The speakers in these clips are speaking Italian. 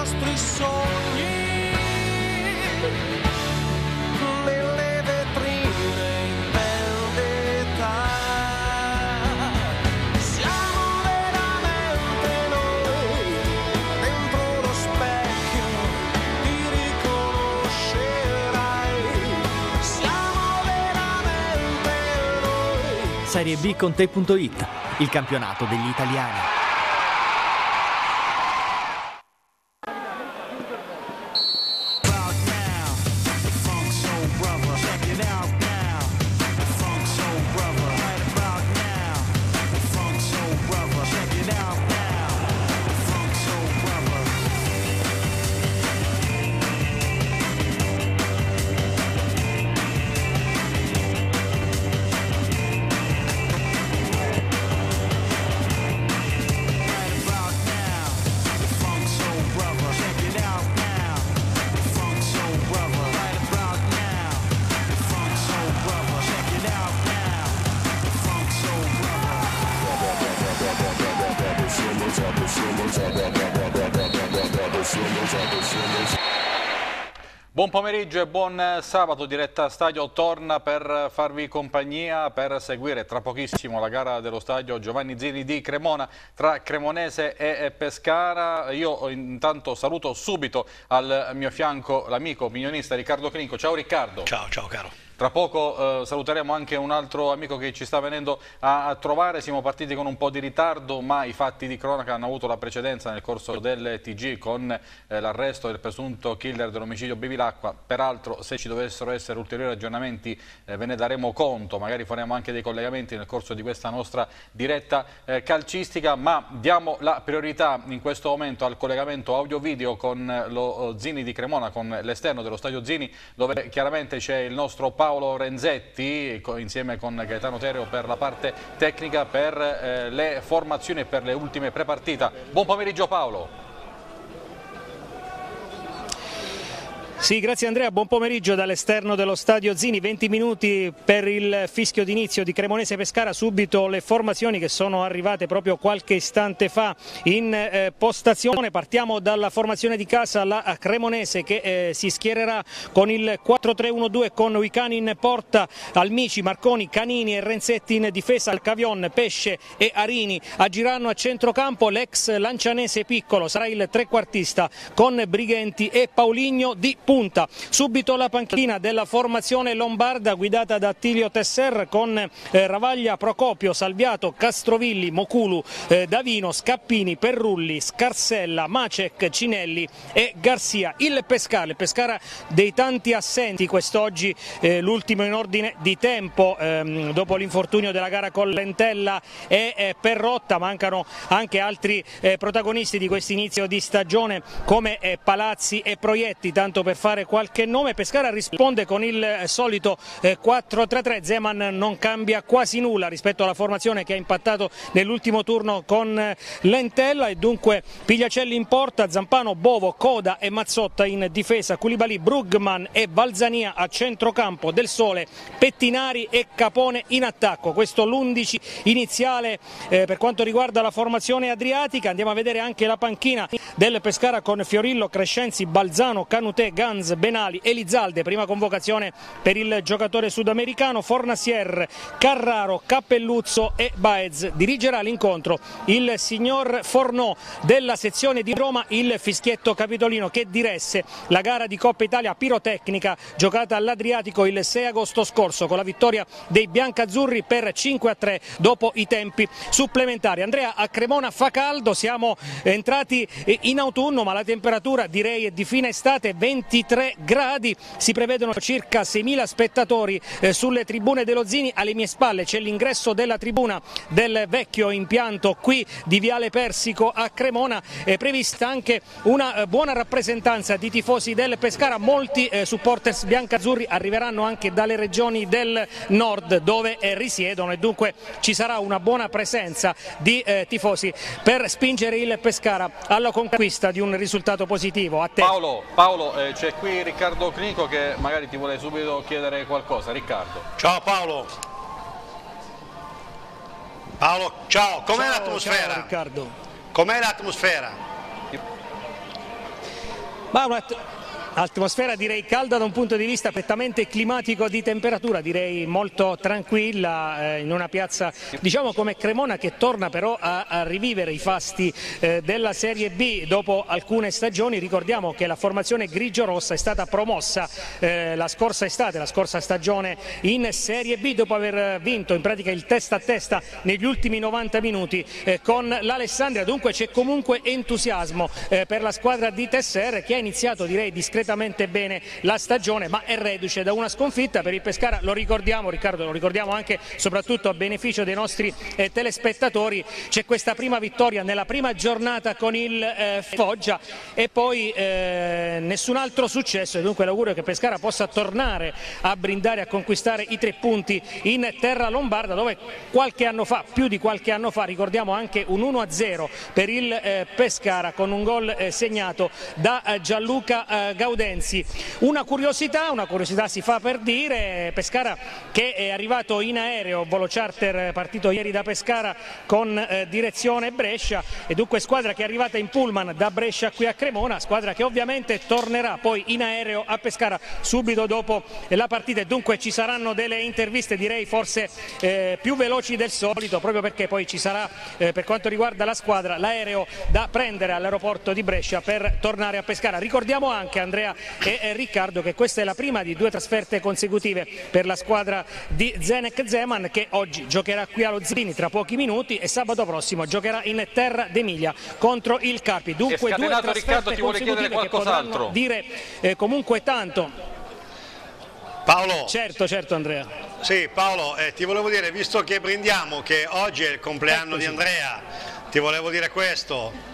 nostri sogni nelle vetrine in vendetta. Siamo veramente noi dentro lo specchio, ti riconoscerai. Siamo veramente noi. Serie B con te.it, il campionato degli italiani. Buon pomeriggio e buon sabato. Diretta Stadio torna per farvi compagnia, per seguire tra pochissimo la gara dello stadio Giovanni Zini di Cremona tra Cremonese e Pescara. Io intanto saluto subito al mio fianco l'amico opinionista Riccardo Crinco. Ciao Riccardo. Ciao, ciao caro. Tra poco saluteremo anche un altro amico che ci sta venendo a trovare. Siamo partiti con un po' di ritardo, ma i fatti di cronaca hanno avuto la precedenza nel corso del TG con l'arresto del presunto killer dell'omicidio Bevilacqua. Peraltro, se ci dovessero essere ulteriori aggiornamenti ve ne daremo conto, magari faremo anche dei collegamenti nel corso di questa nostra diretta calcistica, ma diamo la priorità in questo momento al collegamento audio-video con lo Zini di Cremona, con l'esterno dello stadio Zini, dove chiaramente c'è il nostro Paolo Renzetti insieme con Gaetano Tereo per la parte tecnica, per le formazioni e per le ultime prepartita. Buon pomeriggio Paolo. Sì, grazie Andrea, buon pomeriggio dall'esterno dello stadio Zini, 20 minuti per il fischio d'inizio di Cremonese Pescara, subito le formazioni che sono arrivate proprio qualche istante fa in postazione. Partiamo dalla formazione di casa, la Cremonese, che si schiererà con il 4-3-1-2 con Uicani in porta, Almici, Marconi, Canini e Renzetti in difesa, Cavion, Pesce e Arini agiranno a centrocampo, l'ex lancianese Piccolo sarà il trequartista con Brighenti e Pauligno di punta. Subito la panchina della formazione lombarda guidata da Attilio Tesser con Ravaglia, Procopio, Salviato, Castrovilli, Moculu, Davino, Scappini, Perrulli, Scarsella, Macek, Cinelli e Garcia. Il Pescara dei tanti assenti quest'oggi, l'ultimo in ordine di tempo dopo l'infortunio della gara con Lentella e Perrotta. Mancano anche altri protagonisti di questo inizio di stagione come Palazzi e Proietti, tanto per fare qualche nome. Pescara risponde con il solito 4-3-3, Zeman non cambia quasi nulla rispetto alla formazione che ha impattato nell'ultimo turno con Lentella, e dunque Pigliacelli in porta, Zampano, Bovo, Coda e Mazzotta in difesa, Koulibaly, Brugman e Balzania a centrocampo, Del Sole, Pettinari e Capone in attacco. Questo l'11 iniziale per quanto riguarda la formazione adriatica. Andiamo a vedere anche la panchina del Pescara con Fiorillo, Crescenzi, Balzano, Canutè, Ganz, Benali, Elizalde, prima convocazione per il giocatore sudamericano, Fornasier, Carraro, Cappelluzzo e Baez. Dirigerà l'incontro il signor Fornò della sezione di Roma, il fischietto capitolino che diresse la gara di Coppa Italia pirotecnica giocata all'Adriatico il 6 agosto scorso con la vittoria dei biancazzurri per 5-3 dopo i tempi supplementari. Andrea, a Cremona fa caldo, siamo entrati in autunno, ma la temperatura direi è di fine estate, 23 gradi, si prevedono circa 6.000 spettatori sulle tribune dello Zini. Alle mie spalle c'è l'ingresso della tribuna del vecchio impianto qui di Viale Persico a Cremona, è prevista anche una buona rappresentanza di tifosi del Pescara. Molti supporters biancazzurri arriveranno anche dalle regioni del nord dove risiedono, e dunque ci sarà una buona presenza di tifosi per spingere il Pescara alla conquista di un risultato positivo. A te. Paolo, c'è qui Riccardo Crinco che magari ti vuole subito chiedere qualcosa. Riccardo. Ciao Paolo. Paolo, ciao, com'è l'atmosfera? Ciao Riccardo. Com'è l'atmosfera? Ma atmosfera direi calda da un punto di vista prettamente climatico, di temperatura direi molto tranquilla, in una piazza diciamo come Cremona che torna però a rivivere i fasti della Serie B dopo alcune stagioni. Ricordiamo che la formazione grigio-rossa è stata promossa la scorsa estate, la scorsa stagione in Serie B dopo aver vinto in pratica il testa a testa negli ultimi 90 minuti con l'Alessandria. Dunque c'è comunque entusiasmo per la squadra di Tesser che ha iniziato direi discretamente bene la stagione, ma è reduce da una sconfitta per il Pescara. Lo ricordiamo, Riccardo, lo ricordiamo anche soprattutto a beneficio dei nostri telespettatori, c'è questa prima vittoria nella prima giornata con il Foggia e poi nessun altro successo, e dunque l'augurio che Pescara possa tornare a brindare, a conquistare i 3 punti in terra lombarda, dove qualche anno fa, più di qualche anno fa, ricordiamo anche un 1-0 per il Pescara con un gol segnato da Gianluca Gaudenzi. Una curiosità si fa per dire, Pescara che è arrivato in aereo, volo charter partito ieri da Pescara con direzione Brescia, e dunque squadra che è arrivata in pullman da Brescia qui a Cremona, squadra che ovviamente tornerà poi in aereo a Pescara subito dopo la partita, e dunque ci saranno delle interviste direi forse più veloci del solito, proprio perché poi ci sarà per quanto riguarda la squadra l'aereo da prendere all'aeroporto di Brescia per tornare a Pescara. Ricordiamo anche, Andrea e Riccardo, che questa è la prima di 2 trasferte consecutive per la squadra di Zdeněk Zeman, che oggi giocherà qui allo Zini tra pochi minuti e sabato prossimo giocherà in terra d'Emilia contro il Carpi. Dunque 2 trasferte Riccardo, ti vuole chiedere che potranno dire comunque tanto. Paolo. Certo Andrea. Sì, Paolo, ti volevo dire, visto che brindiamo che oggi è il compleanno di Andrea, ti volevo dire questo.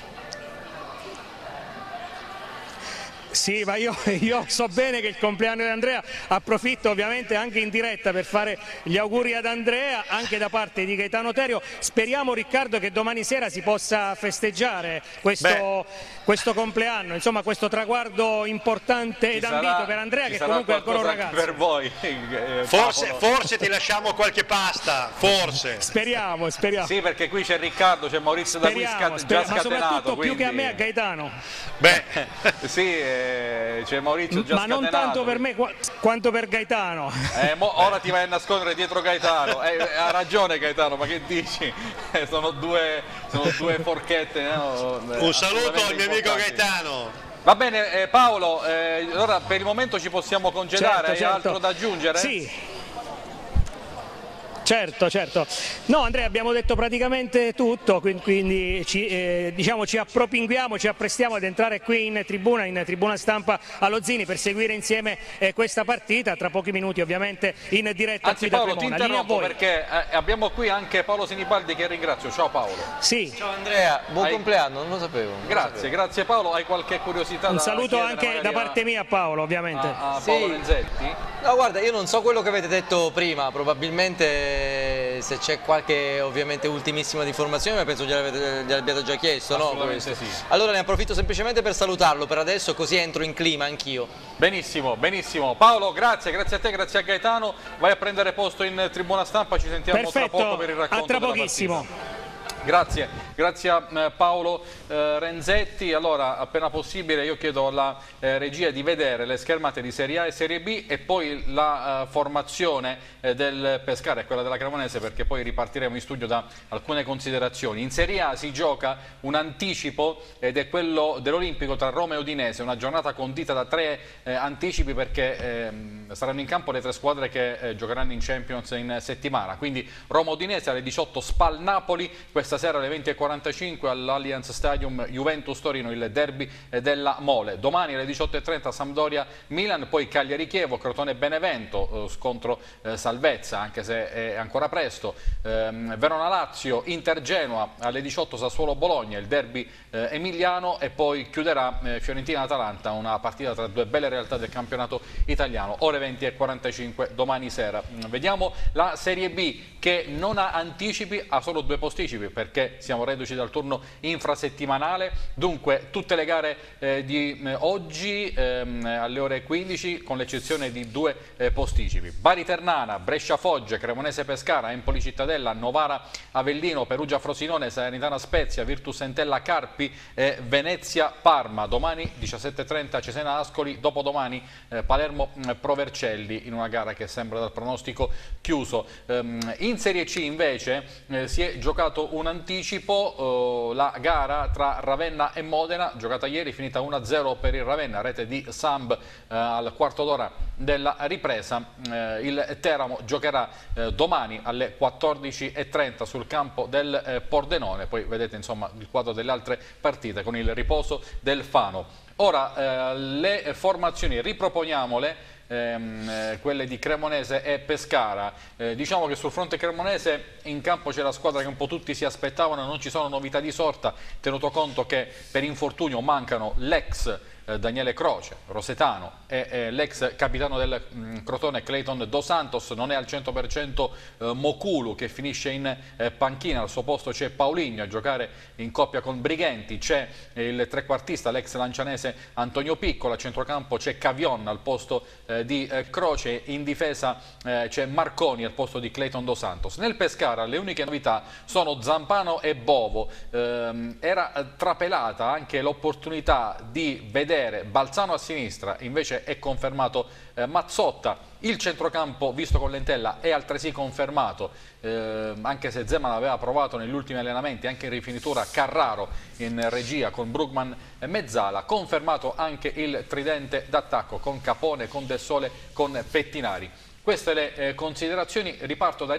Sì, ma io so bene che il compleanno di Andrea, approfitto ovviamente anche in diretta per fare gli auguri ad Andrea, anche da parte di Gaetano Terio. Speriamo, Riccardo, che domani sera si possa festeggiare questo compleanno, insomma questo traguardo importante ed ambito per Andrea, che comunque è ancora un ragazzo. Per voi. Forse ti lasciamo qualche pasta, forse. Speriamo. Sì, perché qui c'è Riccardo, c'è Maurizio da qui già scatenato. Ma soprattutto quindi... più che a me, a Gaetano. Sì, c'è Maurizio già ma non tanto per me quanto per Gaetano. Ora ti vai a nascondere dietro Gaetano. Ha ragione Gaetano, ma che dici? Sono due forchette, no? Un saluto al mio amico Gaetano. Va bene, Paolo, allora per il momento ci possiamo congedare. Hai altro da aggiungere? Sì. Certo. No, Andrea, abbiamo detto praticamente tutto, quindi ci appropinguiamo, ci apprestiamo ad entrare qui in tribuna stampa allo Zini per seguire insieme questa partita, tra pochi minuti ovviamente in diretta. Anzi, qui Paolo, da ti Cremona. interrompo perché abbiamo qui anche Paolo Sinibaldi, che ringrazio. Ciao Paolo. Sì. Ciao Andrea, buon compleanno, non lo sapevo. Grazie Paolo. Hai qualche curiosità? Un saluto anche da parte mia a Paolo, ovviamente. A Paolo Renzetti? No, guarda, io non so quello che avete detto prima, probabilmente se c'è qualche ovviamente ultimissima informazione, ma penso gliel'abbiate già chiesto, no? Assolutamente sì. Allora ne approfitto semplicemente per salutarlo per adesso, così entro in clima anch'io. Benissimo. Paolo, grazie a te, grazie a Gaetano. Vai a prendere posto in tribuna stampa, ci sentiamo tra poco per il racconto a tra della pochissimo. partita. Grazie a Paolo Renzetti. Allora, appena possibile io chiedo alla regia di vedere le schermate di Serie A e Serie B e poi la formazione del Pescara e quella della Cremonese, perché poi ripartiremo in studio da alcune considerazioni. In Serie A si gioca un anticipo ed è quello dell'Olimpico tra Roma e Udinese, una giornata condita da 3 anticipi, perché saranno in campo le 3 squadre che giocheranno in Champions in settimana. Quindi Roma-Udinese alle 18, Spal-Napoli, questa sera alle 20:45 all'Allianz Stadium Juventus-Torino, il derby della Mole. Domani alle 18:30 Sampdoria-Milan, poi Cagliari-Chievo, Crotone-Benevento, scontro salvezza anche se è ancora presto, Verona-Lazio, Inter-Genoa alle 18, Sassuolo-Bologna, il derby emiliano, e poi chiuderà Fiorentina-Atalanta, una partita tra 2 belle realtà del campionato italiano, ore 20:45 domani sera. Vediamo la Serie B, che non ha anticipi, ha solo 2 posticipi. perché siamo reduci dal turno infrasettimanale. Dunque tutte le gare di oggi alle ore 15, con l'eccezione di 2 posticipi: Bari Ternana, Brescia Foggia, Cremonese Pescara, Empoli Cittadella, Novara Avellino, Perugia Frosinone, Salernitana Spezia, Virtus Entella Carpi e Venezia Parma. Domani 17:30 Cesena Ascoli, dopodomani Palermo Provercelli, in una gara che sembra dal pronostico chiuso. In Serie C invece si è giocato un anticipo, la gara tra Ravenna e Modena, giocata ieri, finita 1-0 per il Ravenna, rete di Samb al quarto d'ora della ripresa. Il Teramo giocherà domani alle 14:30 sul campo del Pordenone. Poi vedete insomma il quadro delle altre partite con il riposo del Fano. Ora le formazioni riproponiamole, quelle di Cremonese e Pescara. Diciamo che sul fronte cremonese in campo c'è la squadra che un po' tutti si aspettavano, non ci sono novità di sorta, tenuto conto che per infortunio mancano l'ex Daniele Croce, rosetano, e l'ex capitano del Crotone Clayton Dos Santos. Non è al 100% Mokulu, che finisce in panchina, al suo posto c'è Paulinho a giocare in coppia con Brighenti, c'è il trequartista, l'ex lancianese Antonio Piccola, a centrocampo c'è Cavion al posto di Croce, in difesa c'è Marconi al posto di Clayton Dos Santos. Nel Pescara le uniche novità sono Zampano e Bovo. Era trapelata anche l'opportunità di vedere Balzano a sinistra, invece è confermato Mazzotta. Il centrocampo visto con Lentella è altresì confermato, anche se Zeman aveva provato negli ultimi allenamenti, anche in rifinitura, Carraro in regia con Brugman e Mezzala. Confermato anche il tridente d'attacco con Capone, con Del Sole, con Pettinari. Queste le considerazioni. Riparto da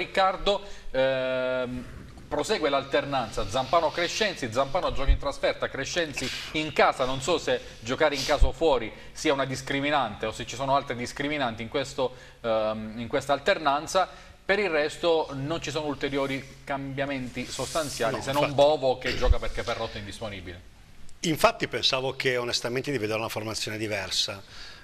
Riccardo. Prosegue l'alternanza Zampano-Crescenzi. Zampano gioca in trasferta, Crescenzi in casa. Non so se giocare in casa o fuori sia una discriminante o se ci sono altre discriminanti in questa alternanza. Per il resto non ci sono ulteriori cambiamenti sostanziali, se non Bovo che gioca perché Perrotto è indisponibile. Infatti pensavo che onestamente di vedere una formazione diversa.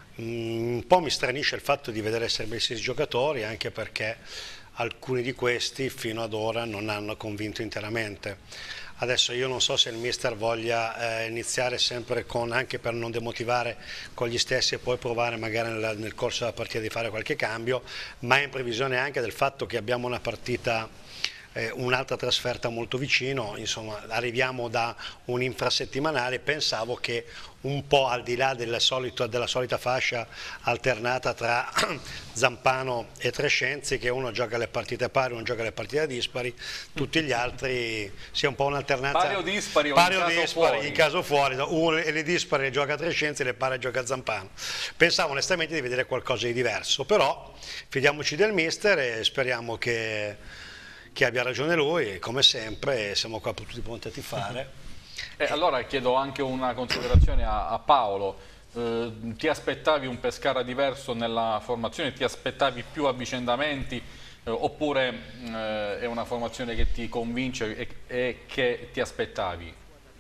Un po' mi stranisce il fatto di vedere essere messi i giocatori, anche perché alcuni di questi fino ad ora non hanno convinto interamente. Adesso io non so se il mister voglia iniziare sempre con, anche per non demotivare, con gli stessi e poi provare magari nel corso della partita di fare qualche cambio, ma in previsione anche del fatto che abbiamo una partita, un'altra trasferta molto vicino, insomma arriviamo da un infrasettimanale. Pensavo che un po' al di là della solita fascia alternata tra Zampano e Crescenzi, che uno gioca le partite pari, uno gioca le partite dispari, tutti gli altri sia un po' un'alternanza pari o dispari, in caso fuori, e le dispari le gioca Crescenzi e le pari gioca Zampano. Pensavo onestamente di vedere qualcosa di diverso, però fidiamoci del mister e speriamo che abbia ragione lui, come sempre siamo qua tutti pronti a tifare. Allora chiedo anche una considerazione a Paolo. Ti aspettavi un Pescara diverso nella formazione? Ti aspettavi più avvicendamenti? Oppure è una formazione che ti convince e che ti aspettavi?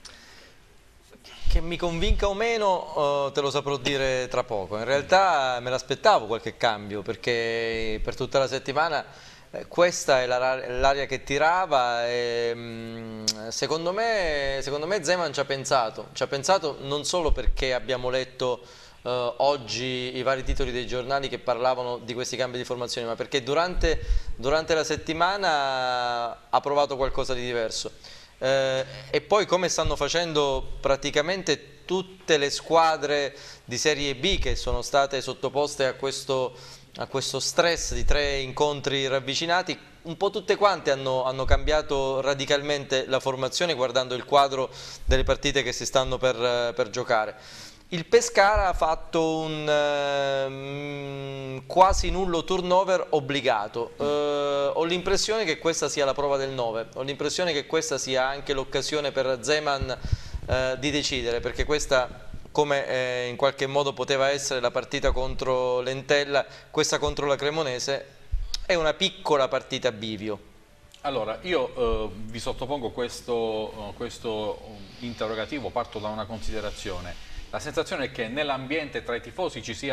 Che mi convinca o meno te lo saprò dire tra poco. In realtà me l'aspettavo qualche cambio, perché per tutta la settimana questa è l'aria che tirava e secondo me Zeman ci ha pensato non solo perché abbiamo letto oggi i vari titoli dei giornali che parlavano di questi cambi di formazione, ma perché durante la settimana ha provato qualcosa di diverso. E poi, come stanno facendo praticamente tutte le squadre di Serie B che sono state sottoposte a questo stress di 3 incontri ravvicinati, un po' tutte quante hanno cambiato radicalmente la formazione guardando il quadro delle partite che si stanno per giocare. Il Pescara ha fatto un quasi nullo turnover obbligato. Ho l'impressione che questa sia la prova del 9, ho l'impressione che questa sia anche l'occasione per Zeman di decidere, perché questa, come in qualche modo poteva essere la partita contro Lentella, questa contro la Cremonese è una piccola partita a bivio. Allora, io vi sottopongo questo interrogativo, parto da una considerazione. La sensazione è che nell'ambiente tra i tifosi ci sia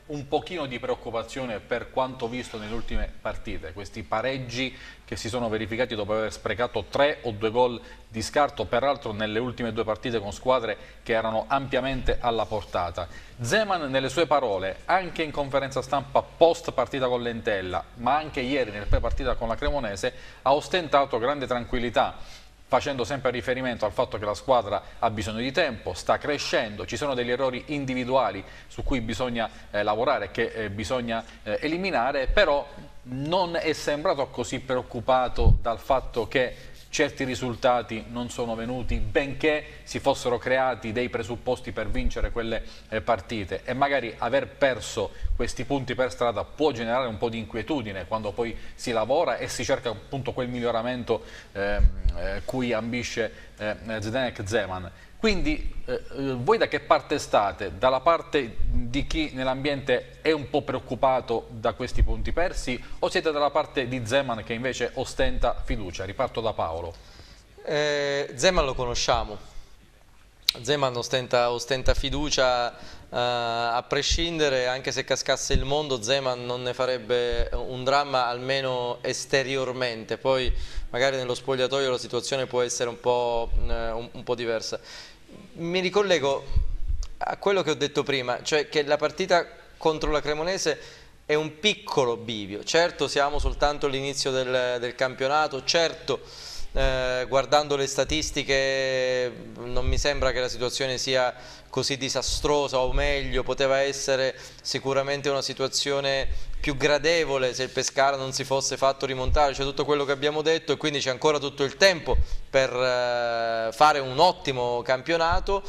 un pochino di preoccupazione per quanto visto nelle ultime partite, questi pareggi che si sono verificati dopo aver sprecato 3 o 2 gol di scarto, peraltro nelle ultime 2 partite con squadre che erano ampiamente alla portata. Zeman, nelle sue parole, anche in conferenza stampa post partita con l'Entella, ma anche ieri nel pre-partita con la Cremonese, ha ostentato grande tranquillità, facendo sempre riferimento al fatto che la squadra ha bisogno di tempo, sta crescendo, ci sono degli errori individuali su cui bisogna lavorare, che bisogna eliminare, però non è sembrato così preoccupato dal fatto che certi risultati non sono venuti, benché si fossero creati dei presupposti per vincere quelle partite, e magari aver perso questi punti per strada può generare un po' di inquietudine quando poi si lavora e si cerca appunto quel miglioramento cui ambisce Zdeněk Zeman. Quindi voi da che parte state? Dalla parte di chi nell'ambiente è un po' preoccupato da questi punti persi, o siete dalla parte di Zeman che invece ostenta fiducia? Riparto da Paolo. Zeman lo conosciamo, Zeman ostenta fiducia a prescindere, anche se cascasse il mondo Zeman non ne farebbe un dramma, almeno esteriormente. Poi magari nello spogliatoio la situazione può essere un po' diversa. Mi ricollego a quello che ho detto prima, cioè che la partita contro la Cremonese è un piccolo bivio. Certo, siamo soltanto all'inizio del campionato, certo, guardando le statistiche non mi sembra che la situazione sia così disastrosa, o meglio, poteva essere sicuramente una situazione più gradevole se il Pescara non si fosse fatto rimontare, c'è tutto quello che abbiamo detto, e quindi c'è ancora tutto il tempo per fare un ottimo campionato.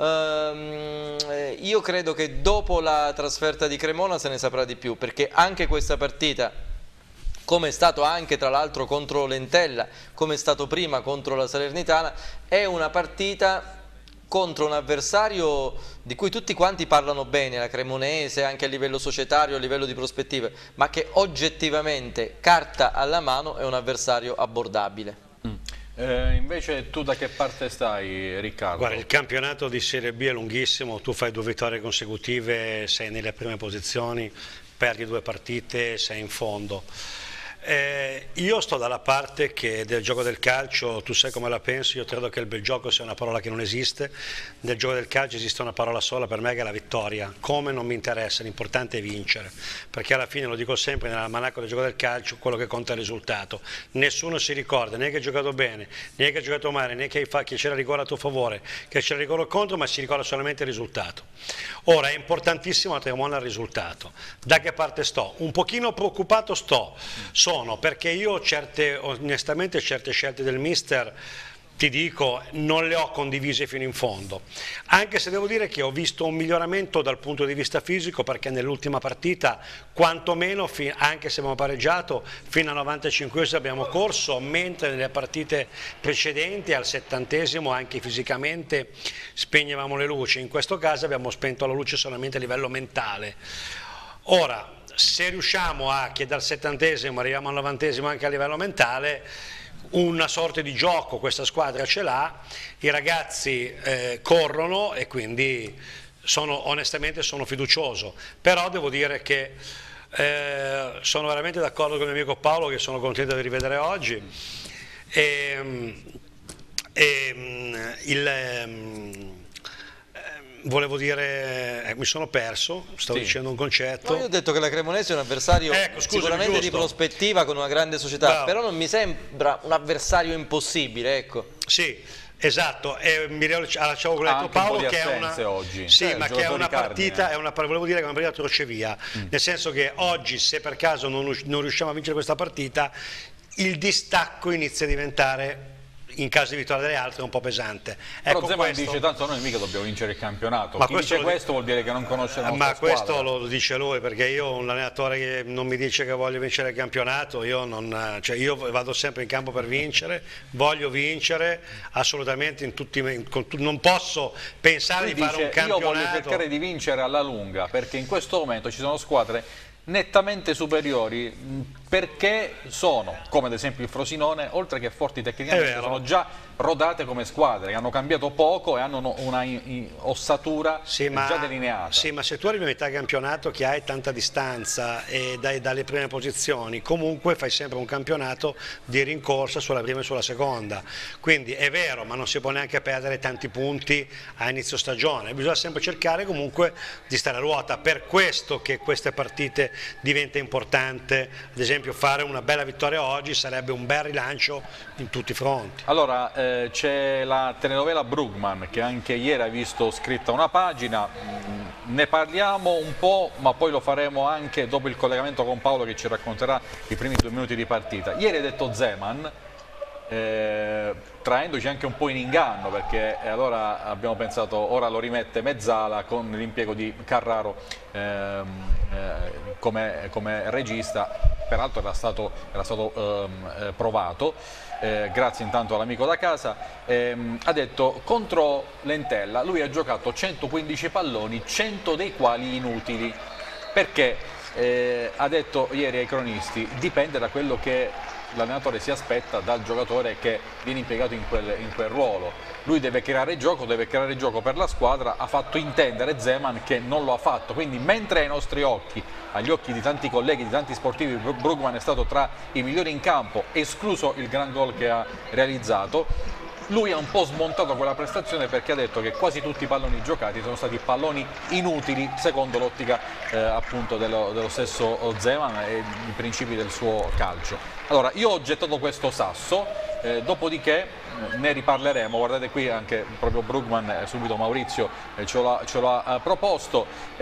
Io credo che dopo la trasferta di Cremona se ne saprà di più, perché anche questa partita, come è stato anche tra l'altro contro l'Entella, come è stato prima contro la Salernitana, è una partita contro un avversario di cui tutti quanti parlano bene, la Cremonese, anche a livello societario, a livello di prospettive, ma che oggettivamente, carta alla mano, è un avversario abbordabile. Invece tu da che parte stai, Riccardo? Guarda, il campionato di Serie B è lunghissimo, tu fai 2 vittorie consecutive, sei nelle prime posizioni, perdi 2 partite, sei in fondo. Io sto dalla parte del gioco del calcio, tu sai come la penso, io credo che il bel gioco sia una parola che non esiste, nel gioco del calcio esiste una parola sola per me, che è la vittoria. Come non mi interessa, l'importante è vincere, perché alla fine, lo dico sempre, nell'almanacco del gioco del calcio quello che conta è il risultato. Nessuno si ricorda né che hai giocato bene, né che hai giocato male, né che c'era rigore a tuo favore, che c'era rigore contro, ma si ricorda solamente il risultato. Ora è importantissimo la Cremona il risultato. Da che parte sto? Un pochino preoccupato perché io onestamente certe scelte del mister, ti dico, non le ho condivise fino in fondo, anche se devo dire che ho visto un miglioramento dal punto di vista fisico, perché nell'ultima partita quantomeno, anche se abbiamo pareggiato, fino al 95esimo abbiamo corso, mentre nelle partite precedenti al 70esimo anche fisicamente spegnevamo le luci. In questo caso abbiamo spento la luce solamente a livello mentale. Ora, se riusciamo che dal 70esimo arriviamo al 90esimo anche a livello mentale, una sorta di gioco questa squadra ce l'ha, i ragazzi corrono, e quindi onestamente sono fiducioso, però devo dire che sono veramente d'accordo con il mio amico Paolo, che sono contento di rivedere oggi. Volevo dire, mi sono perso, stavo dicendo un concetto. No, io ho detto che la Cremonese è un avversario sicuramente di prospettiva, con una grande società. Bravo. Però non mi sembra un avversario impossibile, ecco. Sì, esatto, mi lasciavo con detto Paolo, che è una oggi. Sì, ma che è una partita, volevo dire che è una partita crocevia, nel senso che oggi, se per caso non riusciamo a vincere questa partita, il distacco inizia a diventare, in caso di vittoria delle altre, è un po' pesante. Però Zeman dice, tanto noi mica dobbiamo vincere il campionato. Ma chi dice questo vuol dire che non conosce la nostra squadra. Questo lo dice lui, perché io, un allenatore che non mi dice che voglio vincere il campionato, io vado sempre in campo per vincere, voglio vincere assolutamente non posso pensare di fare un campionato. Io voglio cercare di vincere alla lunga, perché in questo momento ci sono squadre nettamente superiori, perché sono, come ad esempio il Frosinone, oltre che forti tecnicamente, sono già rodate come squadre, che hanno cambiato poco e hanno una ossatura già delineata. Sì, ma se tu arrivi a metà campionato che hai tanta distanza e dalle prime posizioni, comunque fai sempre un campionato di rincorsa sulla prima e sulla seconda. Quindi è vero, ma non si può neanche perdere tanti punti a inizio stagione, bisogna sempre cercare comunque di stare a ruota. Per questo che queste partite diventa importante, ad esempio fare una bella vittoria oggi sarebbe un bel rilancio in tutti i fronti. Allora c'è la telenovela Brugman che anche ieri ha visto scritta una pagina, ne parliamo un po', ma poi lo faremo anche dopo il collegamento con Paolo che ci racconterà i primi 2 minuti di partita. Ieri hai detto Zeman, traendoci anche un po' in inganno, perché allora abbiamo pensato ora lo rimette Mezzala con l'impiego di Carraro come regista, peraltro era stato provato, grazie intanto all'amico da casa. Ha detto contro Lentella lui ha giocato 115 palloni, 100 dei quali inutili, perché ha detto ieri ai cronisti dipende da quello che l'allenatore si aspetta dal giocatore che viene impiegato in quel ruolo. Lui deve creare gioco per la squadra, ha fatto intendere Zeman che non lo ha fatto, quindi mentre ai nostri occhi, agli occhi di tanti colleghi, di tanti sportivi, Brugman è stato tra i migliori in campo, escluso il gran gol che ha realizzato, lui ha un po' smontato quella prestazione perché ha detto che quasi tutti i palloni giocati sono stati palloni inutili secondo l'ottica appunto dello stesso Zeman e i principi del suo calcio. Allora io ho gettato questo sasso, dopodiché ne riparleremo. Guardate qui anche proprio Brugman, subito Maurizio ce lo ha proposto,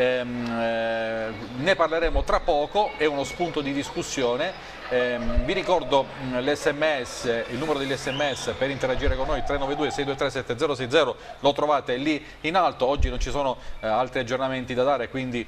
ne parleremo tra poco, è uno spunto di discussione. Vi ricordo l'SMS, il numero degli SMS per interagire con noi, 392 623 7060, lo trovate lì in alto. Oggi non ci sono altri aggiornamenti da dare, quindi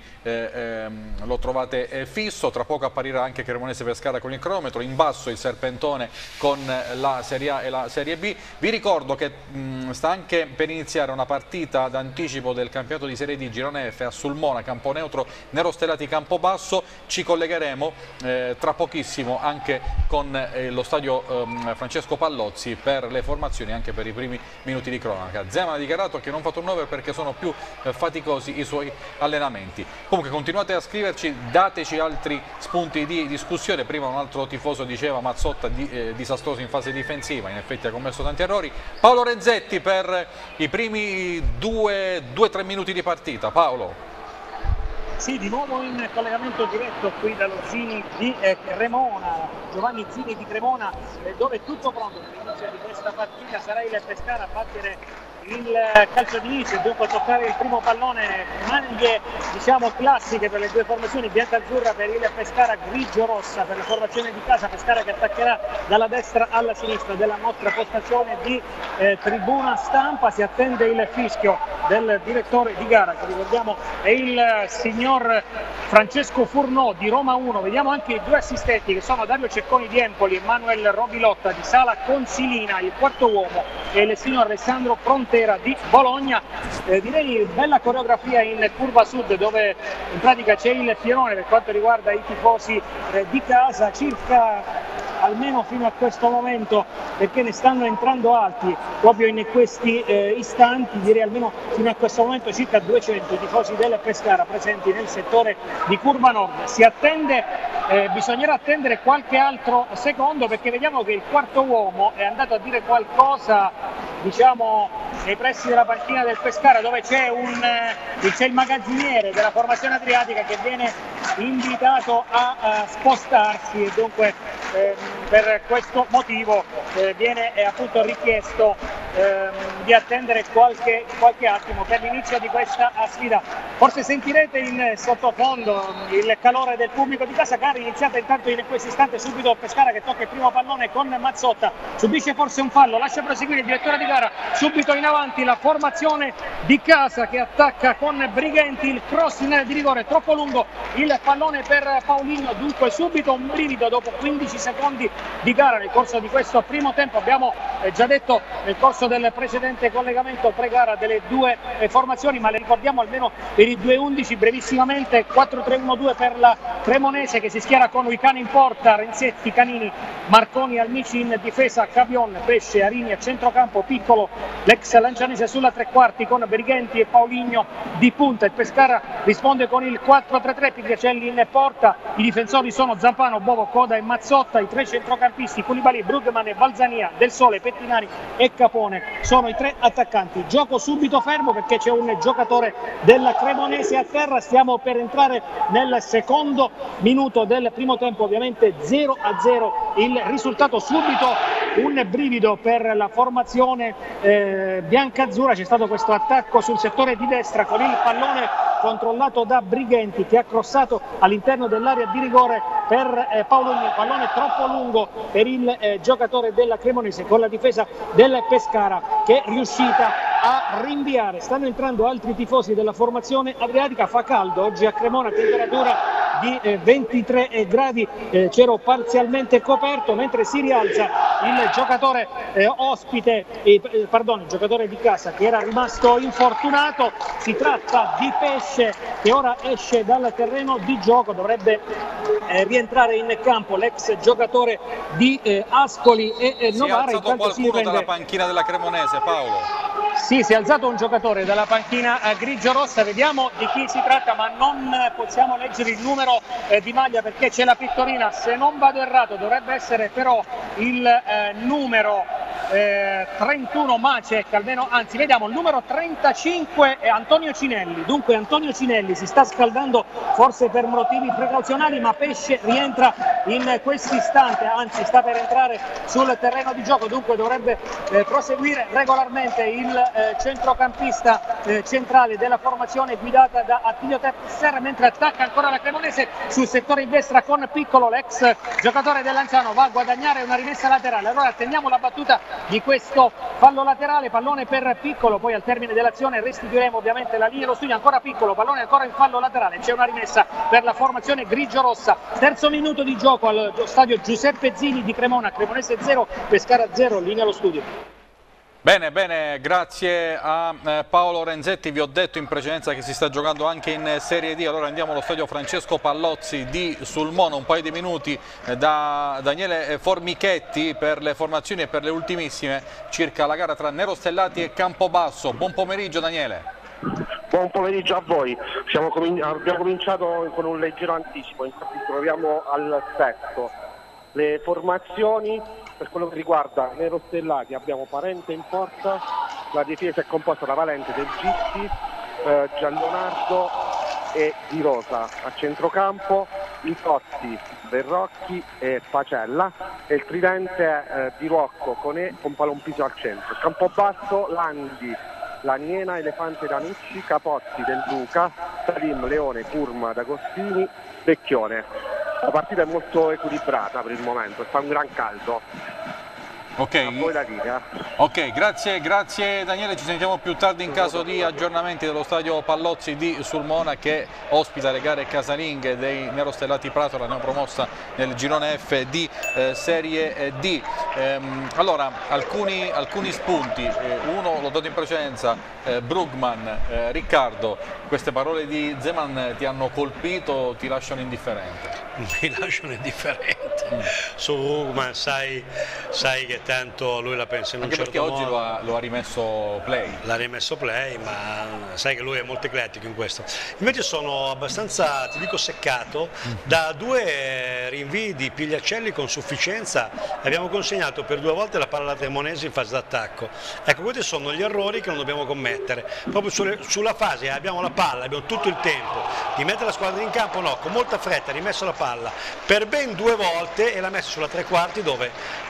lo trovate fisso. Tra poco apparirà anche Cremonese Pescara con il cronometro, in basso il Serpentone con la Serie A e la Serie B. Vi ricordo che sta anche per iniziare una partita d'anticipo del campionato di Serie D Girone F a Sulmona, campo neutro, Nerostellati Campobasso. Ci collegheremo tra pochissimo anche con lo stadio Francesco Pallozzi per le formazioni, anche per i primi minuti di cronaca. Zeman ha dichiarato che non fa turnover perché sono più faticosi i suoi allenamenti. Comunque continuate a scriverci, dateci altri spunti di discussione. Prima un altro tifoso diceva Mazzotta disastroso in fase difensiva, in effetti ha commesso tanti errori. Paolo Renzetti per i primi 2-3 minuti di partita. Paolo. Sì, di nuovo in collegamento diretto qui dallo Zini di Cremona, Giovanni Zini di Cremona, dove è tutto pronto per l'inizio di questa partita. Sarà il Pescara a battere il calcio d'inizio, dunque toccare il primo pallone, maglie diciamo classiche per le due formazioni, bianca-azzurra per il Pescara, grigio-rossa per la formazione di casa. Pescara che attaccherà dalla destra alla sinistra della nostra postazione di tribuna stampa. Si attende il fischio del direttore di gara, che ricordiamo è il signor Francesco Furnò di Roma 1. Vediamo anche i due assistenti che sono Dario Cecconi di Empoli e Manuel Robilotta di Sala Consilina. Il quarto uomo è il signor Alessandro Prontera di Bologna. Direi bella coreografia in curva sud, dove in pratica c'è il Pierone per quanto riguarda i tifosi di casa, circa almeno fino a questo momento, perché ne stanno entrando altri proprio in questi istanti, direi almeno fino a questo momento circa 200 tifosi del Pescara presenti nel settore di curva nord. Si attende, bisognerà attendere qualche altro secondo, perché vediamo che il quarto uomo è andato a dire qualcosa, diciamo, nei pressi della panchina del Pescara, dove c'è il magazziniere della formazione adriatica che viene invitato a spostarsi, e dunque per questo motivo viene appunto richiesto di attendere qualche attimo per l'inizio di questa sfida. Forse sentirete in sottofondo il calore del pubblico di casa. Gara iniziata intanto in questo istante, subito Pescara che tocca il primo pallone con Mazzotta, subisce forse un fallo, lascia proseguire il direttore di gara. Subito in avanti la formazione di casa che attacca con Brighenti, il cross in area di rigore troppo lungo, il pallone per Paulinho, dunque subito un brivido dopo 15 secondi di gara nel corso di questo primo tempo. Abbiamo già detto nel corso del precedente collegamento pre-gara delle due formazioni, ma le ricordiamo almeno per i 2-11 brevissimamente. 4-3-1-2 per la Cremonese, che si schiera con Uicano in porta, Renzetti, Canini, Marconi, Almici in difesa, Cavion, Pesce, Arini a centrocampo, Piccolo, l'ex lancianese sulla tre quarti con Brighenti e Pauligno di punta. Il Pescara risponde con il 4-3-3, Pigliacelli in porta, i difensori sono Zampano, Bovo, Coda e Mazzotta, i tre centrocampisti Koulibaly, Brugman e Valzania, Del Sole, Pettinari e Capone sono i tre attaccanti. Gioco subito fermo perché c'è un giocatore della Cremonese a terra. Stiamo per entrare nel secondo minuto del primo tempo, ovviamente 0-0 il risultato. Subito un brivido per la formazione biancazzurra, c'è stato questo attacco sul settore di destra con il pallone controllato da Brighenti che ha crossato all'interno dell'area di rigore per Pauligno, pallone troppo lungo per il giocatore della Cremonese, con la difesa del Pescara che è riuscita a rinviare. Stanno entrando altri tifosi della formazione adriatica, fa caldo oggi a Cremona, temperatura di 23 gradi, cielo parzialmente coperto, mentre si rialza il giocatore il giocatore di casa che era rimasto infortunato. Si tratta di Pesce che ora esce dal terreno di gioco, dovrebbe rientrare in campo l'ex giocatore di Ascoli e Novara. Si è alzato qualcuno dalla panchina della Cremonese, Paolo? Sì, si è alzato un giocatore dalla panchina grigio-rossa, vediamo di chi si tratta, ma non possiamo leggere il numero di maglia perché c'è la pittorina. Se non vado errato dovrebbe essere però il numero 31 Macek, almeno, anzi vediamo il numero 35 è Antonio Cinelli. Dunque Antonio Cinelli si sta scaldando forse per motivi precauzionali, ma Pesce rientra in questo istante, anzi sta per entrare sul terreno di gioco, dunque dovrebbe proseguire regolarmente il centrocampista centrale della formazione guidata da Attilio Tesser, mentre attacca ancora la Cremonese sul settore in destra con Piccolo, l'ex giocatore del Lanciano va a guadagnare una rimessa laterale. Allora attendiamo la battuta di questo fallo laterale, pallone per Piccolo, poi al termine dell'azione restituiremo ovviamente la linea dello studio, ancora Piccolo, pallone ancora in fallo laterale, c'è una rimessa per la formazione grigio-rossa. Terzo minuto di gioco allo stadio Giuseppe Zini di Cremona, Cremonese 0, Pescara 0, linea allo studio. Bene, bene, grazie a Paolo Renzetti. Vi ho detto in precedenza che si sta giocando anche in Serie D, allora andiamo allo stadio Francesco Pallozzi di Sulmona, un paio di minuti da Daniele Formichetti per le formazioni e per le ultimissime circa la gara tra Nerostellati e Campobasso. Buon pomeriggio Daniele. Buon pomeriggio a voi. Abbiamo cominciato con un leggero anticipo, infatti troviamo al sesto. Le formazioni per quello che riguarda Nerostellati: abbiamo Parente in porta, la difesa è composta da Valente, Del Gitti, Gianleonardo e Di Rosa. A centrocampo Licotti, Verrocchi e Pacella, e il tridente Di Rocco con Palompiso al centro. Campobasso Landi, Laniena, Elefante Danucci, Capotti, Del Duca, Salim, Leone, Curma, D'Agostini, Vecchione. La partita è molto equilibrata per il momento, sta un gran caldo. Ok, a voi la linea. Ok, grazie Daniele, ci sentiamo più tardi in caso di aggiornamenti dello stadio Pallozzi di Sulmona, che ospita le gare casalinghe dei Nerostellati Prato, la neopromossa nel girone F di Serie D. Allora, alcuni spunti, uno l'ho dato in precedenza, Brugman. Riccardo, queste parole di Zeman ti hanno colpito o ti lasciano indifferente? Mi lasciano indifferente. Su Brugman sai che tanto lui la pensa in un anche certo perché modo. oggi lo ha rimesso Play. L'ha rimesso Play, ma sai che lui è molto eclettico in questo. Invece sono abbastanza, ti dico, seccato da due rinvii di Pigliacelli con sufficienza. Abbiamo consegnato per 2 volte la palla alla Cremonese in fase d'attacco. Ecco, questi sono gli errori che non dobbiamo commettere. Proprio sulla fase abbiamo la palla, abbiamo tutto il tempo di mettere la squadra in campo, no, con molta fretta ha rimesso la palla per ben 2 volte e l'ha messa sulla tre quarti dove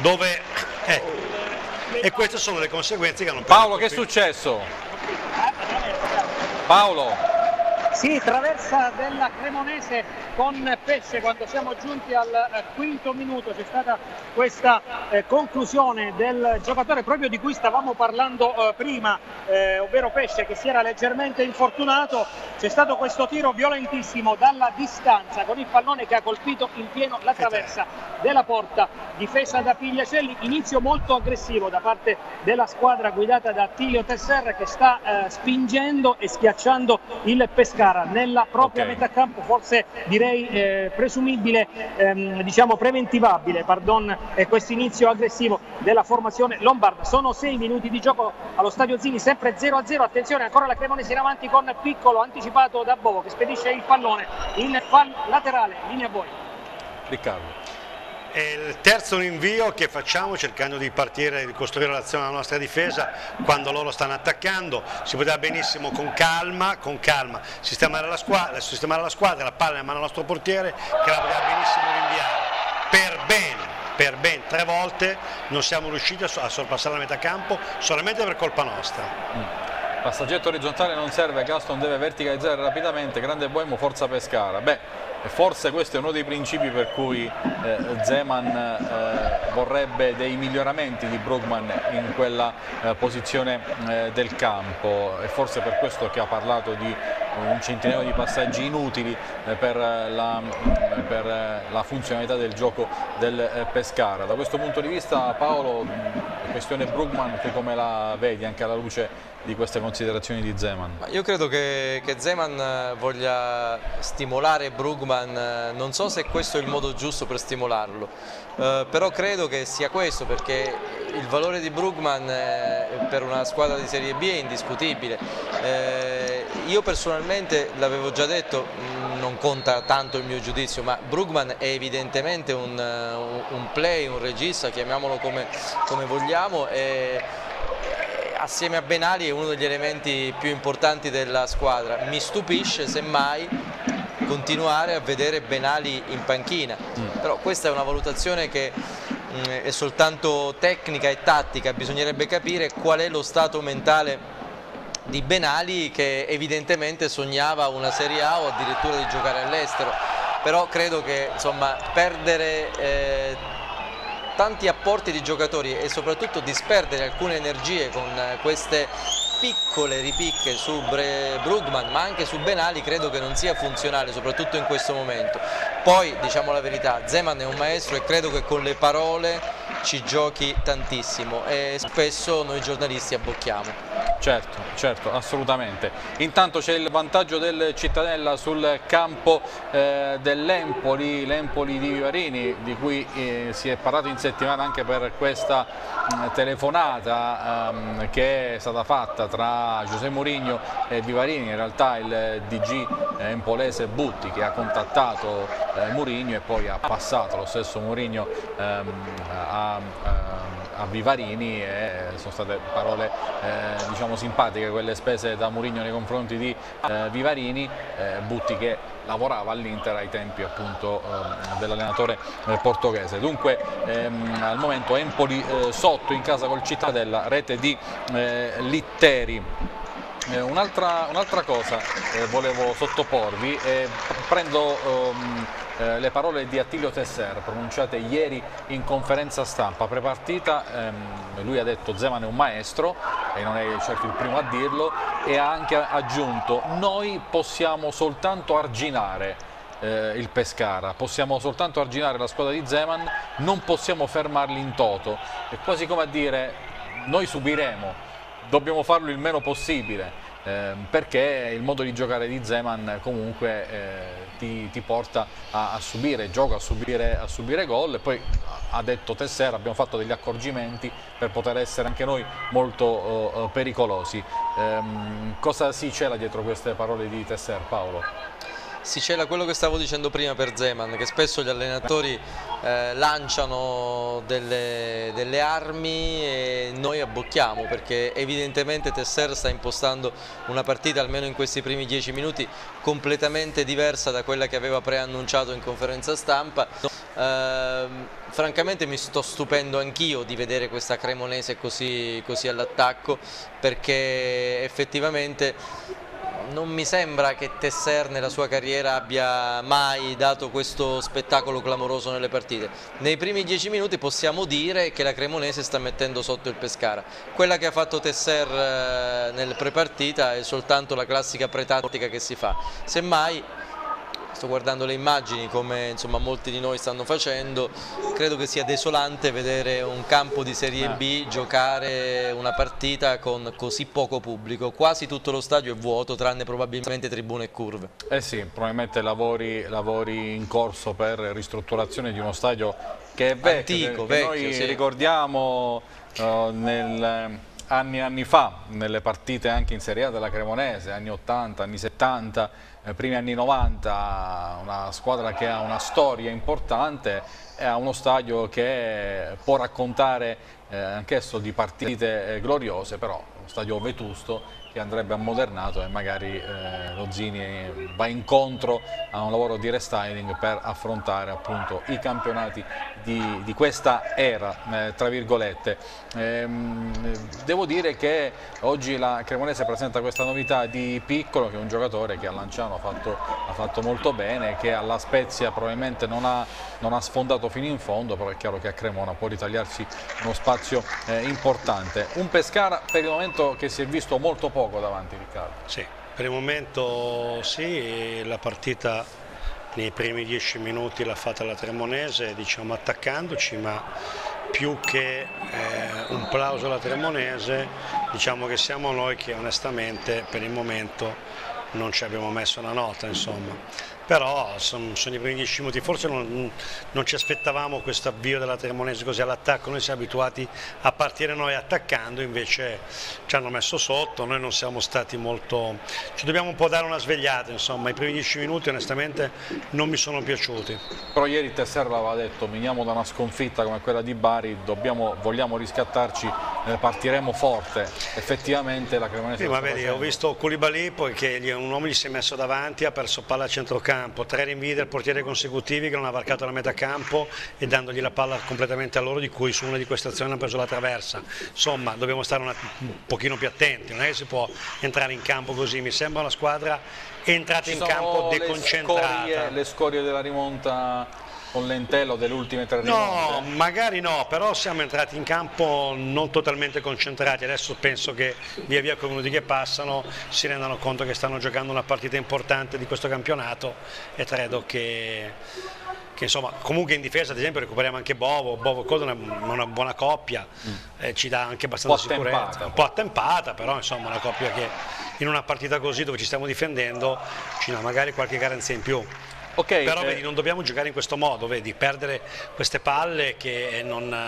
e queste sono le conseguenze che hanno. Paolo, che è successo? Paolo? Sì, traversa della Cremonese con Pesce. Quando siamo giunti al quinto minuto c'è stata questa conclusione del giocatore proprio di cui stavamo parlando prima, ovvero Pesce, che si era leggermente infortunato. C'è stato questo tiro violentissimo dalla distanza con il pallone che ha colpito in pieno la traversa della porta, difesa da Pigliacelli. Inizio molto aggressivo da parte della squadra guidata da Attilio Tesser, che sta spingendo e schiacciando il Pescara nella propria metà campo, forse direi presumibile, diciamo preventivabile, questo inizio aggressivo della formazione lombarda. Sono 6 minuti di gioco allo Stadio Zini, sempre 0-0. Attenzione, ancora la Cremonese in avanti con Piccolo, anticipato da Bovo, che spedisce il pallone in laterale. Linea a voi, Riccardo. È il terzo rinvio che facciamo cercando di partire, di costruire l'azione alla nostra difesa quando loro stanno attaccando. Si poteva benissimo con calma sistemare la squadra, la palla in mano al nostro portiere che la poteva benissimo rinviare per ben 3 volte. Non siamo riusciti a sorpassare la metà campo solamente per colpa nostra. Passaggetto orizzontale non serve, Gaston deve verticalizzare rapidamente, grande Boemo, forza Pescara. Beh, forse questo è uno dei principi per cui Zeman vorrebbe dei miglioramenti di Brugman in quella posizione del campo, e forse per questo che ha parlato di un centinaio di passaggi inutili per la funzionalità del gioco del Pescara. Da questo punto di vista, Paolo, la questione Brugman, che come la vedi anche alla luce di queste considerazioni di Zeman? Io credo che Zeman voglia stimolare Brugman, non so se questo è il modo giusto per stimolarlo, però credo che sia questo, perché il valore di Brugman per una squadra di Serie B è indiscutibile. Io personalmente, l'avevo già detto, non conta tanto il mio giudizio, ma Brugman è evidentemente un play, un regista, chiamiamolo come vogliamo, e assieme a Benali è uno degli elementi più importanti della squadra. Mi stupisce semmai continuare a vedere Benali in panchina, però questa è una valutazione che è soltanto tecnica e tattica. Bisognerebbe capire qual è lo stato mentale di Benali, che evidentemente sognava una Serie A o addirittura di giocare all'estero, però credo che insomma perdere tanti apporti di giocatori e soprattutto disperdere alcune energie con queste piccole ripicche su Brugman ma anche su Benali credo che non sia funzionale, soprattutto in questo momento. Poi diciamo la verità, Zeman è un maestro e credo che con le parole ci giochi tantissimo e spesso noi giornalisti abbocchiamo. Certo, assolutamente. Intanto c'è il vantaggio del Cittadella sul campo dell'Empoli, l'Empoli di Vivarini, di cui si è parlato in settimana anche per questa telefonata che è stata fatta tra José Mourinho e Vivarini. In realtà il DG empolese Butti che ha contattato Mourinho e poi ha passato lo stesso Mourinho a Vivarini, e sono state parole diciamo simpatiche quelle spese da Mourinho nei confronti di Vivarini. Butti che lavorava all'Inter ai tempi appunto dell'allenatore portoghese. Dunque al momento Empoli sotto in casa col Cittadella, rete di Litteri. Un'altra cosa volevo sottoporvi, prendo le parole di Attilio Tesser pronunciate ieri in conferenza stampa prepartita. Lui ha detto Zeman è un maestro e non è certo il primo a dirlo, e ha anche aggiunto noi possiamo soltanto arginare il Pescara, possiamo soltanto arginare la squadra di Zeman, non possiamo fermarli in toto. È quasi come a dire noi subiremo, dobbiamo farlo il meno possibile, perché il modo di giocare di Zeman comunque ti porta a subire gioco, a subire gol. E poi ha detto Tesser abbiamo fatto degli accorgimenti per poter essere anche noi molto pericolosi. Cosa si cela dietro queste parole di Tesser, Paolo? Si cela quello che stavo dicendo prima per Zeman, che spesso gli allenatori lanciano delle armi e noi abbocchiamo, perché evidentemente Tesser sta impostando una partita, almeno in questi primi 10 minuti, completamente diversa da quella che aveva preannunciato in conferenza stampa. Francamente mi sto stupendo anch'io di vedere questa Cremonese così all'attacco, perché effettivamente non mi sembra che Tesser nella sua carriera abbia mai dato questo spettacolo clamoroso nelle partite. Nei primi 10 minuti possiamo dire che la Cremonese sta mettendo sotto il Pescara. Quella che ha fatto Tesser nel prepartita è soltanto la classica pretattica che si fa. Semmai, sto guardando le immagini come insomma molti di noi stanno facendo, credo che sia desolante vedere un campo di Serie B giocare una partita con così poco pubblico. Quasi tutto lo stadio è vuoto tranne probabilmente tribune e curve. Eh sì, probabilmente lavori in corso per ristrutturazione di uno stadio che è vecchio, vecchio, noi sì. ricordiamo anni fa, nelle partite anche in Serie A della Cremonese, anni 80, anni 70, primi anni 90, una squadra che ha una storia importante e ha uno stadio che può raccontare anch'esso di partite gloriose, però uno stadio vetusto che andrebbe ammodernato e magari lo Zini va incontro a un lavoro di restyling per affrontare appunto i campionati di questa era, tra virgolette. Devo dire che oggi la Cremonese presenta questa novità di Piccolo, che è un giocatore che a Lanciano ha fatto molto bene, che alla Spezia probabilmente non ha sfondato fino in fondo, però è chiaro che a Cremona può ritagliarsi uno spazio importante. Un Pescara per il momento che si è visto molto poco davanti, Riccardo. Sì, per il momento sì, la partita nei primi 10 minuti l'ha fatta la Cremonese, diciamo attaccandoci, ma più che un plauso alla Cremonese, diciamo che siamo noi che onestamente per il momento non ci abbiamo messo una nota, insomma. Però sono i primi 10 minuti, forse non ci aspettavamo questo avvio della Cremonese così all'attacco, noi siamo abituati a partire noi attaccando, invece ci hanno messo sotto, noi non siamo stati molto, ci dobbiamo un po' dare una svegliata, insomma, i primi 10 minuti onestamente non mi sono piaciuti. Però ieri Tesser aveva detto, veniamo da una sconfitta come quella di Bari, vogliamo riscattarci, partiremo forte, effettivamente la Cremonese... Sì, ma vedi, ho visto Koulibaly poi che un uomo gli si è messo davanti, ha perso palla a centrocampo, 3 rinvii del portiere consecutivi che non ha varcato la metà campo e dandogli la palla completamente a loro, di cui su una di queste azioni hanno preso la traversa. Insomma, dobbiamo stare un pochino più attenti, non è che si può entrare in campo così, mi sembra una squadra entrata in campo deconcentrata. Le scorie della rimonta con Lentello delle ultime 3 rimonte? No, magari no, però siamo entrati in campo non totalmente concentrati. Adesso penso che via via con i minuti che passano si rendano conto che stanno giocando una partita importante di questo campionato e credo che insomma, comunque in difesa ad esempio recuperiamo anche Bovo Coda è una buona coppia, ci dà anche abbastanza sicurezza, un po' attempata, però insomma una coppia che in una partita così dove ci stiamo difendendo ci dà magari qualche garanzia in più. Okay, però vedi, non dobbiamo giocare in questo modo, vedi, perdere queste palle che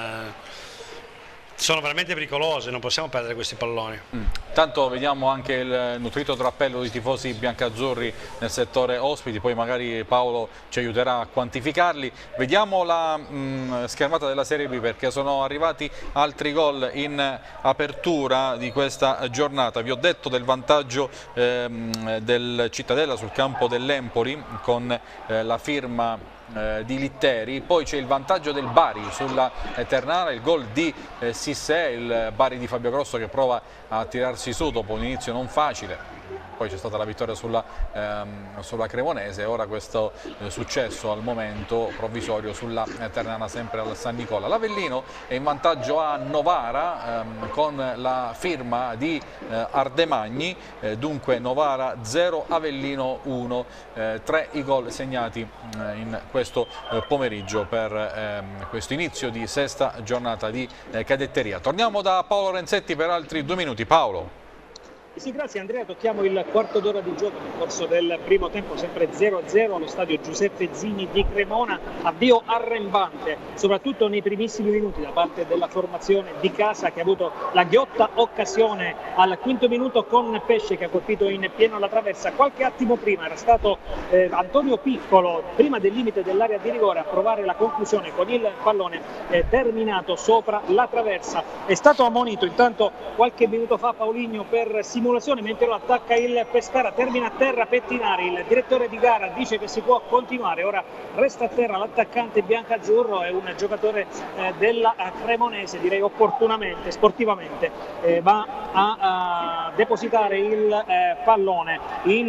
sono veramente pericolose, non possiamo perdere questi palloni. Tanto vediamo anche il nutrito drappello di tifosi biancazzurri nel settore ospiti, poi magari Paolo ci aiuterà a quantificarli. Vediamo la schermata della Serie B, perché sono arrivati altri gol in apertura di questa giornata. Vi ho detto del vantaggio del Cittadella sul campo dell'Empoli con la firma di Litteri, poi c'è il vantaggio del Bari sulla Ternana, il gol di Sissé, il Bari di Fabio Grosso che prova a tirarsi su dopo un inizio non facile. Poi c'è stata la vittoria sulla Cremonese, ora questo successo al momento provvisorio sulla Ternana sempre al San Nicola. L'Avellino è in vantaggio a Novara con la firma di Ardemagni, dunque Novara 0, Avellino 1, 3 i gol segnati in questo pomeriggio per questo inizio di sesta giornata di cadetteria. Torniamo da Paolo Renzetti per altri 2 minuti. Paolo. Sì, grazie Andrea, tocchiamo il quarto d'ora di gioco nel corso del primo tempo, sempre 0-0 allo stadio Giuseppe Zini di Cremona, avvio arrembante soprattutto nei primissimi minuti da parte della formazione di casa, che ha avuto la ghiotta occasione al quinto minuto con Pesce che ha colpito in pieno la traversa. Qualche attimo prima era stato Antonio Piccolo, prima del limite dell'area di rigore, a provare la conclusione con il pallone terminato sopra la traversa. È stato ammonito intanto qualche minuto fa Paulinho per simulazione, mentre lo attacca il Pescara, termina a terra Pettinari, il direttore di gara dice che si può continuare, ora resta a terra l'attaccante biancazzurro, è un giocatore della Cremonese, direi opportunamente, sportivamente va a depositare il pallone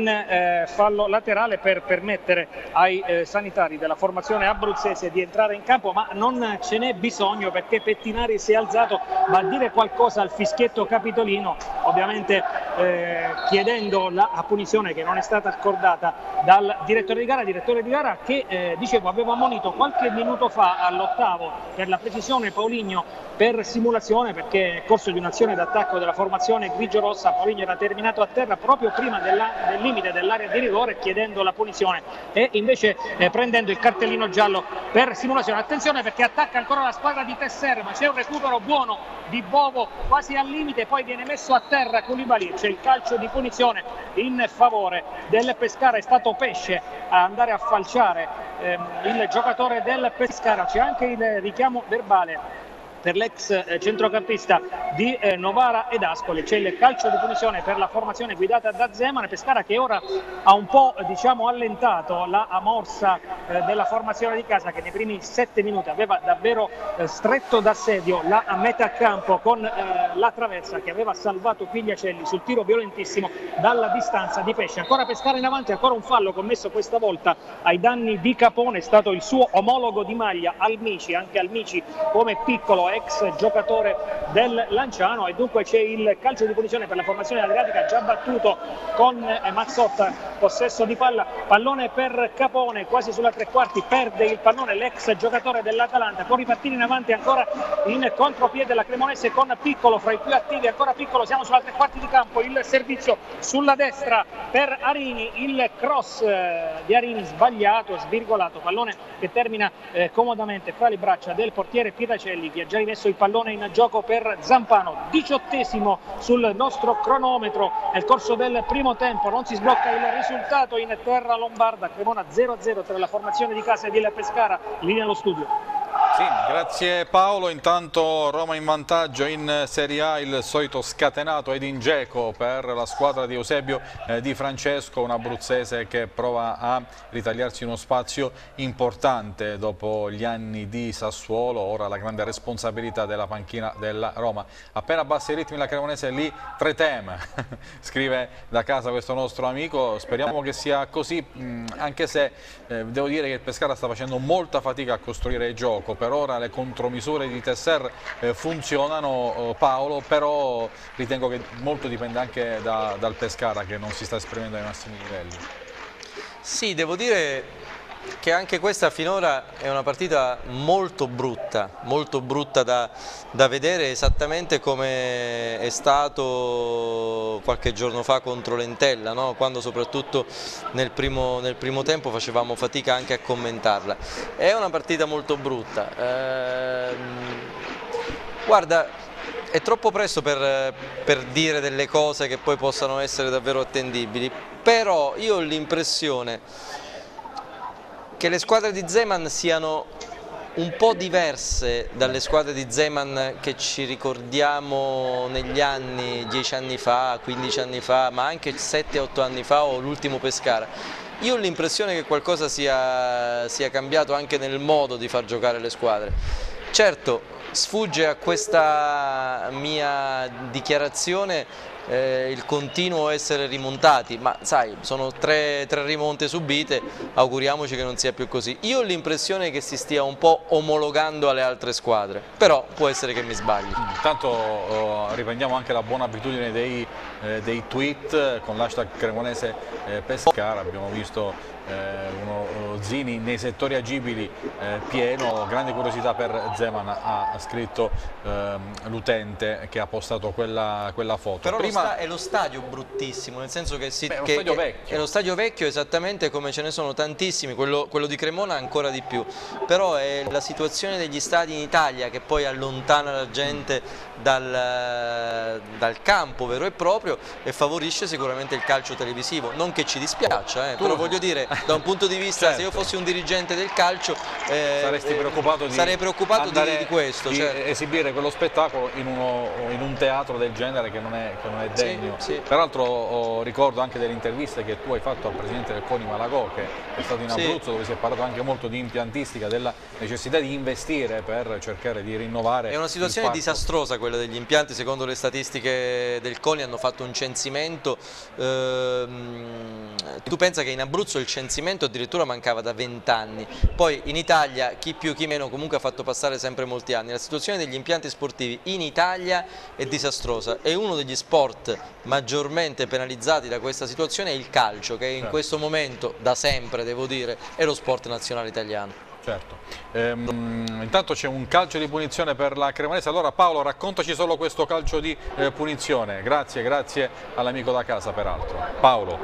in fallo laterale per permettere ai sanitari della formazione abruzzese di entrare in campo, ma non ce n'è bisogno perché Pettinari si è alzato, va a dire qualcosa al fischietto capitolino, ovviamente chiedendo la punizione che non è stata accordata dal direttore di gara che dicevo aveva ammonito qualche minuto fa all'ottavo per la precisione Paulinho per simulazione, perché nel corso di un'azione d'attacco della formazione grigio-rossa Paulinho era terminato a terra proprio prima del limite dell'area di rigore, chiedendo la punizione e invece prendendo il cartellino giallo per simulazione. Attenzione perché attacca ancora la squadra di Tesser, ma c'è un recupero buono di Bovo quasi al limite, poi viene messo a terra Koulibaly, c'è il calcio di punizione in favore del Pescara, è stato Pesce a andare a falciare il giocatore del Pescara. C'è anche il richiamo verbale per l'ex centrocampista di Novara ed Ascoli, c'è il calcio di punizione per la formazione guidata da Zeman. Pescara che ora ha un po' allentato la morsa della formazione di casa, che nei primi 7 minuti aveva davvero stretto d'assedio la metà campo con la traversa che aveva salvato Pigliacelli sul tiro violentissimo dalla distanza di Pesce. Ancora Pescara in avanti, ancora un fallo commesso questa volta ai danni di Capone, è stato il suo omologo di maglia Almici, anche Almici come piccolo ex giocatore del Lanciano, e dunque c'è il calcio di punizione per la formazione adriatica già battuto con Mazzotta, possesso di palla, pallone per Capone quasi sulla tre quarti, perde il pallone l'ex giocatore dell'Atalanta, può ripartire in avanti ancora in contropiede la Cremonese con Piccolo fra i più attivi, ancora Piccolo, siamo sulla tre quarti di campo, il servizio sulla destra per Arini, il cross di Arini sbagliato, svirgolato, pallone che termina comodamente fra le braccia del portiere Pieracelli, che ha già rimesso il pallone in gioco per Zampano. 18esimo sul nostro cronometro nel corso del primo tempo, non si sblocca il risultato in terra lombarda, Cremona 0-0 tra la formazione di casa e di Pescara. Linea allo studio. Sì, grazie Paolo. Intanto Roma in vantaggio in Serie A, il solito scatenato Edin Dzeko per la squadra di Eusebio Di Francesco, un abruzzese che prova a ritagliarsi uno spazio importante dopo gli anni di Sassuolo, ora la grande responsabilità della panchina della Roma. Appena abbassa i ritmi la Cremonese lì tretem, scrive da casa questo nostro amico, speriamo che sia così, anche se devo dire che il Pescara sta facendo molta fatica a costruire il gioco. Per ora le contromisure di Tesser funzionano, Paolo, però ritengo che molto dipende anche dal Pescara, che non si sta esprimendo ai massimi livelli. Sì, devo dire che anche questa finora è una partita molto brutta da vedere, esattamente come è stato qualche giorno fa contro l'Entella, no? Quando soprattutto nel primo tempo facevamo fatica anche a commentarla. È una partita molto brutta. Guarda, è troppo presto per dire delle cose che poi possano essere davvero attendibili, però io ho l'impressione che le squadre di Zeman siano un po' diverse dalle squadre di Zeman che ci ricordiamo negli anni, 10 anni fa, 15 anni fa, ma anche 7-8 anni fa o l'ultimo Pescara. Io ho l'impressione che qualcosa sia cambiato anche nel modo di far giocare le squadre. Certo, sfugge a questa mia dichiarazione il continuo essere rimontati, ma sai, sono tre rimonte subite, auguriamoci che non sia più così. Io ho l'impressione che si stia un po' omologando alle altre squadre, però può essere che mi sbagli. Intanto riprendiamo anche la buona abitudine dei tweet con l'hashtag Cremonese Pescara, abbiamo visto uno Zini nei settori agibili pieno, grande curiosità per Zeman, ha scritto l'utente che ha postato quella foto. Però prima è lo stadio bruttissimo, nel senso che, è lo stadio vecchio esattamente come ce ne sono tantissimi, quello di Cremona ancora di più, però è la situazione degli stadi in Italia che poi allontana la gente dal campo vero e proprio e favorisce sicuramente il calcio televisivo, non che ci dispiaccia, però voglio dire, da un punto di vista, certo, se io fossi un dirigente del calcio sarei preoccupato di questo, certo, esibire quello spettacolo in un teatro del genere che non è non è degno. Sì. Peraltro ricordo anche delle interviste che tu hai fatto al presidente del CONI Malagò, che è stato in Abruzzo, dove si è parlato anche molto di impiantistica, della necessità di investire per cercare di rinnovare. È una situazione disastrosa quella degli impianti. Secondo le statistiche del CONI hanno fatto un censimento, tu pensa che in Abruzzo il censimento addirittura mancava da 20 anni, poi in Italia chi più chi meno comunque ha fatto passare sempre molti anni. La situazione degli impianti sportivi in Italia è disastrosa e uno degli sport maggiormente penalizzati da questa situazione è il calcio, che in questo momento, da sempre devo dire, è lo sport nazionale italiano. Certo. Intanto c'è un calcio di punizione per la Cremonese. Allora Paolo, raccontaci solo questo calcio di punizione. Grazie all'amico da casa peraltro. Paolo.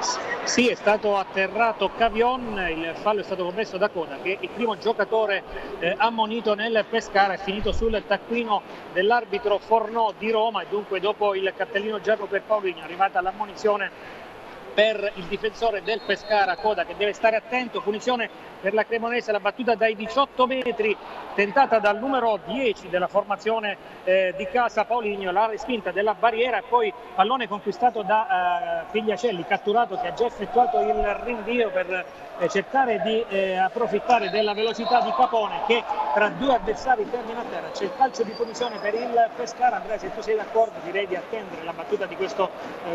Sì, è stato atterrato Cavion, il fallo è stato commesso da Coda, che il primo giocatore ammonito nel Pescara, è finito sul taccuino dell'arbitro Fornò di Roma, e dunque dopo il cartellino giallo per Paulinho è arrivata l'ammonizione per il difensore del Pescara, Coda, che deve stare attento. Punizione per la Cremonese, la battuta dai 18 metri tentata dal numero 10 della formazione di casa Paulinho, la respinta della barriera, e poi pallone conquistato da Figliacelli, catturato, che ha già effettuato il rinvio per cercare di approfittare della velocità di Capone, che tra due avversari termina a terra. C'è il calcio di punizione per il Pescara. Andrea, se tu sei d'accordo, direi di attendere la battuta di questo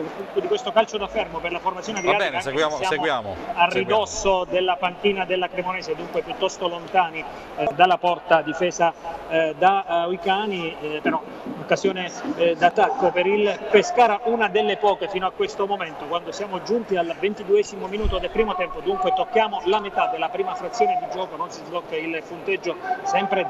calcio da fermo per la formazione Va bene, seguiamo. A ridosso della panchina della Cremonese, dunque piuttosto lontani dalla porta difesa da Uicani, però occasione d'attacco per il Pescara, una delle poche fino a questo momento, quando siamo giunti al 22esimo minuto del primo tempo. Dunque tocchiamo la metà della prima frazione di gioco, non si sblocca il punteggio, sempre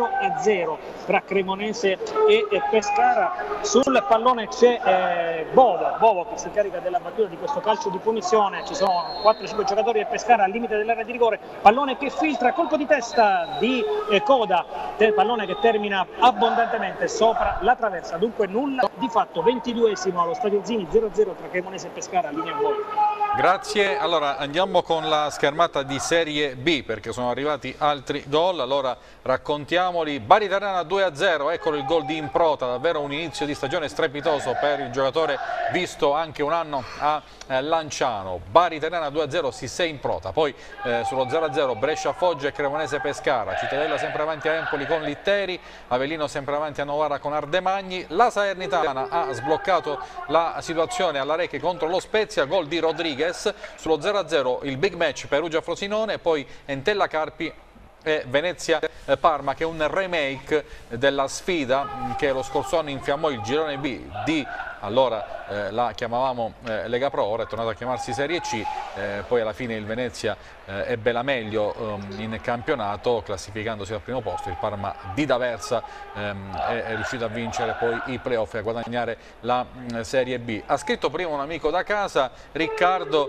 0-0 tra Cremonese e Pescara. Sul pallone c'è Bovo che si carica della battuta di questo calcio di punizione. Ci sono 4-5 giocatori del Pescara al limite dell'area di rigore, pallone che filtra, colpo di testa di Coda, pallone che termina abbondantemente sopra la traversa. Dunque nulla di fatto. 22esimo allo Stadio Zini, 0-0 tra Cremonese e Pescara. Linea a voi. Grazie. Allora andiamo con la schermata di Serie B, perché sono arrivati altri gol. Allora raccontiamoli. Bari Ternana 2-0, eccolo il gol di Improta, davvero un inizio di stagione strepitoso per il giocatore visto anche un anno a Lanciano. Bari Ternana 2-0, Sissé Improta, poi sullo 0-0 Brescia Foggia e Cremonese Pescara, Cittadella sempre avanti a Empoli con Litteri, Avellino sempre avanti a Novara con Ardemagni. La Salernitana ha sbloccato la situazione alla Recche contro lo Spezia, gol di Rodriguez. Sullo 0-0 il big match Perugia Frosinone, poi Entella Carpi e Venezia Parma, che è un remake della sfida che lo scorso anno infiammò il girone B di, allora la chiamavamo Lega Pro, ora è tornata a chiamarsi Serie C, poi alla fine il Venezia ebbe la meglio in campionato classificandosi al primo posto. Il Parma di D'Aversa è riuscito a vincere poi i playoff e a guadagnare la Serie B. Ha scritto prima un amico da casa, Riccardo,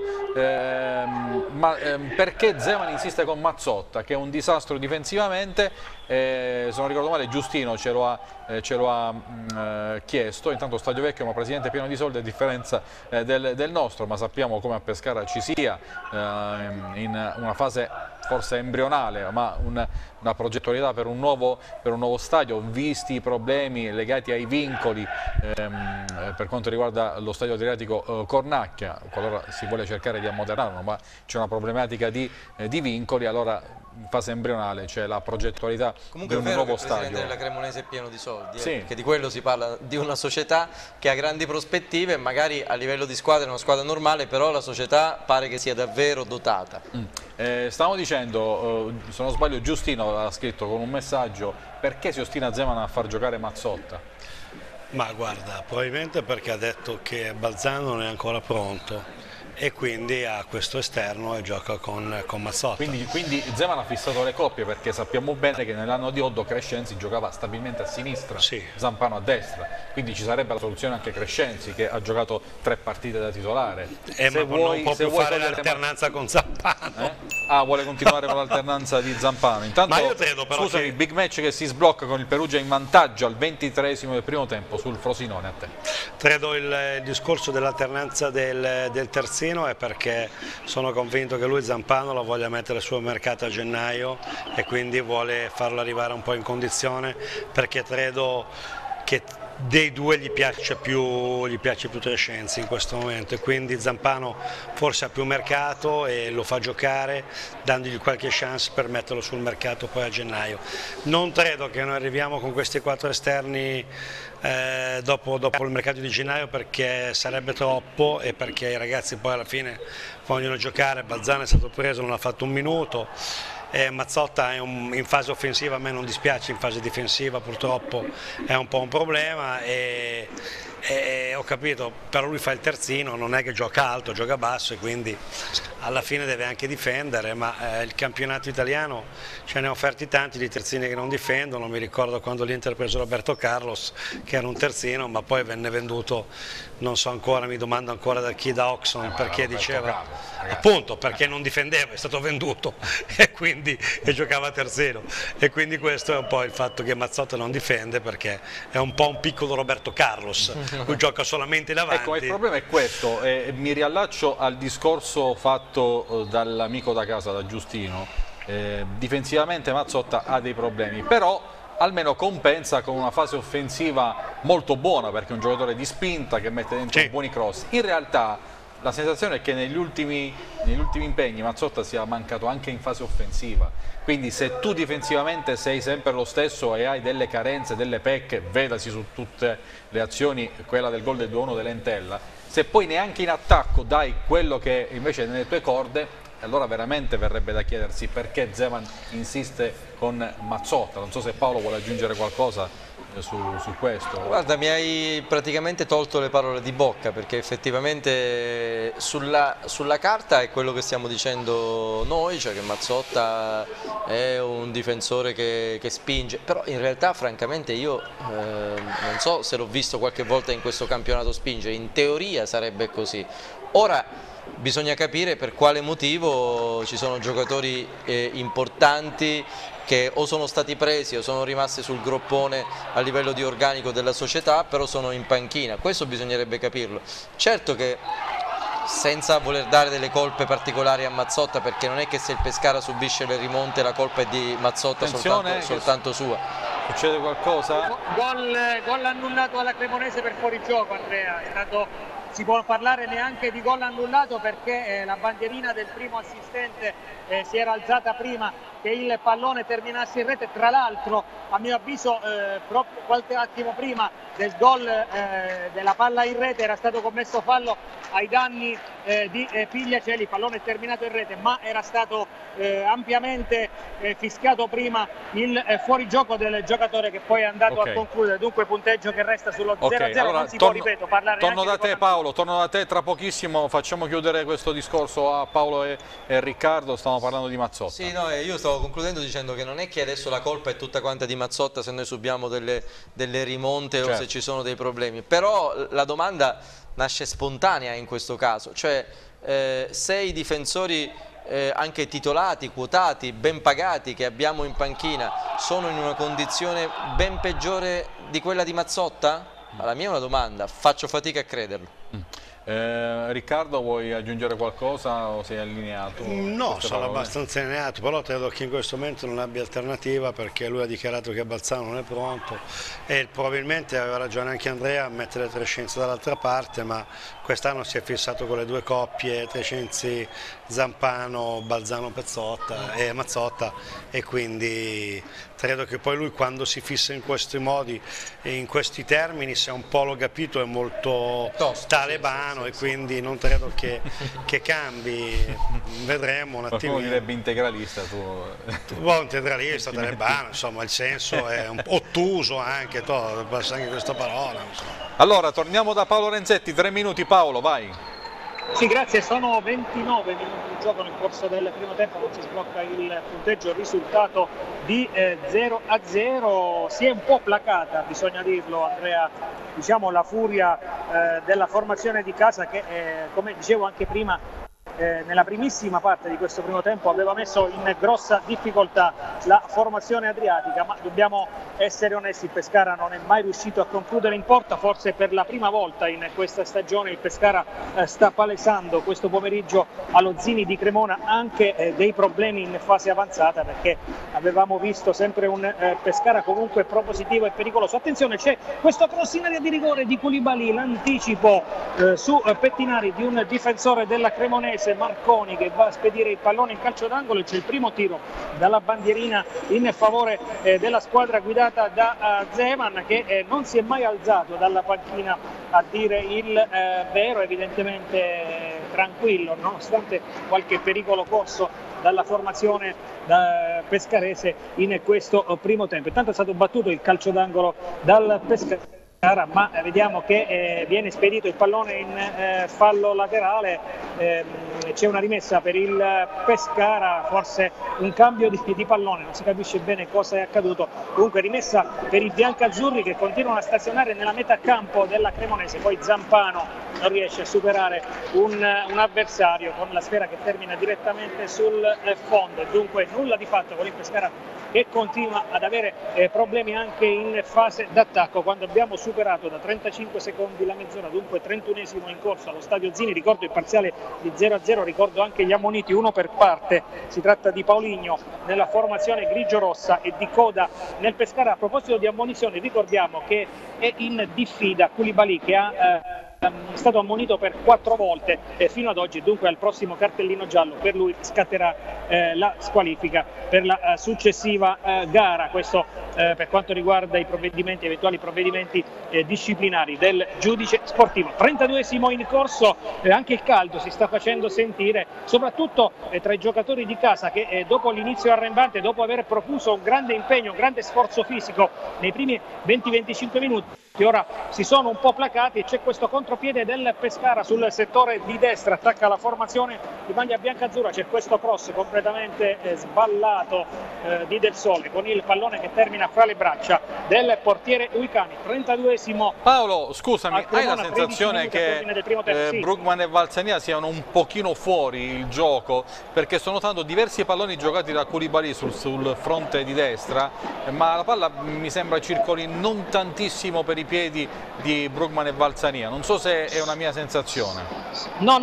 perché Zeman insiste con Mazzotta, che è un disastro difensivamente. Se non ricordo male Giustino ce lo ha chiesto. Intanto Stadio Vecchio, ma presidente pieno di soldi a differenza del nostro, ma sappiamo come a Pescara ci sia in una fase forse embrionale, ma una progettualità per un nuovo stadio, visti i problemi legati ai vincoli per quanto riguarda lo stadio Adriatico Cornacchia. Qualora si vuole cercare di ammodernarlo, ma c'è una problematica di vincoli, allora in fase embrionale c'è la progettualità di un nuovo stadio. Il presidente della Cremonese è pieno di soldi, sì, perché di quello si parla, di una società che ha grandi prospettive, magari a livello di squadra è una squadra normale, però la società pare che sia davvero dotata. Stavamo dicendo, se non sbaglio Giustino ha scritto con un messaggio: perché si ostina Zeman a far giocare Mazzotta? Ma guarda, probabilmente perché ha detto che Balzano non è ancora pronto e quindi ha questo esterno e gioca con Mazzotta. Quindi Zeman ha fissato le coppie, perché sappiamo bene che nell'anno di Oddo Crescenzi giocava stabilmente a sinistra, sì, Zampano a destra, quindi ci sarebbe la soluzione anche Crescenzi, che ha giocato 3 partite da titolare. Ma non può più fare l'alternanza con Zampano. Vuole continuare con l'alternanza di Zampano. Intanto, ma io credo però, scusami, big match che si sblocca con il Perugia in vantaggio al 23esimo del primo tempo sul Frosinone. A te. Credo il discorso dell'alternanza del terzino è perché sono convinto che lui Zampano lo voglia mettere sul mercato a gennaio e quindi vuole farlo arrivare un po' in condizione, perché credo che dei due gli piace più Trescenzi in questo momento, e quindi Zampano forse ha più mercato e lo fa giocare dandogli qualche chance per metterlo sul mercato poi a gennaio. Non credo che noi arriviamo con questi 4 esterni dopo il mercato di gennaio, perché sarebbe troppo e perché i ragazzi poi alla fine vogliono giocare. Balzano è stato preso, non ha fatto un minuto. Mazzotta in fase offensiva a me non dispiace, in fase difensiva purtroppo è un po' un problema e ho capito, però lui fa il terzino, non è che gioca alto, gioca basso e quindi alla fine deve anche difendere, ma il campionato italiano ce ne ha offerti tanti di terzini che non difendono. Mi ricordo quando l'Inter ha preso Roberto Carlos, che era un terzino, ma poi venne venduto, non so ancora, mi domando ancora da chi, da Oxon, perché diceva, appunto, perché non difendeva, è stato venduto e giocava terzino, e quindi questo è un po' il fatto che Mazzotta non difende, perché è un po' un piccolo Roberto Carlos, lui gioca solamente davanti. Ecco, il problema è questo, mi riallaccio al discorso fatto dall'amico da casa, da Giustino. Difensivamente Mazzotta ha dei problemi, però almeno compensa con una fase offensiva molto buona, perché è un giocatore di spinta che mette dentro buoni cross. In realtà la sensazione è che negli ultimi impegni Mazzotta sia mancato anche in fase offensiva, quindi se tu difensivamente sei sempre lo stesso e hai delle carenze, delle pecche, vedasi su tutte le azioni, quella del gol del 2-1 dell'Entella, se poi neanche in attacco dai quello che invece è nelle tue corde, allora veramente verrebbe da chiedersi perché Zeman insiste con Mazzotta. Non so se Paolo vuole aggiungere qualcosa su questo. Guarda, mi hai praticamente tolto le parole di bocca, perché effettivamente sulla carta è quello che stiamo dicendo noi, cioè che Mazzotta è un difensore che spinge, però in realtà francamente io non so se l'ho visto qualche volta in questo campionato spingere. In teoria sarebbe così. Ora bisogna capire per quale motivo ci sono giocatori importanti che o sono stati presi o sono rimasti sul groppone a livello di organico della società, però sono in panchina. Questo bisognerebbe capirlo. Certo che, senza voler dare delle colpe particolari a Mazzotta, perché non è che se il Pescara subisce le rimonte la colpa è di Mazzotta soltanto sua. Succede qualcosa? Gol annullato alla Cremonese per fuorigioco, Andrea. Si può parlare neanche di gol annullato, perché la bandierina del primo assistente si era alzata prima che il pallone terminasse in rete. Tra l'altro, a mio avviso, proprio qualche attimo prima del gol della palla in rete era stato commesso fallo ai danni di Pigliacelli. Il pallone è terminato in rete, ma era stato ampiamente fischiato prima il fuorigioco del giocatore, che poi è andato a concludere. Dunque punteggio che resta sullo 0-0. Allora, non si può, ripeto, parlare torno neanche da te Paolo, torno da te tra pochissimo. Facciamo chiudere questo discorso a Paolo e Riccardo. Stiamo parlando di Mazzotta. Sì, no, io stavo concludendo dicendo che non è che adesso la colpa è tutta quanta di Mazzotta se noi subiamo delle rimonte o se ci sono dei problemi, però la domanda nasce spontanea in questo caso, cioè se i difensori anche titolati, quotati, ben pagati che abbiamo in panchina sono in una condizione ben peggiore di quella di Mazzotta? La mia è una domanda, faccio fatica a crederlo. Riccardo, vuoi aggiungere qualcosa o sei allineato? No, sono abbastanza allineato, però credo che in questo momento non abbia alternativa, perché lui ha dichiarato che Balzano non è pronto e probabilmente aveva ragione anche Andrea a mettere Trescenzi dall'altra parte, ma quest'anno si è fissato con le due coppie, Trescenzi, Zampano, Balzano, Mazzotta, e quindi credo che poi lui, quando si fissa in questi modi e in questi termini, se un po' l'ho capito, è molto talebano, e quindi non credo che cambi. Vedremo un attimo. Qualcuno direbbe integralista, tu integralista, talebano, insomma il senso è un po' ottuso anche, passa anche questa parola, insomma. Allora torniamo da Paolo Renzetti, 3 minuti Paolo, vai. Sì, grazie, sono 29 minuti di gioco nel corso del primo tempo, non si sblocca il punteggio, il risultato di 0-0, si è un po' placata, bisogna dirlo Andrea, diciamo la furia della formazione di casa che come dicevo anche prima nella primissima parte di questo primo tempo aveva messo in grossa difficoltà la formazione adriatica, ma dobbiamo essere onesti, il Pescara non è mai riuscito a concludere in porta, forse per la prima volta in questa stagione il Pescara sta palesando questo pomeriggio allo Zini di Cremona anche dei problemi in fase avanzata, perché avevamo visto sempre un Pescara comunque propositivo e pericoloso. Attenzione, c'è questo cross in area di rigore di Koulibaly, l'anticipo su Pettinari di un difensore della Cremonese, Marconi, che va a spedire il pallone in calcio d'angolo, e c'è il primo tiro dalla bandierina in favore della squadra guidata da Zeman, che non si è mai alzato dalla panchina a dire il vero, evidentemente tranquillo nonostante qualche pericolo corso dalla formazione pescarese in questo primo tempo. Intanto è stato battuto il calcio d'angolo dal Pescara, ma vediamo che viene spedito il pallone in fallo laterale, c'è una rimessa per il Pescara, forse un cambio di pallone, non si capisce bene cosa è accaduto, comunque rimessa per i biancazzurri che continuano a stazionare nella metà campo della Cremonese. Poi Zampano non riesce a superare un avversario con la sfera che termina direttamente sul fondo, dunque nulla di fatto con il Pescara che continua ad avere problemi anche in fase d'attacco. Quando abbiamo superato da 35 secondi la mezz'ora, dunque 31esimo in corso allo Stadio Zini, ricordo il parziale di 0-0, ricordo anche gli ammoniti, uno per parte, si tratta di Paulinho nella formazione grigio-rossa e di Coda nel Pescara. A proposito di ammonizioni, ricordiamo che è in diffida Koulibaly, che è stato ammonito per 4 volte fino ad oggi, dunque al prossimo cartellino giallo per lui scatterà la squalifica per la successiva gara. Questo per quanto riguarda i provvedimenti, eventuali provvedimenti disciplinari del giudice sportivo. 32esimo in corso, anche il caldo si sta facendo sentire, soprattutto tra i giocatori di casa che dopo l'inizio arrembante, dopo aver profuso un grande impegno, un grande sforzo fisico nei primi 20-25 minuti, ora si sono un po' placati e c'è questo contropiede del Pescara sul settore di destra, attacca la formazione di maglia biancazzurra, c'è questo cross completamente sballato di Del Sole con il pallone che termina fra le braccia del portiere Uicani. 32esimo. Paolo, scusami, hai la sensazione che sì. Brugman e Valsania siano un pochino fuori il gioco, perché sto notando diversi palloni giocati da Koulibaly sul fronte di destra, ma la palla mi sembra circoli non tantissimo per i piedi di Brugman e Valsania, non so se è una mia sensazione. No,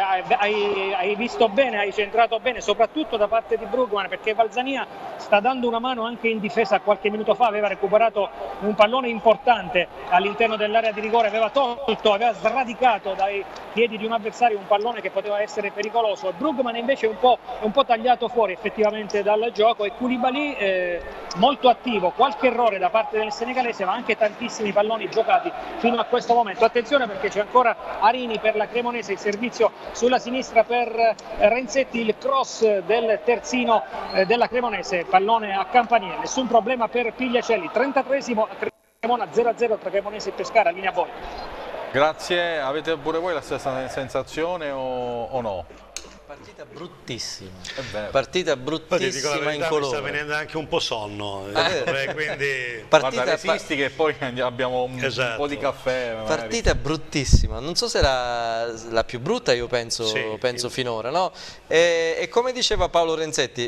hai visto bene, hai centrato bene, soprattutto da parte di Brugman, perché Valsania sta dando una mano anche in difesa. Qualche minuto fa aveva recuperato un pallone importante all'interno dell'area di rigore, aveva sradicato dai piedi di un avversario un pallone che poteva essere pericoloso. Brugman invece è un po' tagliato fuori effettivamente dal gioco, e Koulibaly molto attivo, qualche errore da parte del senegalese, ma anche tantissimi palloni giocati fino a questo momento. Attenzione, perché c'è ancora Arini per la Cremonese, il servizio sulla sinistra per Renzetti, il cross del terzino della Cremonese, pallone a campanile, nessun problema per Pigliacelli. 33esimo, Cremona 0-0 tra Cremonese e Pescara, linea a voi. Grazie, avete pure voi la stessa sensazione o no? Partita bruttissima, partita bruttissima in colore. Mi sta venendo anche un po' sonno, quindi... Guarda, resisti che poi abbiamo un po' di caffè. Partita bruttissima, non so se era la più brutta, io penso, penso finora, no? E come diceva Paolo Renzetti,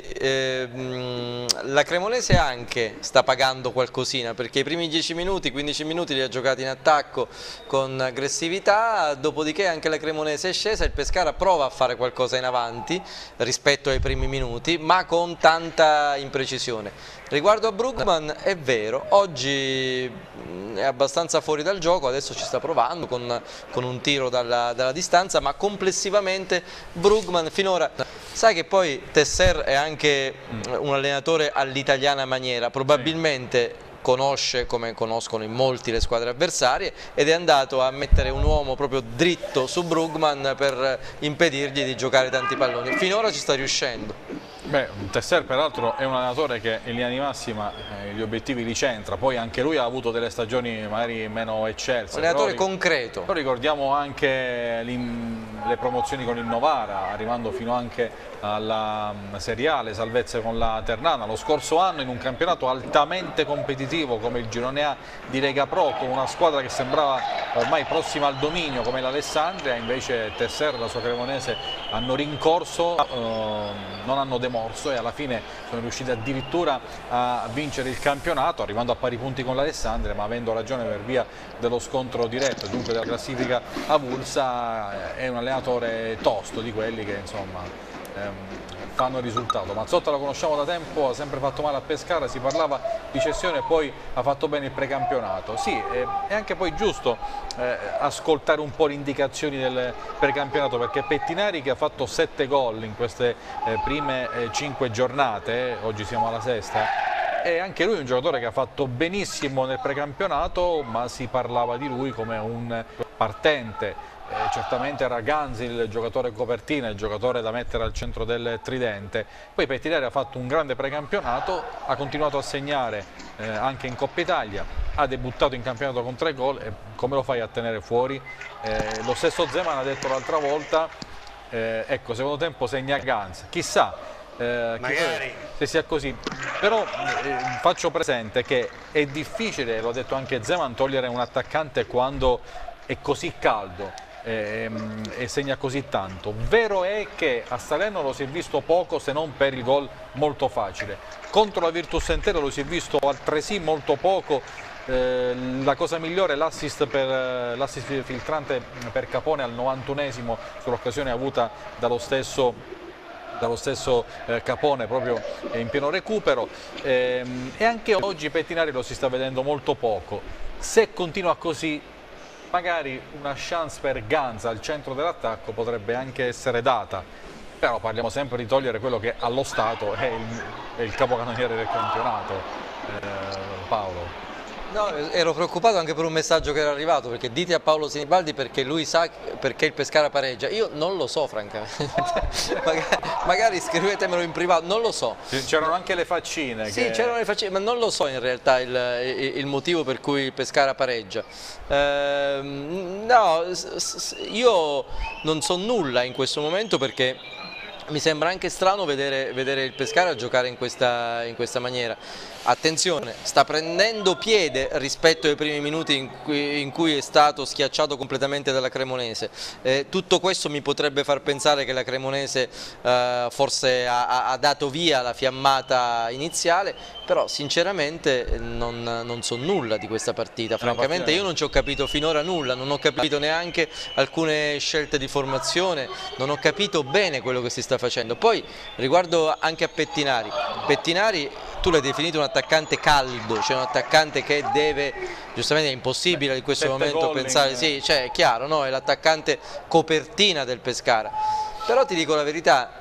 la Cremonese anche sta pagando qualcosina, perché i primi 10 minuti, 15 minuti li ha giocati in attacco con aggressività, dopodiché anche la Cremonese è scesa, il Pescara prova a fare qualcosa in avanti rispetto ai primi minuti, ma con tanta imprecisione. Riguardo a Brugman, è vero, oggi è abbastanza fuori dal gioco, adesso ci sta provando con un tiro dalla distanza, ma complessivamente Brugman finora... Sai che poi Tesser è anche un allenatore all'italiana maniera, probabilmente conosce, come conoscono in molti le squadre avversarie, ed è andato a mettere un uomo proprio dritto su Brugman per impedirgli di giocare tanti palloni. Finora ci sta riuscendo. Beh, Tesser peraltro è un allenatore che in linea di massima gli obiettivi li centra, poi anche lui ha avuto delle stagioni magari meno eccelse. Un allenatore concreto. Però ricordiamo anche le promozioni con il Novara, arrivando fino anche alla Serie A, le salvezze con la Ternana, lo scorso anno in un campionato altamente competitivo come il Girone A di Lega Pro, con una squadra che sembrava ormai prossima al dominio come l'Alessandria, invece Tesser e la sua Cremonese hanno rincorso, non hanno demorso e alla fine sono riusciti addirittura a vincere il campionato, arrivando a pari punti con l'Alessandria, ma avendo ragione per via dello scontro diretto e dunque della classifica avulsa. È un allenatore tosto, di quelli che insomma fanno il risultato. Mazzotta lo conosciamo da tempo, ha sempre fatto male a Pescara, si parlava di cessione e poi ha fatto bene il precampionato. Sì, è anche poi giusto ascoltare un po' le indicazioni del precampionato, perché Pettinari, che ha fatto 7 gol in queste prime 5 giornate, oggi siamo alla sesta, è anche lui un giocatore che ha fatto benissimo nel precampionato, ma si parlava di lui come un partente. Certamente era Ganzi il giocatore copertina, il giocatore da mettere al centro del tridente. Poi Pettinari ha fatto un grande precampionato, ha continuato a segnare anche in Coppa Italia, ha debuttato in campionato con 3 gol, e come lo fai a tenere fuori? Lo stesso Zeman ha detto l'altra volta, ecco, secondo tempo segna Ganzi, chissà magari se sia così, però faccio presente che è difficile, l'ho detto anche Zeman, togliere un attaccante quando è così caldo e segna così tanto. Vero è che a Salerno lo si è visto poco, se non per il gol molto facile. Contro la Virtus Entero lo si è visto altresì molto poco. La cosa migliore è l'assist filtrante per Capone al 91esimo sull'occasione avuta dallo stesso Capone proprio in pieno recupero, e anche oggi Pettinari lo si sta vedendo molto poco. Se continua così, magari una chance per Ganza al centro dell'attacco potrebbe anche essere data, però parliamo sempre di togliere quello che allo Stato è il capocannoniere del campionato. Paolo. No, ero preoccupato anche per un messaggio che era arrivato, perché dite a Paolo Sinibaldi perché lui sa perché il Pescara pareggia. Io non lo so francamente, magari scrivetemelo in privato, non lo so. C'erano anche le faccine. Sì, c'erano le faccine, ma non lo so in realtà il motivo per cui il Pescara pareggia. No, io non so nulla in questo momento, perché mi sembra anche strano vedere il Pescara giocare in questa maniera. Attenzione, sta prendendo piede rispetto ai primi minuti in cui è stato schiacciato completamente dalla Cremonese. Tutto questo mi potrebbe far pensare che la Cremonese forse ha dato via la fiammata iniziale, però sinceramente non so nulla di questa partita. Francamente io non ci ho capito finora nulla, non ho capito neanche alcune scelte di formazione, non ho capito bene quello che si sta facendo. Poi riguardo anche a Pettinari, tu l'hai definito un attaccante caldo, cioè un attaccante che deve, giustamente è impossibile in questo momento pensare, sì, cioè è chiaro, no? È l'attaccante copertina del Pescara. Però ti dico la verità,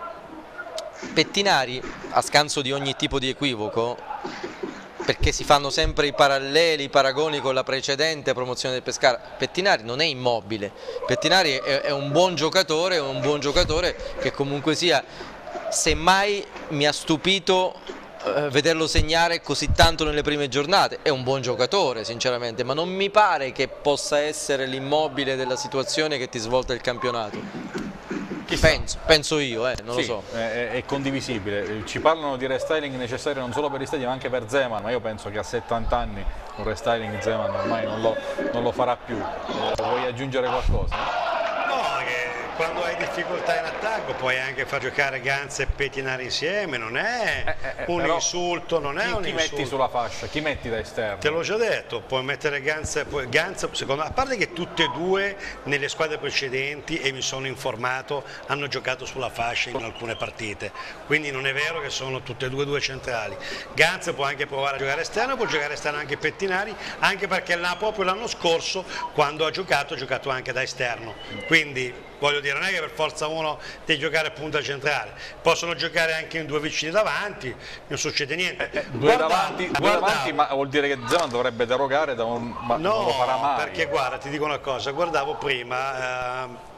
Pettinari, a scanso di ogni tipo di equivoco, perché si fanno sempre i paralleli, i paragoni con la precedente promozione del Pescara, Pettinari non è Immobile, Pettinari è un buon giocatore, che comunque sia, semmai mi ha stupito vederlo segnare così tanto nelle prime giornate. È un buon giocatore sinceramente, ma non mi pare che possa essere l'Immobile della situazione che ti svolta il campionato. Penso io, non lo so. È condivisibile. Ci parlano di restyling necessario non solo per gli stadi ma anche per Zeman, ma io penso che a 70 anni un restyling Zeman ormai non lo farà più. Vuoi aggiungere qualcosa? No, che quando hai difficoltà in attacco puoi anche far giocare Ganza e Pettinari insieme, non è un insulto, non è un chi insulto. metti sulla fascia? Chi metti da esterno? Te l'ho già detto, puoi mettere Ganza, secondo me, a parte che tutte e due nelle squadre precedenti, e mi sono informato, hanno giocato sulla fascia in alcune partite, quindi non è vero che sono tutte e due centrali. Ganza può anche provare a giocare esterno, può giocare esterno anche Pettinari, anche perché proprio l'anno scorso quando ha giocato anche da esterno, quindi voglio dire, non è che per forza uno deve giocare a punta centrale, possono giocare anche in due vicini davanti, non succede niente. Due davanti, ma vuol dire che Zeman dovrebbe derogare da un... ma no, non lo farà mai. Perché guarda, ti dico una cosa, guardavo prima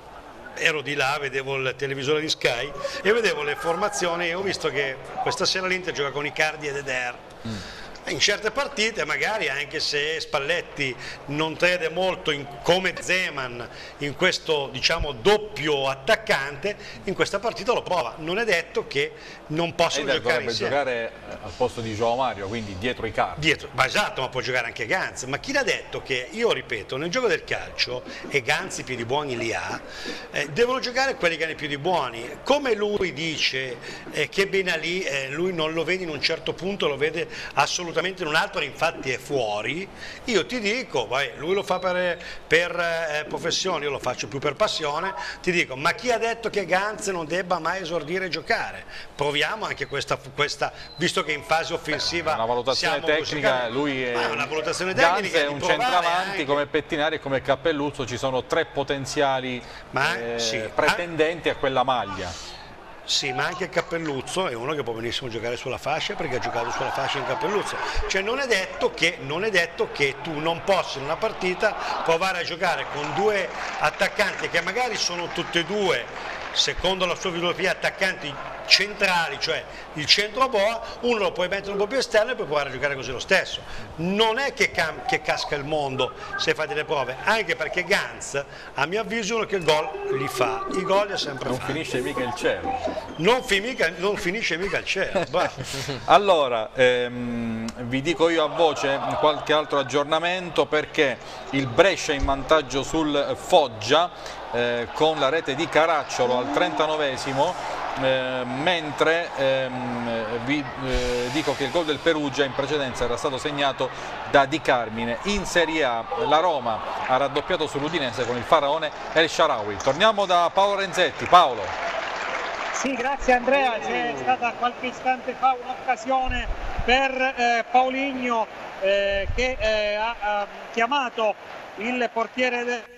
ero di là, vedevo il televisore di Sky e vedevo le formazioni e ho visto che questa sera l'Inter gioca con Icardi ed Eder. In certe partite magari, anche se Spalletti non crede molto come Zeman in questo, diciamo, doppio attaccante, in questa partita lo prova. Non è detto che non possano giocare insieme. Giocare al posto di João Mario, quindi dietro i cardi. Ma esatto, ma può giocare anche Ganz. Ma chi l'ha detto che, io ripeto, nel gioco del calcio, e Ganz i piedi buoni li ha, devono giocare quelli che hanno i piedi buoni. Come lui dice che Benalì, lui non lo vede in un certo punto, lo vede assolutamente in un altro, infatti è fuori, io ti dico, vai, lui lo fa per professione, io lo faccio più per passione, ti dico, ma chi ha detto che Ganz non debba mai esordire e giocare? Proviamo anche questa visto che in fase offensiva una valutazione tecnica, lui è una valutazione Ganz tecnica, è un centravanti, come Pettinari e come Cappelluzzo ci sono 3 potenziali pretendenti a quella maglia. Sì, ma anche Cappelluzzo è uno che può benissimo giocare sulla fascia, perché ha giocato sulla fascia in Cappelluzzo. Cioè non è detto che tu non possa in una partita provare a giocare con 2 attaccanti che magari sono tutti e 2, secondo la sua filosofia, attaccanti centrali, cioè il centro a boa, uno lo puoi mettere un po' più esterno e puoi provare a giocare così lo stesso. Non è che casca il mondo se fai delle prove, anche perché Ganz, a mio avviso, uno che il gol li fa, i gol li ha sempre fatti. Non finisce mica il cielo. Non finisce mica il cielo. Allora, vi dico io a voce qualche altro aggiornamento, perché il Brescia in vantaggio sul Foggia con la rete di Caracciolo al 39esimo, mentre vi dico che il gol del Perugia in precedenza era stato segnato da Di Carmine. In Serie A la Roma ha raddoppiato sull'Udinese con il faraone El Shaarawy. Torniamo da Paolo Renzetti. Paolo. Sì, grazie Andrea, c'è stata qualche istante fa un'occasione per Paulinho che ha chiamato il portiere del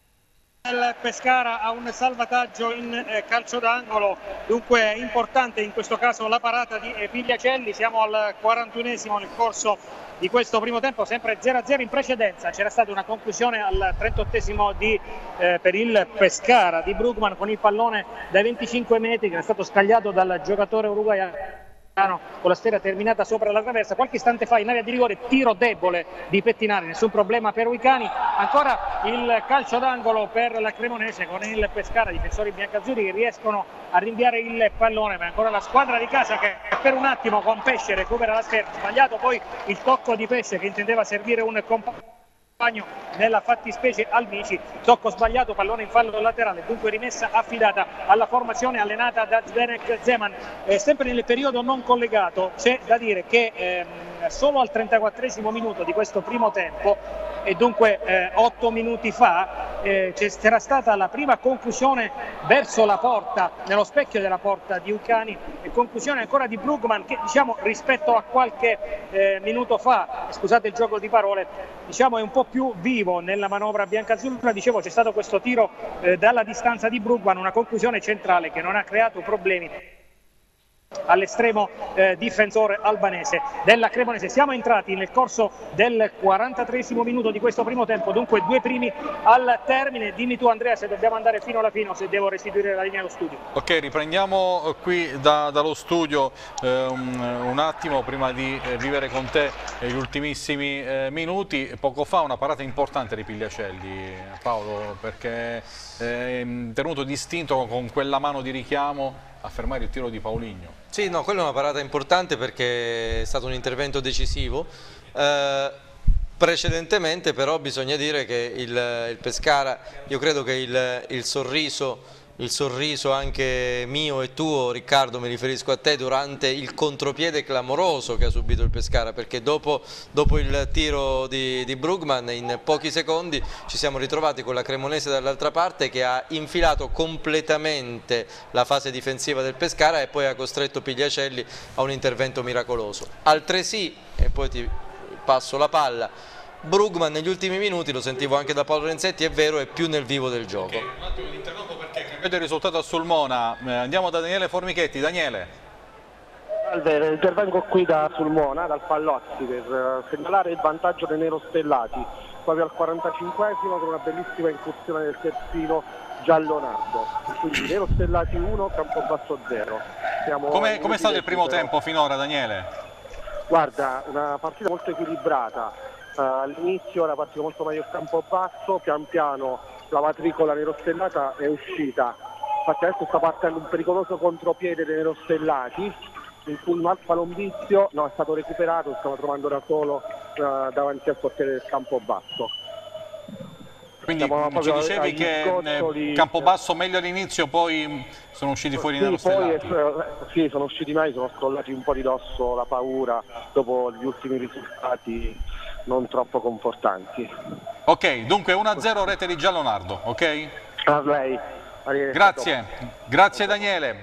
Pescara a un salvataggio in calcio d'angolo. Dunque importante in questo caso la parata di Pigliacelli. Siamo al 41esimo nel corso di questo primo tempo, sempre 0-0. In precedenza c'era stata una conclusione al 38esimo per il Pescara di Brugman con il pallone dai 25 metri che era stato scagliato dal giocatore uruguaiano con la sfera terminata sopra la traversa. Qualche istante fa in area di rigore, tiro debole di Pettinari, nessun problema per Uicani. Ancora il calcio d'angolo per la Cremonese con il Pescara, difensori biancazzurri che riescono a rinviare il pallone, ma ancora la squadra di casa che per un attimo con Pesce recupera la sfera. Sbagliato poi il tocco di Pesce che intendeva servire un compagno, nella fattispecie Almici, tocco sbagliato, pallone in fallo laterale, dunque rimessa affidata alla formazione allenata da Zdenek Zeman. Sempre nel periodo non collegato c'è da dire che solo al 34esimo minuto di questo primo tempo, e dunque 8 minuti fa, c'era stata la prima conclusione verso la porta, nello specchio della porta di Ucani, e conclusione ancora di Brugman che, diciamo, rispetto a qualche minuto fa, scusate il gioco di parole, diciamo è un po' più vivo nella manovra biancazzurra. Dicevo, c'è stato questo tiro dalla distanza di Brugman, una conclusione centrale che non ha creato problemi all'estremo difensore albanese della Cremonese. Siamo entrati nel corso del 43esimo minuto di questo primo tempo, dunque 2 primi al termine. Dimmi tu Andrea se dobbiamo andare fino alla fine o se devo restituire la linea allo studio. Ok, riprendiamo qui dallo studio un attimo prima di vivere con te gli ultimissimi minuti. Poco fa una parata importante di Pigliacelli, Paolo, perché è tenuto distinto con quella mano di richiamo a fermare il tiro di Paulinho. Sì, no, quella è una parata importante perché è stato un intervento decisivo. Precedentemente però bisogna dire che il Pescara, io credo che il sorriso anche mio e tuo, Riccardo, mi riferisco a te, durante il contropiede clamoroso che ha subito il Pescara, perché dopo il tiro di Brugman in pochi secondi ci siamo ritrovati con la Cremonese dall'altra parte che ha infilato completamente la fase difensiva del Pescara e poi ha costretto Pigliacelli a un intervento miracoloso. Altresì, e poi ti passo la palla, Brugman negli ultimi minuti, lo sentivo anche da Paolo Renzetti, è vero, è più nel vivo del gioco. Un attimo di interrompo perché cambiate il risultato a Sulmona. Andiamo da Daniele Formichetti. Daniele. Salve, intervengo qui da Sulmona, dal Pallozzi, per segnalare il vantaggio dei nerostellati. proprio al 45esimo con una bellissima incursione del terzino giallo-nardo. Quindi Nero Stellati 1, Campobasso 0. Come è stato il primo tempo finora, Daniele? Guarda, una partita molto equilibrata. All'inizio era partita molto meglio il Campobasso, pian piano la matricola nerostellata è uscita. Infatti adesso sta partendo un pericoloso contropiede dei nerostellati, in cui un Palombizio è stato recuperato, stava trovando da solo davanti al portiere del Campobasso. Quindi ci dicevi che Campobasso meglio all'inizio, poi sono usciti fuori nerostellati. Sì, sono usciti mai, sono scrollati un po' di dosso la paura dopo gli ultimi risultati non troppo confortanti. Ok, dunque 1-0 rete di giallo-nardo, ok? A lei. Grazie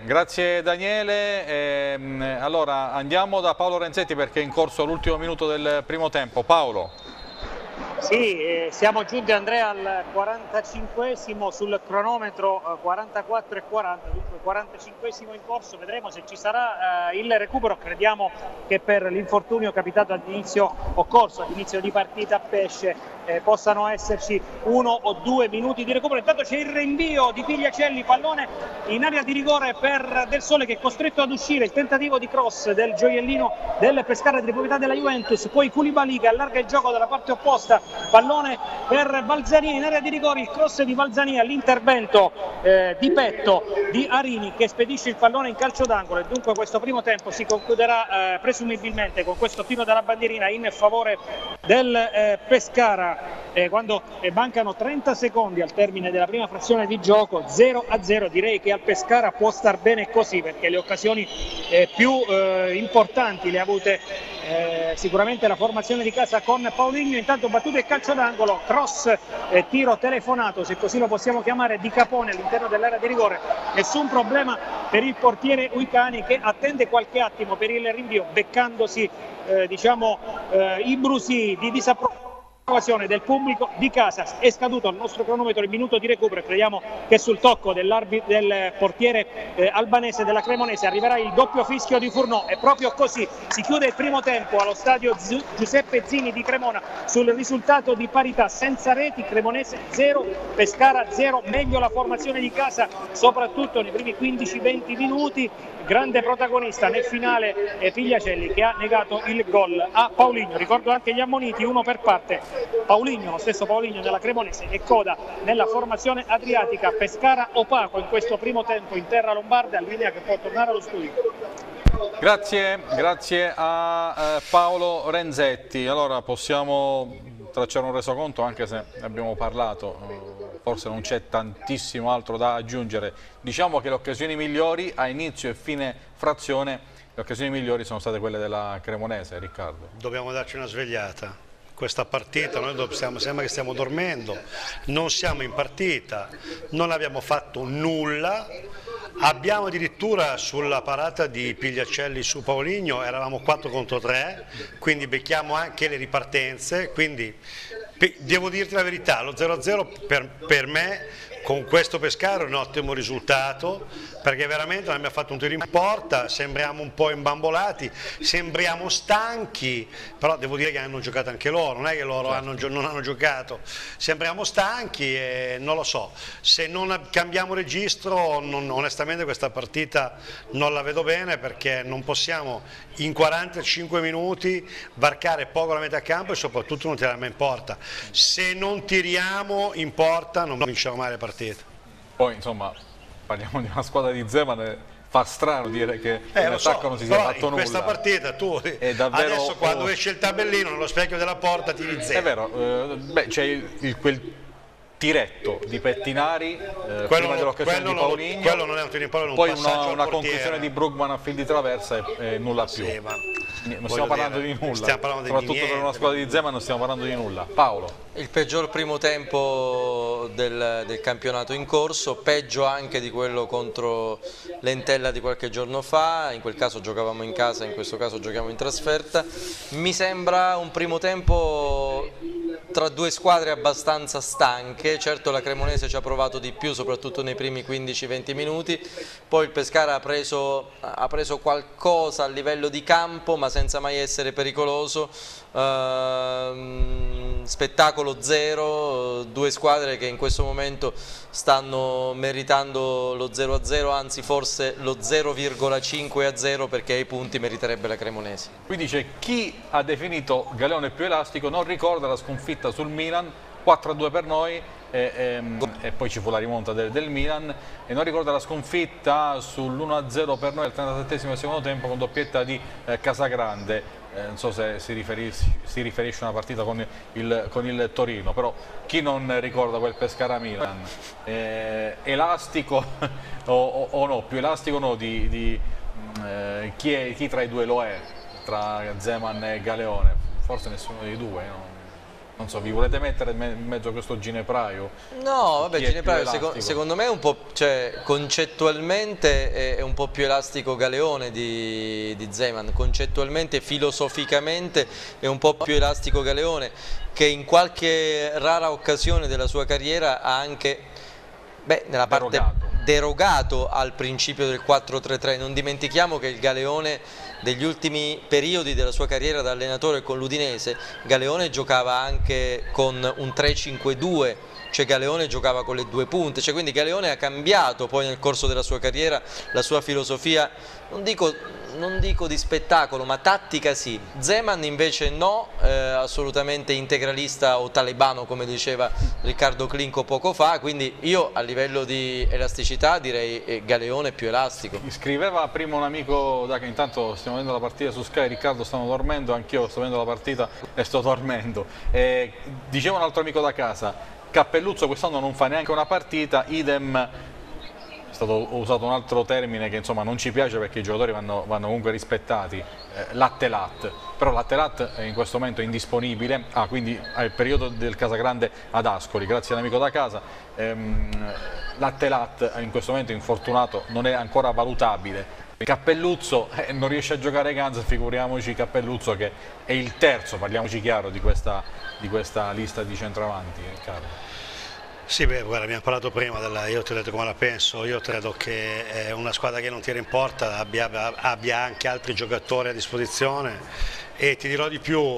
Daniele. Allora andiamo da Paolo Renzetti perché è in corso l'ultimo minuto del primo tempo. Paolo. Sì, siamo giunti, Andrea, al 45esimo sul cronometro, 44 e 40, dunque 45esimo in corso. Vedremo se ci sarà il recupero. Crediamo che per l'infortunio capitato all'inizio all'inizio di partita a Pesce possano esserci 1 o 2 minuti di recupero. Intanto c'è il rinvio di Pigliacelli, pallone in area di rigore per Del Sole che è costretto ad uscire, il tentativo di cross del gioiellino del Pescara di proprietà della Juventus, poi Koulibaly che allarga il gioco dalla parte opposta, pallone per Balzania in area di rigore, il cross di Balzania, l'intervento di petto di Arini che spedisce il pallone in calcio d'angolo e dunque questo primo tempo si concluderà presumibilmente con questo tiro dalla bandierina in favore del Pescara. Quando mancano 30 secondi al termine della prima frazione di gioco, 0-0, direi che al Pescara può star bene così perché le occasioni più importanti le ha avute sicuramente la formazione di casa con Paulinho. Intanto battuto il calcio d'angolo, cross, tiro telefonato se così lo possiamo chiamare, di Capone all'interno dell'area di rigore. Nessun problema per il portiere Uicani che attende qualche attimo per il rinvio beccandosi i brusii di disapprovazione del pubblico di casa. È scaduto al nostro cronometro il minuto di recupero e crediamo che sul tocco del portiere albanese della Cremonese arriverà il doppio fischio di Furnò e proprio così si chiude il primo tempo allo stadio Giuseppe Zini di Cremona sul risultato di parità senza reti. Cremonese 0, Pescara 0, meglio la formazione di casa soprattutto nei primi 15-20 minuti. Grande protagonista nel finale Pigliacelli che ha negato il gol a Paulinho. Ricordo anche gli ammoniti, uno per parte. Paulinho, lo stesso Paulinho della Cremonese e coda nella formazione adriatica. Pescara opaco in questo primo tempo in terra lombarda, linea che può tornare allo studio. Grazie a Paolo Renzetti. Allora possiamo tracciare un resoconto anche se ne abbiamo parlato. Forse non c'è tantissimo altro da aggiungere. Diciamo che le occasioni migliori a inizio e fine frazione, le occasioni migliori sono state quelle della Cremonese, Riccardo. Dobbiamo darci una svegliata. Questa partita, noi sembra che stiamo dormendo, non siamo in partita, non abbiamo fatto nulla, abbiamo addirittura sulla parata di Pigliacelli su Paulinho, eravamo 4 contro 3, quindi becchiamo anche le ripartenze, quindi devo dirti la verità, lo 0-0 per me con questo Pescara è un ottimo risultato perché veramente non abbiamo fatto un tiro in porta, sembriamo un po' imbambolati, sembriamo stanchi, però devo dire che hanno giocato anche loro, non è che loro non hanno giocato, sembriamo stanchi e non lo so, se non cambiamo registro onestamente questa partita non la vedo bene perché non possiamo in 45 minuti varcare poco la metà campo e soprattutto non tirare mai in porta, se non tiriamo in porta non vinciamo mai le partite. Poi insomma parliamo di una squadra di Zeman, fa strano dire che in attacco non si sia fatto nulla. In questa partita tu adesso quando esce il tabellino nello specchio della porta tiri 0. È vero, c'è quel tiretto di Pettinari prima dell'occasione di Paulinho, quello non è un tiro in porta, poi una conclusione di Brugman a fil di traversa e nulla più. Sì, non stiamo parlando di nulla, soprattutto per una squadra di Zeman non stiamo parlando di nulla. Paolo. Il peggior primo tempo del campionato in corso, peggio anche di quello contro l'Entella di qualche giorno fa, in quel caso giocavamo in casa, in questo caso giochiamo in trasferta. Mi sembra un primo tempo tra due squadre abbastanza stanche. Certo la Cremonese ci ha provato di più, soprattutto nei primi 15-20 minuti, poi il Pescara ha preso qualcosa a livello di campo ma senza mai essere pericoloso. Spettacolo zero, due squadre che in questo momento stanno meritando lo 0-0, anzi forse lo 0,5-0, perché ai punti meriterebbe la Cremonese. Qui dice: chi ha definito Galeone più elastico non ricorda la sconfitta sul Milan 4-2 per noi e poi ci fu la rimonta del Milan, e non ricorda la sconfitta sull'1-0 per noi al 37esimo del secondo tempo con doppietta di Casagrande. Non so se si riferisce a una partita con il Torino, però chi non ricorda quel Pescara-Milan? Elastico o no? Più elastico o no chi tra i due lo è, tra Zeman e Galeone? Forse nessuno dei due, no? Non so, vi volete mettere in mezzo a questo ginepraio? No, vabbè, ginepraio secondo me è un po', cioè, concettualmente è un po' più elastico Galeone di Zeman, concettualmente, filosoficamente è un po' più elastico Galeone, che in qualche rara occasione della sua carriera ha anche, nella parte derogato al principio del 4-3-3. Non dimentichiamo che il Galeone degli ultimi periodi della sua carriera da allenatore con l'Udinese, Galeone giocava anche con un 3-5-2, cioè Galeone giocava con le due punte, cioè quindi Galeone ha cambiato poi nel corso della sua carriera la sua filosofia, non dico di spettacolo, ma tattica sì. Zeman invece no, assolutamente integralista o talebano, come diceva Riccardo Clinco poco fa, quindi io a livello di elasticità direi Galeone più elastico. Mi scriveva prima un amico, che intanto stiamo vedendo la partita su Sky, Riccardo stanno dormendo, anch'io sto vedendo la partita e sto dormendo. Diceva un altro amico da casa: Cappelluzzo quest'anno non fa neanche una partita, idem. È stato usato un altro termine che insomma non ci piace perché i giocatori vanno comunque rispettati, Lattelat, però Lattelat in questo momento è indisponibile, quindi ha il periodo del Casagrande ad Ascoli, grazie all'amico da casa. Lattelat in questo momento è infortunato, non è ancora valutabile. Cappelluzzo non riesce a giocare Ganz, figuriamoci Cappelluzzo che è il terzo, parliamoci chiaro, di questa lista di centravanti, Riccardo. Sì, guarda, abbiamo parlato prima, io ti ho detto come la penso. Io credo che una squadra che non tira in porta abbia anche altri giocatori a disposizione, e ti dirò di più,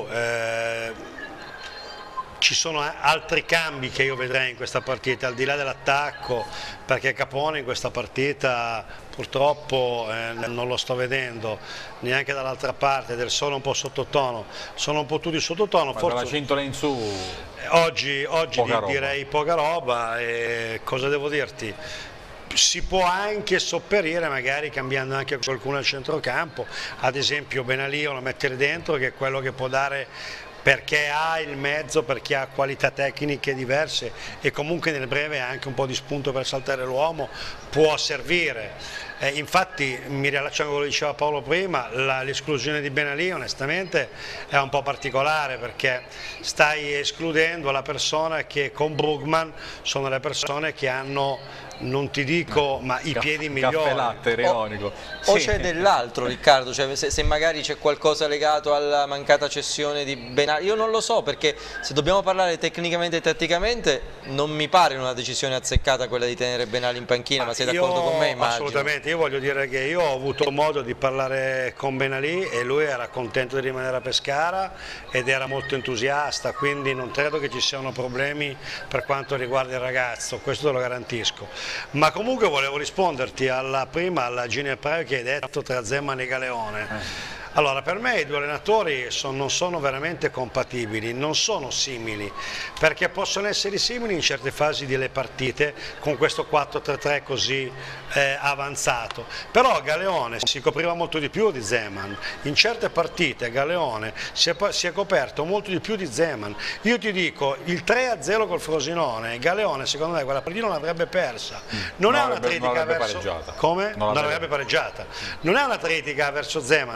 ci sono altri cambi che io vedrei in questa partita, al di là dell'attacco, perché Capone in questa partita purtroppo non lo sto vedendo neanche dall'altra parte, del sole un po' sottotono, sono un po' tutti sottotono. Ma forse la cintola in su oggi direi poca roba, e cosa devo dirti? Si può anche sopperire magari cambiando anche qualcuno al centrocampo, ad esempio Benalì lo mettere dentro, che è quello che può dare, perché ha il mezzo, perché ha qualità tecniche diverse e comunque nel breve ha anche un po' di spunto per saltare l'uomo, può servire. Infatti mi riallaccio a quello che diceva Paolo prima, l'esclusione di Benalì onestamente è un po' particolare, perché stai escludendo la persona che con Brugman sono le persone che hanno, non ti dico, ma i piedi migliori. Caffè latte, ironico. O c'è dell'altro, Riccardo, cioè, se magari c'è qualcosa legato alla mancata cessione di Benalì, io non lo so, perché se dobbiamo parlare tecnicamente e tatticamente non mi pare una decisione azzeccata quella di tenere Benalì in panchina, ma sei d'accordo con me? Immagino. Assolutamente, io voglio dire che io ho avuto modo di parlare con Benalì e lui era contento di rimanere a Pescara ed era molto entusiasta, quindi non credo che ci siano problemi per quanto riguarda il ragazzo, questo te lo garantisco. Ma comunque volevo risponderti alla ginepraio che hai detto tra Zeman e Galeone. Allora, per me i due allenatori non sono veramente compatibili, non sono simili, perché possono essere simili in certe fasi delle partite con questo 4-3-3 così avanzato, però Galeone si copriva molto di più di Zeman, in certe partite Galeone si è coperto molto di più di Zeman. Io ti dico, il 3-0 col Frosinone, Galeone secondo me quella partita non l'avrebbe persa, non è una critica verso... Come? Non l'avrebbe pareggiata. Non è una critica verso Zeman, però visto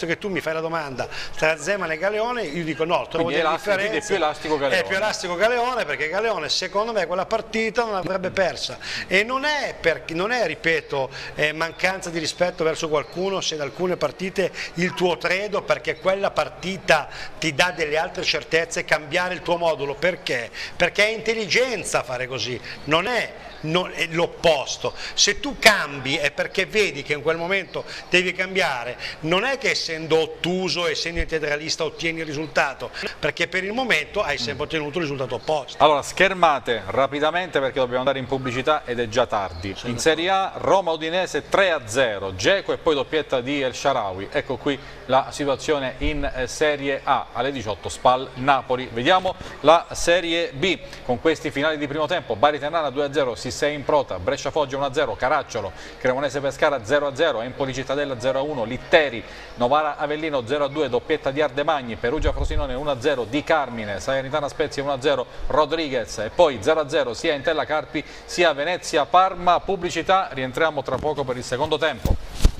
visto che tu mi fai la domanda tra Zeman e Galeone, io dico no, trovo delle differenze. È più elastico Galeone. È più elastico Galeone, perché Galeone secondo me quella partita non l'avrebbe persa, e non è ripeto, mancanza di rispetto verso qualcuno se in alcune partite il tuo credo, perché quella partita ti dà delle altre certezze, cambiare il tuo modulo, perché? Perché è intelligenza fare così, non è l'opposto. Se tu cambi è perché vedi che in quel momento devi cambiare, non è che essendo ottuso, essendo integralista ottieni il risultato, perché per il momento hai sempre ottenuto il risultato opposto. Allora, schermate rapidamente perché dobbiamo andare in pubblicità ed è già tardi. In Serie A Roma-Udinese 3-0, Dzeko e poi doppietta di El Shaarawy. Ecco qui la situazione in Serie A. Alle 18 Spal-Napoli. Vediamo la Serie B con questi finali di primo tempo. Bari-Ternana 2-0, Sissè Improta, Brescia-Foggia 1-0, Caracciolo, Cremonese-Pescara 0-0, Empoli-Cittadella 0-1, Litteri, Novara-Avellino 0-2, doppietta di Ardemagni, Perugia-Frosinone 1-0, Di Carmine, Salernitana-Spezia 1-0, Rodriguez e poi 0-0 sia Entella-Carpi sia Venezia-Parma. Pubblicità, rientriamo tra poco per il secondo tempo.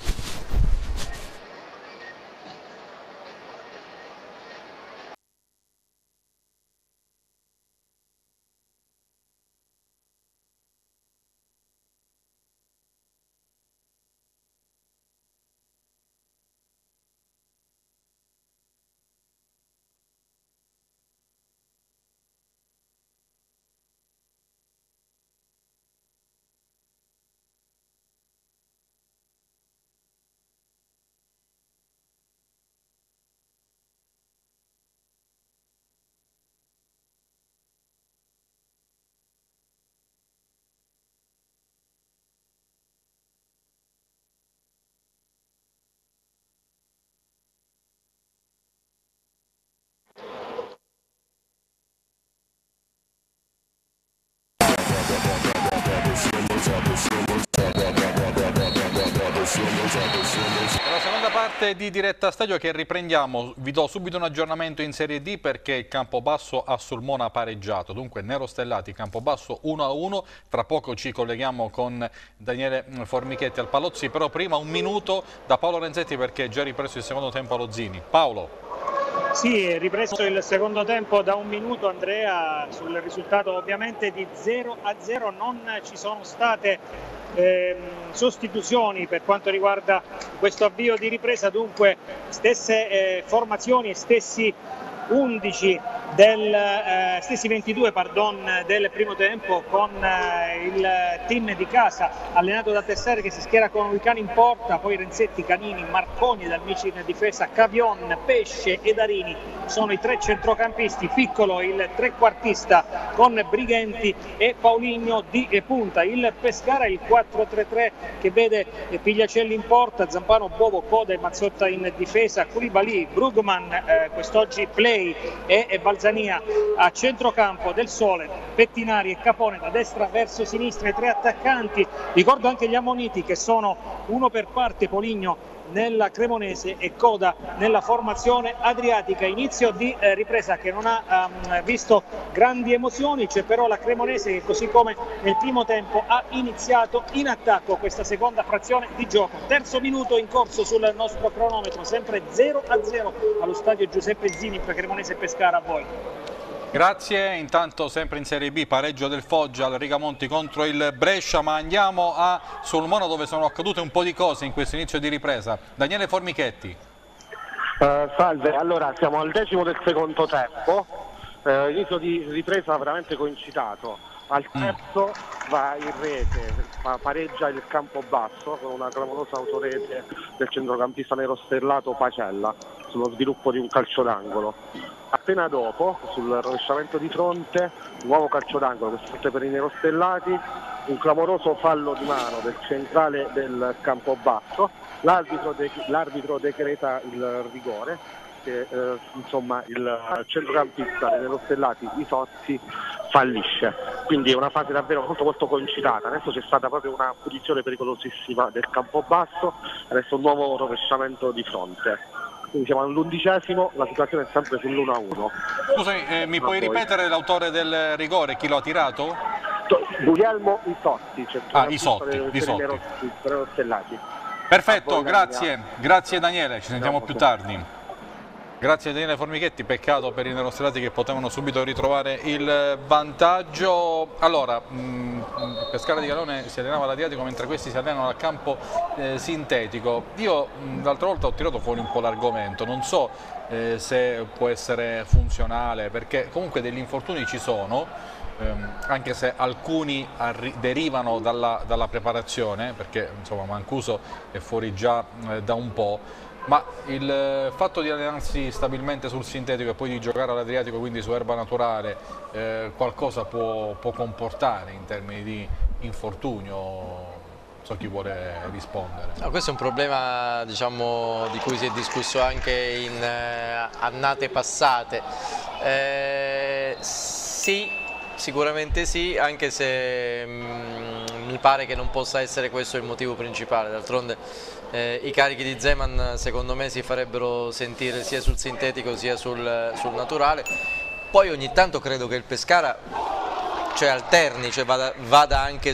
La seconda parte di Diretta Stadio che riprendiamo, vi do subito un aggiornamento in Serie D perché il Campobasso a Sulmona ha pareggiato, dunque Nerostellati Campobasso 1-1, tra poco ci colleghiamo con Daniele Formichetti al Palozzi, però prima un minuto da Paolo Renzetti perché è già ripreso il secondo tempo allo Zini. Paolo. Sì, è ripreso il secondo tempo da un minuto, Andrea, sul risultato ovviamente di 0-0, non ci sono state sostituzioni per quanto riguarda questo avvio di ripresa, dunque stesse formazioni e stessi 11 stessi 22 del primo tempo, con il team di casa allenato da Tessere che si schiera con Vicani in porta, poi Renzetti, Canini, Marconi, Dalmici in difesa, Cavion, Pesce e Darini sono i tre centrocampisti, Piccolo il trequartista con Brighenti e Paulinho di punta. Il Pescara il 4-3-3 che vede Pigliacelli in porta, Zampano, Bovo, Coda e Mazzotta in difesa, Koulibaly, Brugman, quest'oggi play, e Balzania a centrocampo, Del Sole, Pettinari e Capone da destra verso sinistra, i tre attaccanti. Ricordo anche gli ammoniti che sono uno per parte, Poligno nella Cremonese e Coda nella formazione adriatica. Inizio di ripresa che non ha visto grandi emozioni, c'è però la Cremonese che così come nel primo tempo ha iniziato in attacco questa seconda frazione di gioco. Terzo minuto in corso sul nostro cronometro, sempre 0-0 allo stadio Giuseppe Zini tra Cremonese e Pescara. A voi. Grazie, intanto sempre in Serie B pareggio del Foggia al Rigamonti contro il Brescia, ma andiamo a Sulmona dove sono accadute un po' di cose in questo inizio di ripresa. Daniele Formichetti. Salve, allora siamo al decimo del secondo tempo, inizio di ripresa veramente concitato. Al terzo va in rete, pareggia il Campobasso con una clamorosa autorete del centrocampista nerostellato Pacella sullo sviluppo di un calcio d'angolo. Appena dopo, sul rovesciamento di fronte, nuovo calcio d'angolo, questo per i nerostellati, un clamoroso fallo di mano del centrale del Campobasso, l'arbitro decreta il rigore, che insomma il centrocampista dei nerostellati Isotti fallisce, quindi è una fase davvero molto concitata. Adesso c'è stata proprio una posizione pericolosissima del Campobasso, adesso un nuovo rovesciamento di fronte. Quindi siamo all'11°, la situazione è sempre sull'1-1. Scusami, mi puoi ripetere l'autore del rigore, chi lo ha tirato? Guglielmo Isotti, Isotti. nerostellati. Perfetto, A voi, grazie Daniele, ci sentiamo più tardi. Grazie a Daniele Formichetti, peccato per i nerostellati che potevano subito ritrovare il vantaggio. Allora, Pescara di Calone si allenava all'Adriatico mentre questi si allenano al campo sintetico. Io l'altra volta ho tirato fuori un po' l'argomento, non so se può essere funzionale, perché comunque degli infortuni ci sono, anche se alcuni derivano dalla preparazione, perché insomma Mancuso è fuori già da un po'. Ma il fatto di allenarsi stabilmente sul sintetico e poi di giocare all'Adriatico, quindi su erba naturale, qualcosa può comportare in termini di infortunio? So chi vuole rispondere. No, questo è un problema, diciamo, di cui si è discusso anche in annate passate. Sì, sicuramente sì, anche se mi pare che non possa essere questo il motivo principale. D'altronde i carichi di Zeman secondo me si farebbero sentire sia sul sintetico sia sul naturale. Poi ogni tanto credo che il Pescara alterni, vada anche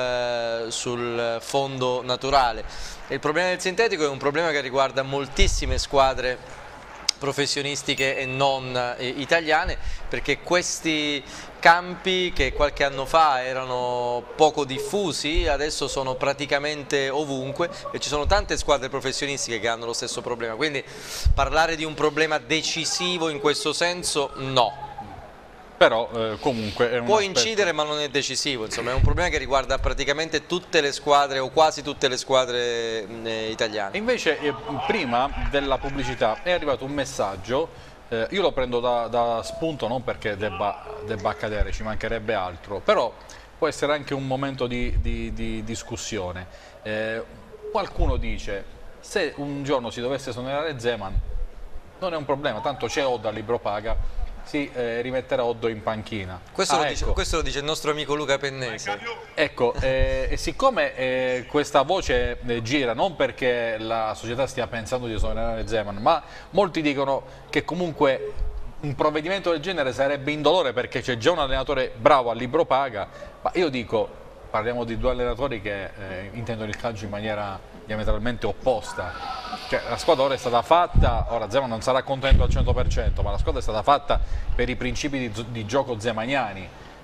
sul fondo naturale. E il problema del sintetico è un problema che riguarda moltissime squadre professionistiche e non italiane, perché questi campi che qualche anno fa erano poco diffusi adesso sono praticamente ovunque e ci sono tante squadre professionistiche che hanno lo stesso problema, quindi parlare di un problema decisivo in questo senso no. Però comunque è può incidere, ma non è decisivo, insomma è un problema che riguarda praticamente tutte le squadre o quasi tutte le squadre italiane. Invece prima della pubblicità è arrivato un messaggio, io lo prendo da spunto non perché debba accadere, ci mancherebbe altro, però può essere anche un momento di discussione. Qualcuno dice, se un giorno si dovesse esonerare Zeman non è un problema, tanto c'è Oddo al libro paga, si rimetterà Oddo in panchina. Questo Ecco. lo dice il nostro amico Luca Pennese. Ecco, e siccome questa voce gira non perché la società stia pensando di esonerare Zeman, ma molti dicono che comunque un provvedimento del genere sarebbe indolore perché c'è già un allenatore bravo al libro paga, ma io dico, parliamo di due allenatori che intendono il calcio in maniera diametralmente opposta. Cioè, la squadra ora è stata fatta, ora Zeman non sarà contento al 100%, ma la squadra è stata fatta per i principi di gioco zemaniani.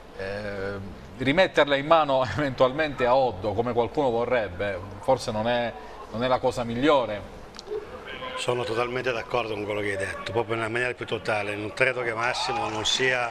Rimetterla in mano eventualmente a Oddo, come qualcuno vorrebbe, forse non è la cosa migliore. Sono totalmente d'accordo con quello che hai detto, proprio in una maniera più totale. Non credo che Massimo non sia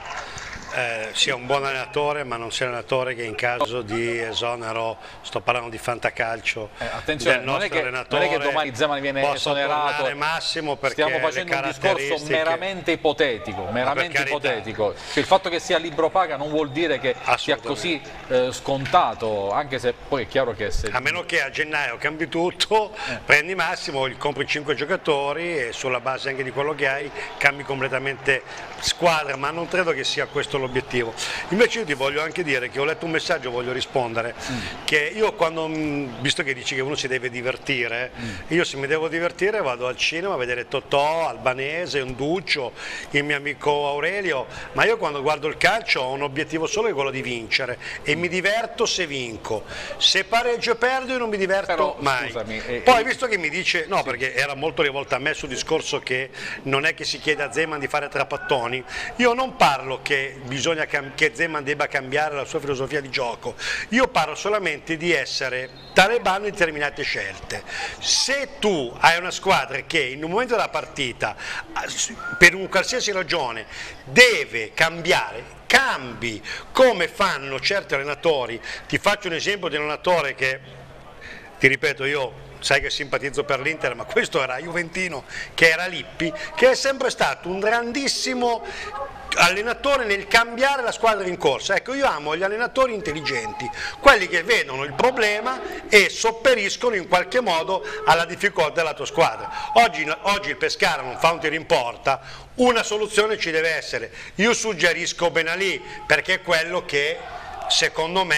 un buon allenatore, ma non sia un allenatore che in caso di esonero, sto parlando di fantacalcio, attenzione, del non nostro è che domani Zeman viene esonerato, Massimo, perché stiamo facendo un discorso meramente ipotetico, Cioè, il fatto che sia libro paga non vuol dire che sia così scontato, anche se poi è chiaro che a meno che a gennaio cambi tutto, prendi Massimo, compri 5 giocatori e sulla base anche di quello che hai cambi completamente squadra, ma non credo che sia questo l'obiettivo. Invece io ti voglio anche dire che ho letto un messaggio, voglio rispondere, che io quando, visto che dici che uno si deve divertire, io se mi devo divertire vado al cinema a vedere Totò, Albanese, Onduccio, il mio amico Aurelio, ma io quando guardo il calcio ho un obiettivo solo, che è quello di vincere, e mi diverto se vinco, se pareggio e perdo io non mi diverto. Però, mai. Scusami, poi visto che mi dice, no, perché era molto rivolta a me sul discorso che non è che si chiede a Zeman di fare trapattoni, io non parlo che bisogna che Zeman debba cambiare la sua filosofia di gioco, io parlo solamente di essere talebano in determinate scelte. Se tu hai una squadra che in un momento della partita per un qualsiasi ragione deve cambiare, cambi, come fanno certi allenatori. Ti faccio un esempio di un allenatore che, ti ripeto, io sai che simpatizzo per l'Inter, ma questo era juventino, che era Lippi, che è sempre stato un grandissimo allenatore nel cambiare la squadra in corsa. Ecco, io amo gli allenatori intelligenti, quelli che vedono il problema e sopperiscono in qualche modo alla difficoltà della tua squadra. Oggi il Pescara non fa un tiro in porta, una soluzione ci deve essere. Io suggerisco Ben Ali, perché è quello che secondo me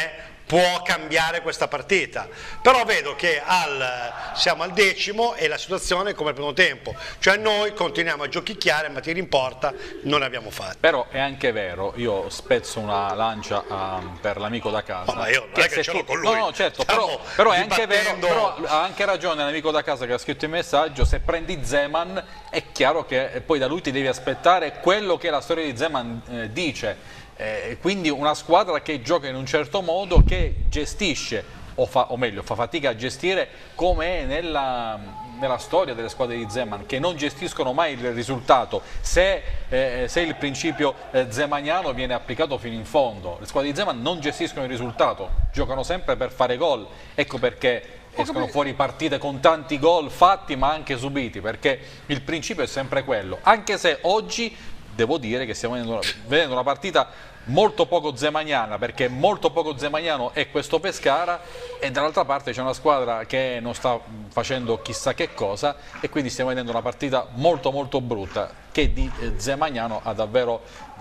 può cambiare questa partita, però vedo che siamo al 10° e la situazione è come il primo tempo, cioè noi continuiamo a giochicchiare ma tiri in porta non ne abbiamo fatti. Però è anche vero, io spezzo una lancia per l'amico da casa. Ma io non è che ce l'ho con lui. No, certo, però è anche vero, però ha anche ragione l'amico da casa che ha scritto il messaggio, se prendi Zeman è chiaro che poi da lui ti devi aspettare quello che la storia di Zeman dice. Quindi una squadra che gioca in un certo modo, che gestisce o meglio fa fatica a gestire, come è nella storia delle squadre di Zeman, che non gestiscono mai il risultato se il principio zemaniano viene applicato fino in fondo. Le squadre di Zeman non gestiscono il risultato, giocano sempre per fare gol, ecco perché escono fuori partite con tanti gol fatti ma anche subiti, perché il principio è sempre quello, anche se oggi devo dire che stiamo vedendo una partita molto poco zemaniana, perché molto poco zemaniano è questo Pescara e dall'altra parte c'è una squadra che non sta facendo chissà che cosa e quindi stiamo vedendo una partita molto molto brutta che di zemaniano ha davvero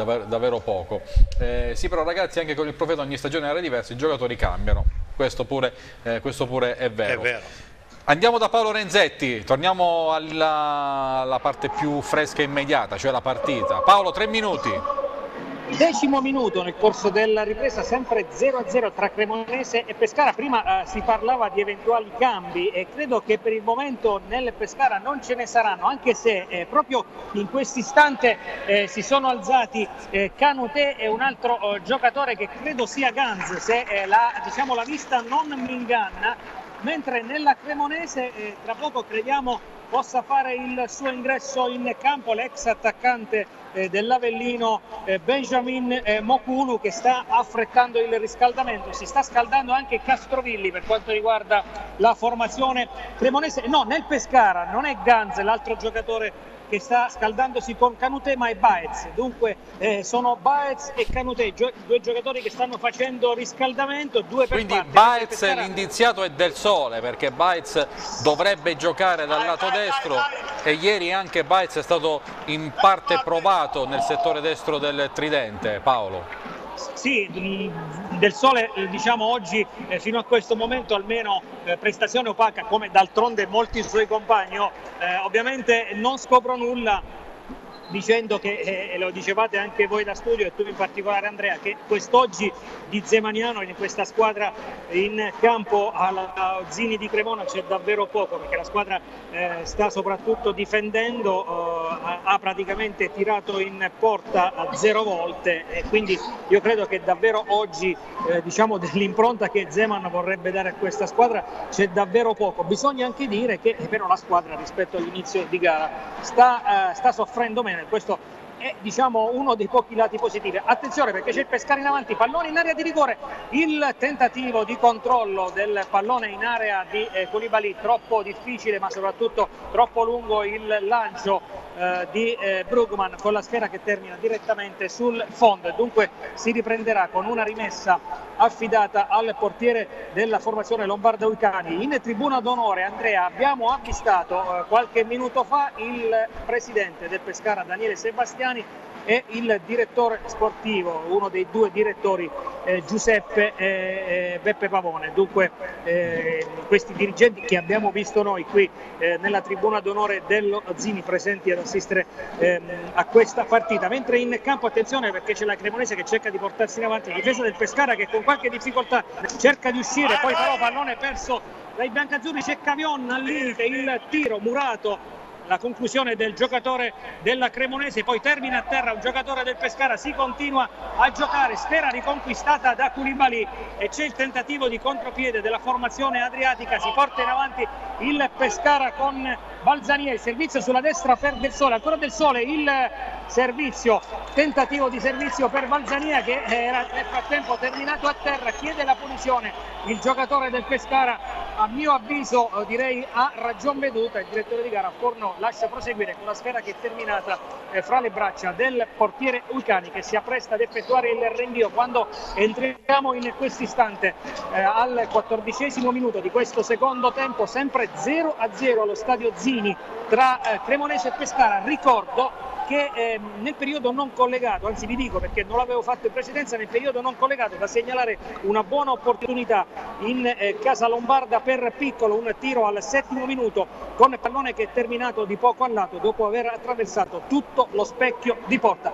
poco. Sì, però ragazzi, anche con il Profeta ogni stagione era diversa, i giocatori cambiano, questo pure è vero. È vero. Andiamo da Paolo Renzetti, torniamo alla parte più fresca e immediata, cioè la partita. Paolo, 3 minuti. 10° minuto nel corso della ripresa, sempre 0-0 tra Cremonese e Pescara. Prima si parlava di eventuali cambi e credo che per il momento nel Pescara non ce ne saranno, anche se proprio in questo istante si sono alzati Canute e un altro giocatore che credo sia Ganz, se la vista non mi inganna. Mentre nella Cremonese tra poco crediamo possa fare il suo ingresso in campo l'ex attaccante dell'Avellino Benjamin Mokulu, che sta affrettando il riscaldamento. Si sta scaldando anche Castrovilli per quanto riguarda la formazione cremonese. No, nel Pescara non è Ganz l'altro giocatore che sta scaldandosi con Canute, ma è Baez. Dunque sono Baez e Canute, due giocatori che stanno facendo riscaldamento, due per quindi parte. Baez l'indiziato è Del Sole, perché Baez dovrebbe giocare dal lato destro e ieri anche Baez è stato in parte provato nel settore destro del tridente. Paolo. Sì, Del Sole diciamo oggi fino a questo momento almeno prestazione opaca, come d'altronde molti suoi compagni. Ovviamente non scopro nulla dicendo che, e lo dicevate anche voi da studio e tu in particolare Andrea, che quest'oggi di zemaniano in questa squadra in campo alla Zini di Cremona c'è davvero poco, perché la squadra sta soprattutto difendendo, ha praticamente tirato in porta 0 volte e quindi io credo che davvero oggi diciamo dell'impronta che Zeman vorrebbe dare a questa squadra c'è davvero poco. Bisogna anche dire che però la squadra rispetto all'inizio di gara sta soffrendo meno. Questo è diciamo uno dei pochi lati positivi. Attenzione perché c'è il Pescara in avanti, pallone in area di rigore, il tentativo di controllo del pallone in area di Koulibaly troppo difficile ma soprattutto troppo lungo il lancio di Brugman con la sfera che termina direttamente sul fondo e dunque si riprenderà con una rimessa affidata al portiere della formazione Lombarda Uicani. In tribuna d'onore, Andrea, abbiamo avvistato qualche minuto fa il presidente del Pescara Daniele Sebastiani e il direttore sportivo, uno dei due direttori, Giuseppe Beppe Pavone. Dunque questi dirigenti che abbiamo visto noi qui nella tribuna d'onore dello Zini presenti ad assistere a questa partita. Mentre in campo, attenzione perché c'è la Cremonese che cerca di portarsi in avanti, la difesa del Pescara che con qualche difficoltà cerca di uscire, poi però pallone perso dai biancazzurri, c'è Cavion al limite, il tiro murato, la conclusione del giocatore della Cremonese, poi termina a terra un giocatore del Pescara, si continua a giocare, sfera riconquistata da Koulibaly e c'è il tentativo di contropiede della formazione adriatica, si porta in avanti il Pescara con Balzania, il servizio sulla destra per Del Sole, ancora Del Sole, il servizio, tentativo di servizio per Balzania che era nel frattempo terminato a terra, chiede la punizione il giocatore del Pescara. A mio avviso direi ha ragion veduta il direttore di gara. Forno lascia proseguire con la sfera che è terminata fra le braccia del portiere Uicani che si appresta ad effettuare il rinvio quando entriamo in questo istante al 14° minuto di questo secondo tempo, sempre 0-0 allo stadio Zini tra Cremonese e Pescara. Ricordo che nel periodo non collegato, anzi vi dico perché non l'avevo fatto in precedenza, nel periodo non collegato da segnalare una buona opportunità in casa lombarda per Piccolo, un tiro al 7° minuto con il pallone che è terminato di poco a lato dopo aver attraversato tutto lo specchio di porta.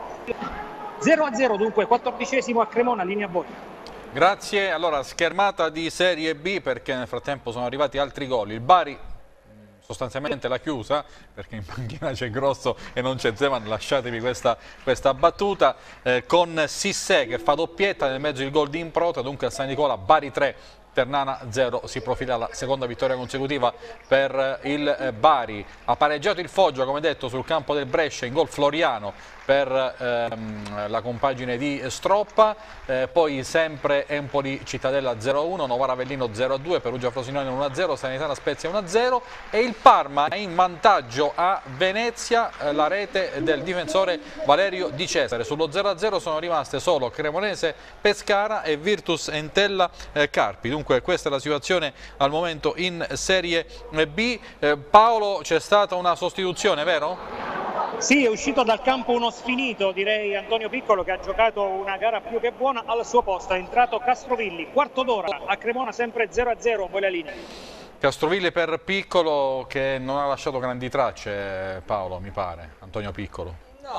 0-0 dunque, 14° a Cremona, linea a voi. Grazie, allora schermata di Serie B perché nel frattempo sono arrivati altri gol. Il Bari sostanzialmente l'ha chiusa perché in panchina c'è Grosso e non c'è Zeman, lasciatemi questa battuta, con Sissé che fa doppietta nel mezzo il gol di Improta, dunque a San Nicola Bari 3. Ternana 0, si profila la seconda vittoria consecutiva per il Bari. Ha pareggiato il Foggia, come detto, sul campo del Brescia, in gol Floriano per la compagine di Stroppa, poi sempre Empoli Cittadella 0-1, Novara Avellino 0-2, Perugia Frosinone 1-0, Sanitana Spezia 1-0 e il Parma è in vantaggio a Venezia, la rete del difensore Valerio Di Cesare. Sullo 0-0 sono rimaste solo Cremonese Pescara e Virtus Entella Carpi. Dunque questa è la situazione al momento in Serie B. Paolo, c'è stata una sostituzione, vero? Sì, è uscito dal campo uno sfinito, direi Antonio Piccolo, che ha giocato una gara più che buona. Al suo posto è entrato Castrovilli, quarto d'ora a Cremona, sempre 0-0, poi la linea. Castrovilli per Piccolo che non ha lasciato grandi tracce, Paolo, mi pare, Antonio Piccolo.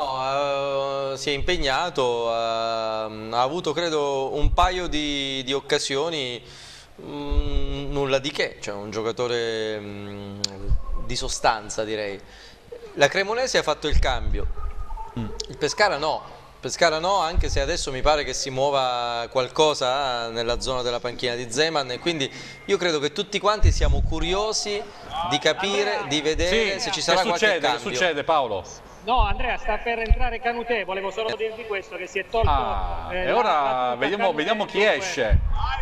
No, si è impegnato, ha avuto credo un paio di occasioni, nulla di che, cioè un giocatore di sostanza direi. La Cremonese ha fatto il cambio, il Pescara no, anche se adesso mi pare che si muova qualcosa nella zona della panchina di Zeman e quindi io credo che tutti quanti siamo curiosi di capire, di vedere se ci sarà qualche cambio. Che succede, Paolo? No, Andrea, sta per entrare Canutè, volevo solo dirvi questo, che si è tolto... e ora vediamo chi esce,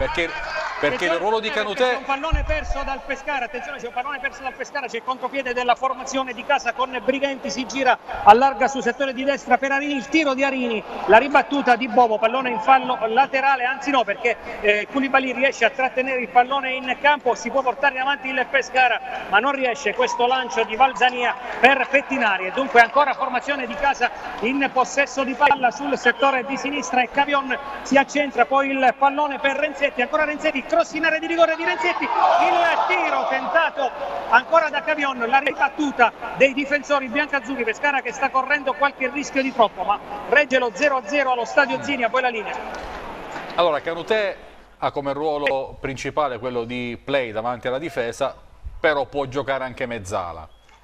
perché il ruolo di Canutè... C'è un pallone perso dal Pescara, attenzione, c'è un pallone perso dal Pescara, c'è il contropiede della formazione di casa con Brighenti, si gira, allarga sul settore di destra per Arini, il tiro di Arini, la ribattuta di Bovo, pallone in fallo laterale, anzi no, perché Koulibaly riesce a trattenere il pallone in campo, si può portare avanti il Pescara, ma non riesce questo lancio di Valzania per Pettinari e dunque ancora formazione di casa in possesso di palla sul settore di sinistra e Cavion si accentra, poi il pallone per Renzetti, ancora Renzetti, cross in area di rigore di Renzetti, il tiro tentato ancora da Cavion, la ribattuta dei difensori biancazzurri, Pescara che sta correndo qualche rischio di troppo ma regge lo 0-0 allo stadio Zini, a poi la linea. Allora Canutè ha come ruolo principale quello di play davanti alla difesa, però può giocare anche mezzala.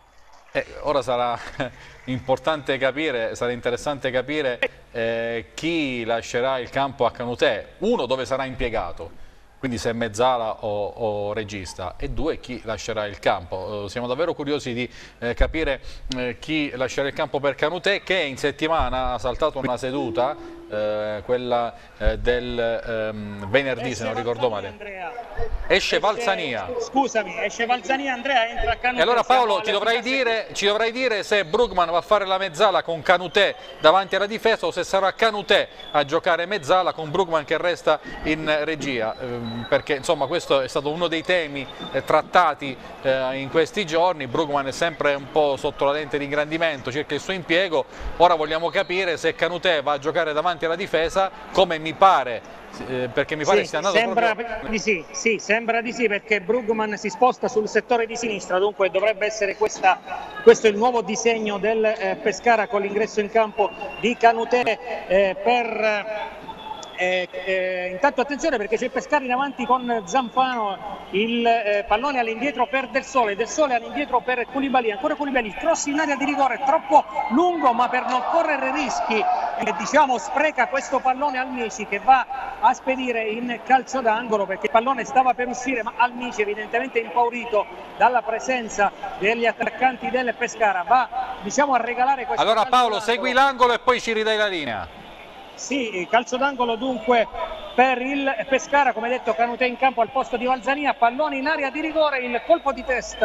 Ora sarà importante capire, sarà interessante capire chi lascerà il campo a Canutè, uno dove sarà impiegato, quindi se è mezzala o regista, e due chi lascerà il campo. Siamo davvero curiosi di capire chi lascerà il campo per Canutè, che in settimana ha saltato una seduta, quella del venerdì se non ricordo male. Esce Valzania. Scusami, esce Valzania, Andrea, entra Canutè. E allora Paolo ci dovrai dire se Brugman va a fare la mezzala con Canutè davanti alla difesa o se sarà Canutè a giocare mezzala con Brugman che resta in regia, perché insomma questo è stato uno dei temi trattati in questi giorni. Brugman è sempre un po' sotto la lente di ingrandimento circa il suo impiego, ora vogliamo capire se Canutè va a giocare davanti alla difesa, come mi pare, perché mi pare sia andato sembra proprio... di sì, sembra di sì, perché Brugman si sposta sul settore di sinistra, dunque dovrebbe essere questo è il nuovo disegno del Pescara con l'ingresso in campo di Canutè intanto attenzione perché c'è Pescara in avanti con Zanfano, il pallone all'indietro per Del Sole all'indietro per Koulibaly, ancora Koulibaly, il cross in area di rigore troppo lungo, ma per non correre rischi diciamo spreca questo pallone Almici che va a spedire in calcio d'angolo, perché il pallone stava per uscire ma Almici, evidentemente impaurito dalla presenza degli attaccanti del Pescara, va diciamo a regalare questo. Allora Paolo, segui l'angolo e poi ci ridai la linea. Sì, calcio d'angolo dunque per il Pescara, come detto Canutè in campo al posto di Valzania, pallone in area di rigore, il colpo di testa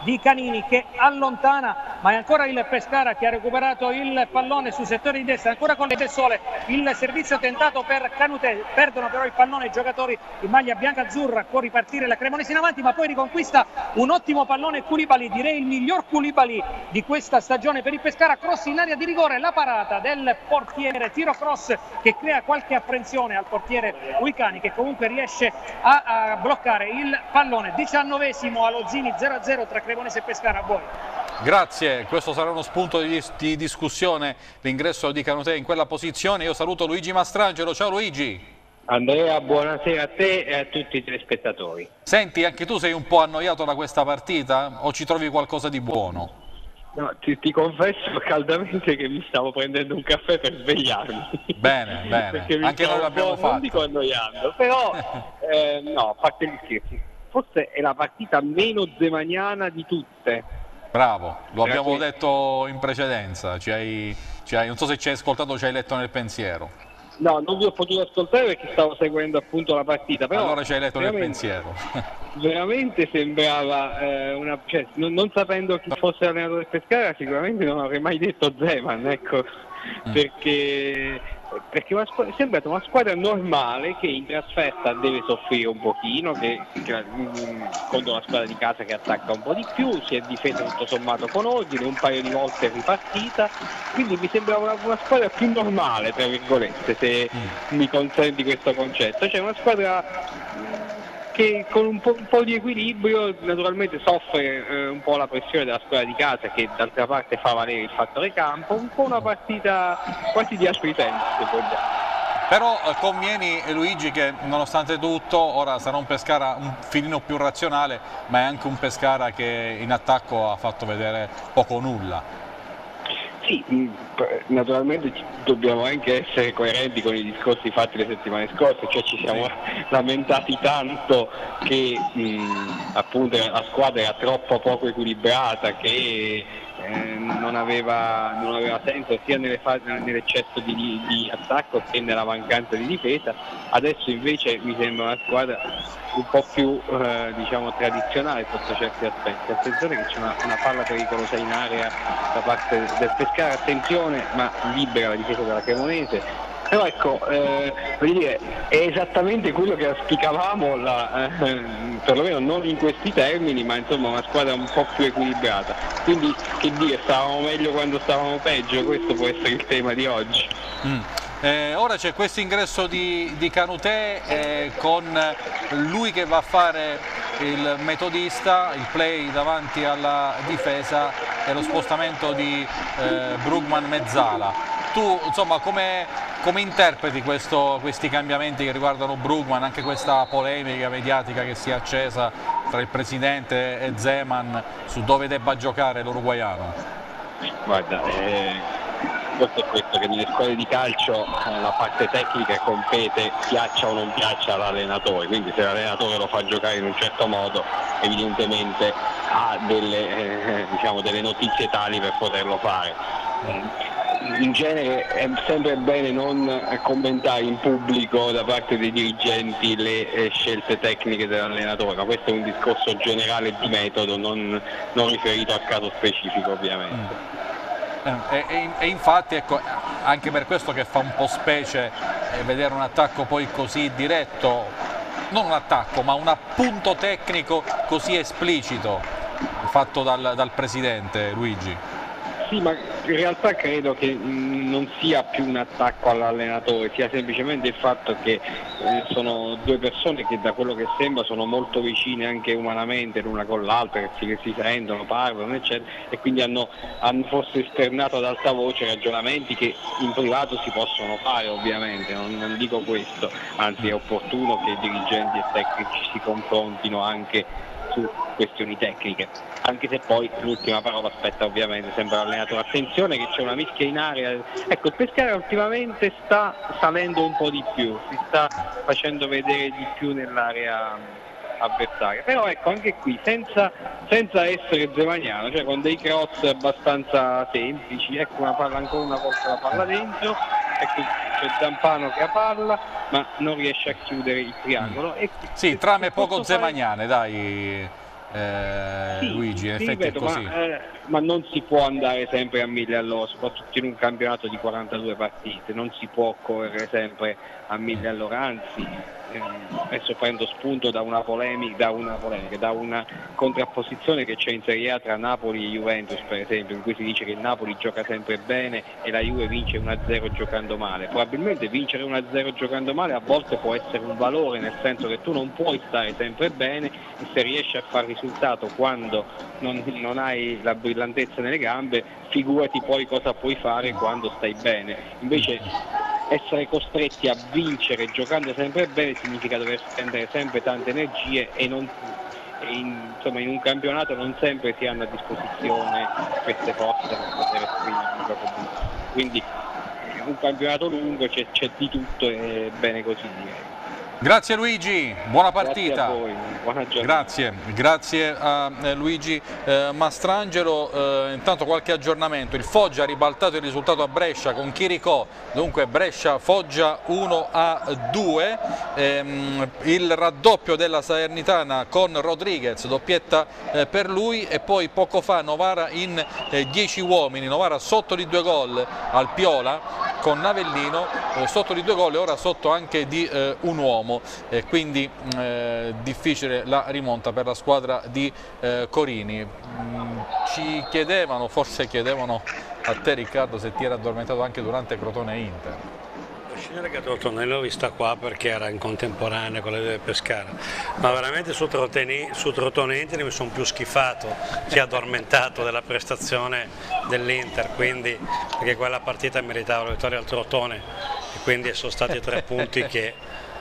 di Canini che allontana, ma è ancora il Pescara che ha recuperato il pallone sul settore di destra, ancora con le Sole, il servizio tentato per Canute, perdono però il pallone i giocatori in maglia bianca-azzurra, può ripartire la Cremonese in avanti, ma poi riconquista un ottimo pallone Koulibaly, direi il miglior Koulibaly di questa stagione per il Pescara, cross in area di rigore, la parata del portiere, tiro cross che crea qualche apprensione al portiere Uicani che comunque riesce a bloccare il pallone. 19esimo allo Zini, 0-0 tra Cremonese e Pescara. A voi. Grazie, questo sarà uno spunto di discussione, l'ingresso di Canute in quella posizione. Io saluto Luigi Mastrangelo, ciao Luigi. Andrea, buonasera a te e a tutti i telespettatori. Senti, anche tu sei un po' annoiato da questa partita o ci trovi qualcosa di buono? No, ti confesso caldamente che mi stavo prendendo un caffè per svegliarmi. Bene, bene, anche noi l'abbiamo fatto. Non dico annoiando, però no, a parte gli scherzi, forse è la partita meno zemaniana di tutte. Bravo, lo abbiamo detto in precedenza, non so se ci hai ascoltato o ci hai letto nel pensiero. No, non vi ho potuto ascoltare perché stavo seguendo appunto la partita. Però allora ci hai letto nel pensiero. Veramente sembrava, non sapendo chi fosse l'allenatore del Pescara, sicuramente non avrei mai detto Zeman, ecco, perché è sembrata una squadra normale che in trasferta deve soffrire un pochino, contro una squadra di casa che attacca un po' di più, si è difesa tutto sommato con ordine, un paio di volte è ripartita, quindi mi sembrava una squadra più normale, tra virgolette, se mi consenti questo concetto, cioè una squadra che con un po' di equilibrio naturalmente soffre un po' la pressione della squadra di casa che d'altra parte fa valere il fattore campo, un po' una partita quasi di altri tempi se vogliamo. Però convieni Luigi che nonostante tutto ora sarà un Pescara un filino più razionale, ma è anche un Pescara che in attacco ha fatto vedere poco o nulla. Sì, naturalmente dobbiamo anche essere coerenti con i discorsi fatti le settimane scorse, cioè ci siamo lamentati tanto che appunto la squadra era troppo poco equilibrata, che non aveva senso sia nell'eccesso di attacco che nella mancanza di difesa. Adesso invece mi sembra una squadra un po' più tradizionale sotto certi aspetti. Attenzione che c'è una palla pericolosa in area da parte del Pescara, attenzione, ma libera la difesa della Cremonese. Però ecco, voglio dire, è esattamente quello che auspicavamo, perlomeno non in questi termini, ma insomma una squadra un po' più equilibrata. Quindi che dire, stavamo meglio quando stavamo peggio, questo può essere il tema di oggi. Ora c'è questo ingresso di Canute con lui che va a fare il metodista, il play davanti alla difesa e lo spostamento di Brugman-Mezzala. Tu insomma come interpreti questi cambiamenti che riguardano Brugman, anche questa polemica mediatica che si è accesa tra il presidente e Zeman su dove debba giocare l'uruguaiano? Guarda, forse è questo, che nelle squadre di calcio la parte tecnica compete piaccia o non piaccia all'allenatore, quindi se l'allenatore lo fa giocare in un certo modo evidentemente ha delle notizie tali per poterlo fare. In genere è sempre bene non commentare in pubblico da parte dei dirigenti le scelte tecniche dell'allenatore, ma questo è un discorso generale di metodo, non riferito al caso specifico ovviamente. E infatti ecco, anche per questo che fa un po' specie vedere un attacco poi così diretto, non un attacco ma un appunto tecnico così esplicito fatto dal presidente Luigi. Sì, ma in realtà credo che non sia più un attacco all'allenatore, sia semplicemente il fatto che sono due persone che da quello che sembra sono molto vicine anche umanamente l'una con l'altra, che si sentono, parlano eccetera, e quindi hanno forse esternato ad alta voce ragionamenti che in privato si possono fare ovviamente, non dico questo, anzi è opportuno che dirigenti e tecnici si confrontino anche su questioni tecniche, anche se poi l'ultima parola aspetta ovviamente sempre l'allenatore. Attenzione che c'è una mischia in area, ecco, il Pescara ultimamente sta salendo un po' di più, si sta facendo vedere di più nell'area avversaria, però ecco anche qui senza essere zemaniano, cioè con dei cross abbastanza semplici, ecco una palla, ancora una volta la palla dentro, ecco c'è Zampano che ha palla ma non riesce a chiudere il triangolo. Sì, trame poco zemaniane, dai Luigi, in effetti ripeto, è così. Ma non si può andare sempre a 1000 all'ora, soprattutto in un campionato di 42 partite, non si può correre sempre a 1000 all'ora, anzi adesso prendo spunto da una contrapposizione che c'è in Serie A tra Napoli e Juventus, per esempio, in cui si dice che il Napoli gioca sempre bene e la Juve vince 1-0 giocando male. Probabilmente vincere 1-0 giocando male a volte può essere un valore, nel senso che tu non puoi stare sempre bene e se riesci a far risultato quando non hai la brillantezza nelle gambe, figurati poi cosa puoi fare quando stai bene. Invece essere costretti a vincere giocando sempre bene significa dover spendere sempre tante energie e in un campionato non sempre si hanno a disposizione queste forze per poter esprimere un gioco buono. Quindi un campionato lungo c'è di tutto e bene così, direi. Grazie Luigi, buona partita. Grazie a voi, buona giornata. Grazie a Luigi Mastrangelo. Intanto qualche aggiornamento: il Foggia ha ribaltato il risultato a Brescia con Chiricò, dunque Brescia-Foggia 1-2, il raddoppio della Salernitana con Rodriguez, doppietta per lui, e poi poco fa Novara in 10 uomini, Novara sotto di 2 gol al Piola con Navellino, sotto di 2 gol e ora sotto anche di un uomo. Quindi difficile la rimonta per la squadra di Corini. Ci chiedevano, forse chiedevano a te Riccardo, se ti era addormentato anche durante Crotone Inter. La scena che Crotone l'ho vista qua perché era in contemporanea con la del Pescara, ma veramente su Crotone Inter mi sono più schifato che addormentato della prestazione dell'Inter, quindi perché quella partita meritava la vittoria al Crotone e quindi sono stati 3 punti che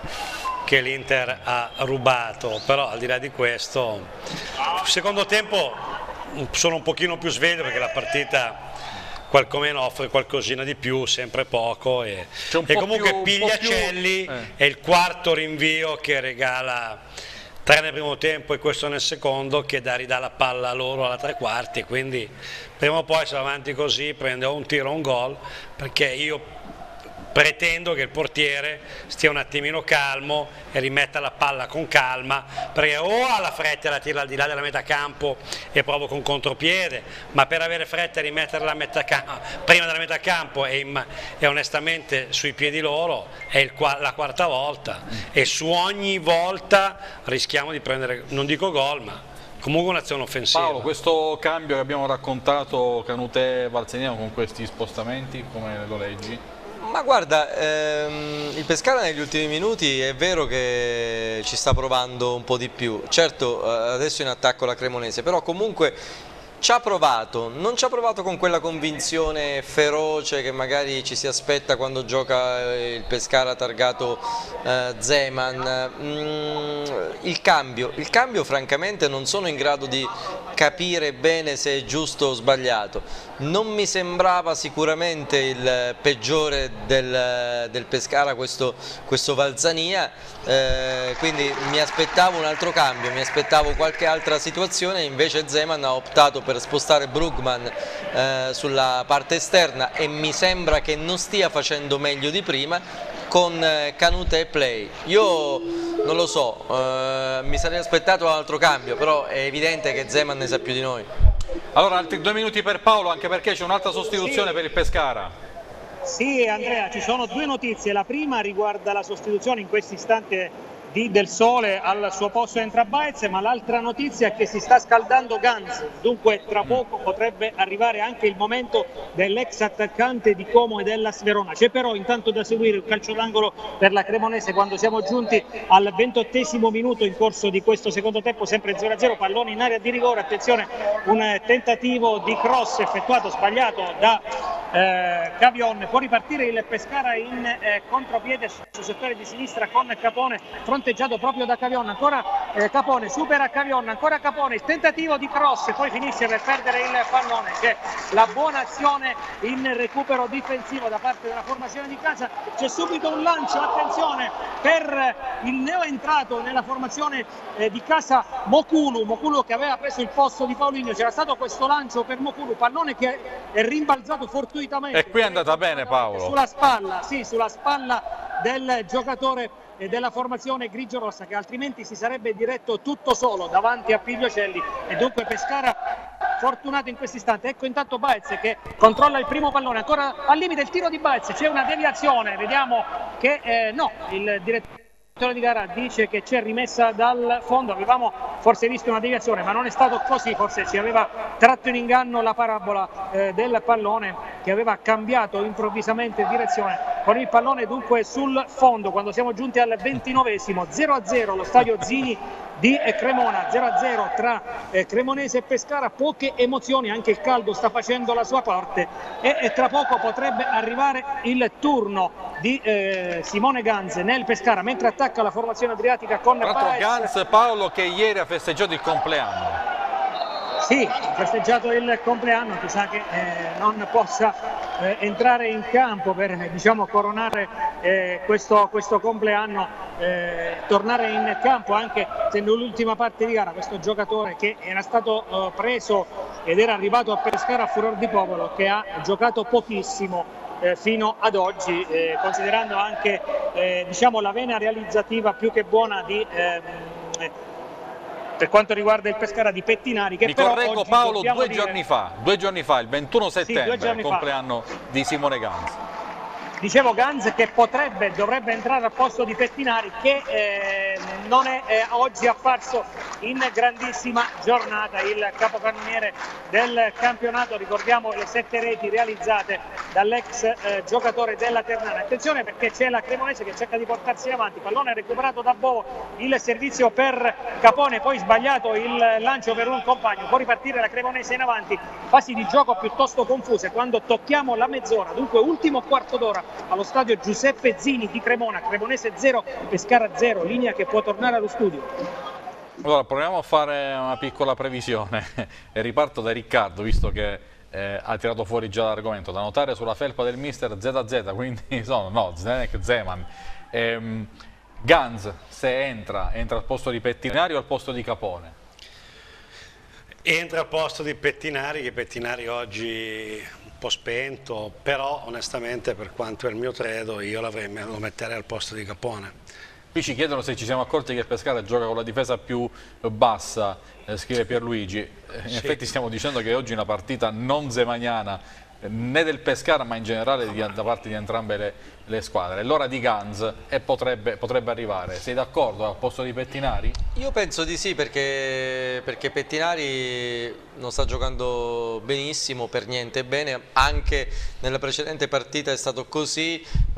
l'Inter ha rubato. Però al di là di questo, secondo tempo sono un pochino più sveglio perché la partita qualcomeno offre qualcosina di più, sempre poco, e comunque Pigliacelli è il 4º rinvio che regala 3 nel primo tempo e questo nel secondo, che ridà la palla a loro alla 3/4, quindi prima o poi se va avanti così prende o un tiro o un gol, perché io pretendo che il portiere stia un attimino calmo e rimetta la palla con calma, perché o ha la fretta e la tira al di là della metà campo e provo con contropiede, ma per avere fretta e rimetterla prima della metà campo e onestamente sui piedi loro è la 4ª volta e su ogni volta rischiamo di prendere, non dico gol, ma comunque un'azione offensiva. Paolo, questo cambio che abbiamo raccontato, Canutè e Valseniano, con questi spostamenti, come lo leggi? Ma guarda, il Pescara negli ultimi minuti è vero che ci sta provando un po' di più, certo adesso in attacco la Cremonese, però comunque ci ha provato, non ci ha provato con quella convinzione feroce che magari ci si aspetta quando gioca il Pescara targato Zeman. Il cambio francamente non sono in grado di capire bene se è giusto o sbagliato. Non mi sembrava sicuramente il peggiore del Pescara questo Valzania, quindi mi aspettavo un altro cambio, mi aspettavo qualche altra situazione, invece Zeman ha optato per spostare Brugman sulla parte esterna e mi sembra che non stia facendo meglio di prima con Canutè e Play. Io non lo so, mi sarei aspettato un altro cambio, però è evidente che Zeman ne sa più di noi. Allora altri 2 minuti per Paolo, anche perché c'è un'altra sostituzione per il Pescara. Sì Andrea, ci sono 2 notizie, la prima riguarda la sostituzione in questo istante di Del Sole, al suo posto entra Baez, ma l'altra notizia è che si sta scaldando Gans, dunque tra poco potrebbe arrivare anche il momento dell'ex attaccante di Como e dell'AS Verona. C'è però intanto da seguire il calcio d'angolo per la Cremonese quando siamo giunti al 28° minuto in corso di questo secondo tempo, sempre 0-0, pallone in area di rigore, attenzione, un tentativo di cross effettuato sbagliato da Cavion, può ripartire il Pescara in contropiede sul settore di sinistra con Capone, fronteggiato proprio da Cavion, ancora Capone, supera Cavion, ancora Capone, il tentativo di cross e poi finisce per perdere il pallone. C'è la buona azione in recupero difensivo da parte della formazione di casa, c'è subito un lancio, attenzione, per il neoentrato nella formazione di casa Mokulu che aveva preso il posto di Paulinho, c'era stato questo lancio per Mokulu, pallone che è rimbalzato fortuitamente. E qui è andata bene Paolo. Sulla spalla, sì, sulla spalla del giocatore della formazione grigio-rossa, che altrimenti si sarebbe diretto tutto solo davanti a Pigliocelli, e dunque Pescara fortunato in questo istante. Ecco intanto Baez che controlla il primo pallone, ancora al limite il tiro di Baez, c'è una deviazione, vediamo che no, il direttore di gara dice che c'è rimessa dal fondo. Avevamo forse visto una deviazione, ma non è stato così, forse ci aveva tratto in inganno la parabola del pallone, che aveva cambiato improvvisamente direzione con il pallone dunque sul fondo, quando siamo giunti al 29esimo. 0-0 allo stadio Zini di Cremona, 0-0 tra Cremonese e Pescara, poche emozioni, anche il caldo sta facendo la sua parte, e tra poco potrebbe arrivare il turno di Simone Ganz nel Pescara, mentre attacca la formazione adriatica con Baez. Ganz, Paolo, che ieri ha festeggiato il compleanno. Sì, ha festeggiato il compleanno, chissà che non possa entrare in campo per, diciamo, coronare questo compleanno, tornare in campo anche se nell'ultima parte di gara questo giocatore che era stato preso ed era arrivato a Pescara a furor di popolo, che ha giocato pochissimo fino ad oggi, considerando anche diciamo, la vena realizzativa più che buona di per quanto riguarda il Pescara di Pettinari, che Mi però correggo oggi Paolo, dobbiamo due giorni fa, il 21 settembre, giorni il compleanno di Simone Ganz. Dicevo Ganz che dovrebbe entrare al posto di Pettinari, che non è oggi apparso in grandissima giornata, il capocannoniere del campionato. Ricordiamo le 7 reti realizzate dall'ex giocatore della Ternana. Attenzione, perché c'è la Cremonese che cerca di portarsi avanti, pallone recuperato da Bovo, il servizio per Capone, poi sbagliato il lancio per un compagno, può ripartire la Cremonese in avanti. Fasi di gioco piuttosto confuse quando tocchiamo la mezz'ora, dunque ultimo quarto d'ora allo stadio Giuseppe Zini di Cremona. Cremonese 0, Pescara 0, linea che può tornare allo studio. Allora, proviamo a fare una piccola previsione e riparto da Riccardo, visto che ha tirato fuori già l'argomento. Da notare sulla felpa del mister ZZ, quindi Zdenek Zeman. Ganz, se entra al posto di Pettinari o al posto di Capone? Entra al posto di Pettinari, che Pettinari oggi un po' spento, però onestamente per quanto è il mio credo io lo metterei al posto di Capone. Qui ci chiedono se ci siamo accorti che Pescara gioca con la difesa più bassa, scrive Pierluigi. In effetti stiamo dicendo che oggi è una partita non zemaniana né del Pescara, ma in generale da parte di entrambe le squadre. L'ora di Ganz potrebbe arrivare. Sei d'accordo al posto di Pettinari? Io penso di sì, perché Pettinari non sta giocando benissimo, per niente bene, anche nella precedente partita è stato così.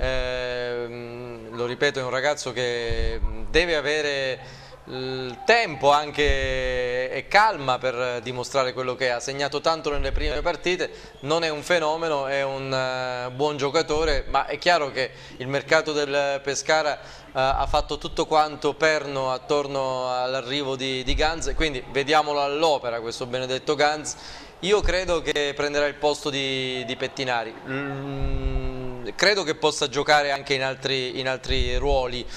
Lo ripeto, è un ragazzo che deve avere il tempo anche e calma per dimostrare quello che ha segnato tanto nelle prime partite. Non è un fenomeno, è un buon giocatore, ma è chiaro che il mercato del Pescara ha fatto tutto quanto perno attorno all'arrivo di Ganz, quindi vediamolo all'opera questo benedetto Ganz. Io credo che prenderà il posto di Pettinari. Credo che possa giocare anche in altri ruoli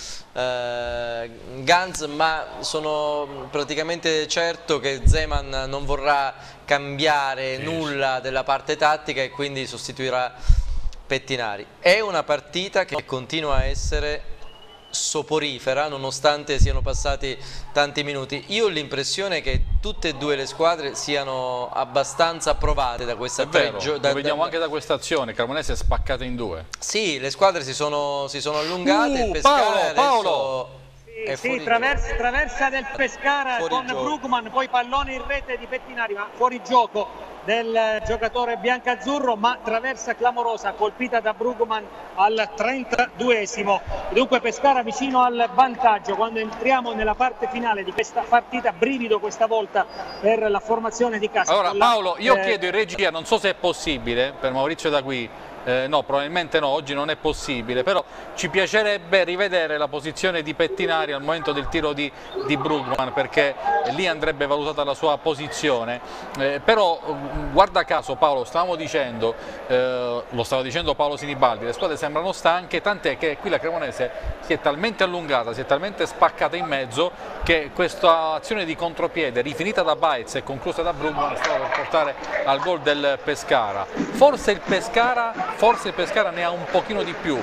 Ganz, ma sono praticamente certo che Zeman non vorrà cambiare nulla della parte tattica e quindi sostituirà Pettinari. È una partita che continua a essere soporifera nonostante siano passati tanti minuti. Io ho l'impressione che tutte e due le squadre siano abbastanza provate da questa lo vediamo anche da questa azione. Cremonese è spaccata in due. Sì, le squadre si sono allungate. Il Pescara Paolo. Sì, traversa del Pescara con gioco. Brugman, poi pallone in rete di Pettinari, ma fuori gioco del giocatore biancazzurro, ma traversa clamorosa colpita da Brugman al 32esimo. Dunque Pescara vicino al vantaggio quando entriamo nella parte finale di questa partita. Brivido questa volta per la formazione di casa. Allora Paolo, io chiedo in regia, non so se è possibile per Maurizio da qui, no, probabilmente no, oggi non è possibile, però ci piacerebbe rivedere la posizione di Pettinari al momento del tiro di Brugman, perché lì andrebbe valutata la sua posizione. Però guarda caso Paolo, stavamo dicendo, lo stava dicendo Paolo Sinibaldi, le squadre sembrano stanche, tant'è che qui la Cremonese si è talmente allungata, si è talmente spaccata in mezzo che questa azione di contropiede rifinita da Baez e conclusa da Brugman stava per portare al gol del Pescara. Forse il Pescara ne ha un pochino di più,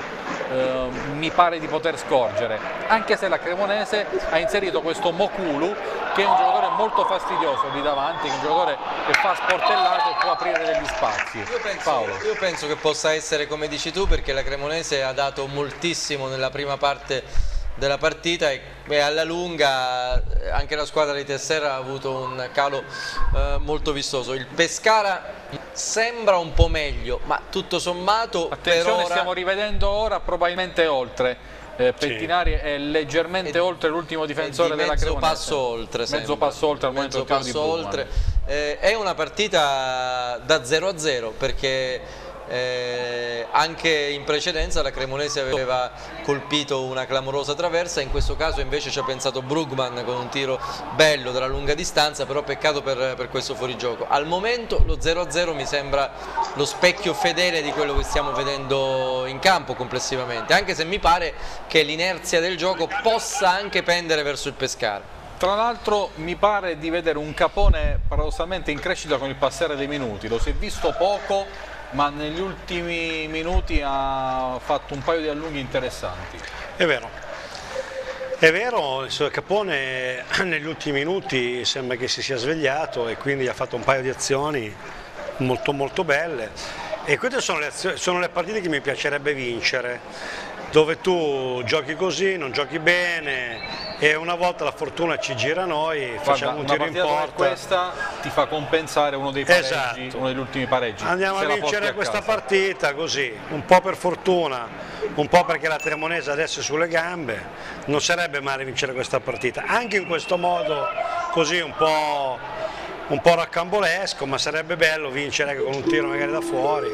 mi pare di poter scorgere, anche se la Cremonese ha inserito questo Mokulu, che è un giocatore molto fastidioso lì davanti, che è un giocatore che fa sportellate e può aprire degli spazi. Io penso che possa essere come dici tu, perché la Cremonese ha dato moltissimo nella prima parte della partita e alla lunga anche la squadra di Tessera ha avuto un calo molto vistoso. Il Pescara sembra un po' meglio, ma tutto sommato attenzione, per ora... stiamo rivedendo ora, probabilmente oltre. Pettinari è leggermente oltre l'ultimo difensore della Cremonese. Mezzo passo oltre, mezzo passo oltre al momento del tiro di Brugman. È una partita da 0-0, perché anche in precedenza la Cremonese aveva colpito una clamorosa traversa, in questo caso invece ci ha pensato Brugman con un tiro bello dalla lunga distanza, però peccato per questo fuorigioco. Al momento lo 0-0 mi sembra lo specchio fedele di quello che stiamo vedendo in campo complessivamente, anche se mi pare che l'inerzia del gioco possa anche pendere verso il Pescara. Tra l'altro mi pare di vedere un Capone paradossalmente in crescita con il passare dei minuti, lo si è visto poco, ma negli ultimi minuti ha fatto un paio di allunghi interessanti. È vero, il Capone negli ultimi minuti sembra che si sia svegliato e quindi ha fatto un paio di azioni molto molto belle, e queste sono le partite che mi piacerebbe vincere, dove tu giochi così, non giochi bene e una volta la fortuna ci gira a noi, facciamo un tiro in porta. Questa ti fa compensare uno dei pareggi, esatto, uno degli ultimi pareggi. Andiamo a vincere questa partita così, un po' per fortuna, un po' perché la Cremonese adesso è sulle gambe, non sarebbe male vincere questa partita, anche in questo modo così un po' raccambolesco, ma sarebbe bello vincere con un tiro magari da fuori.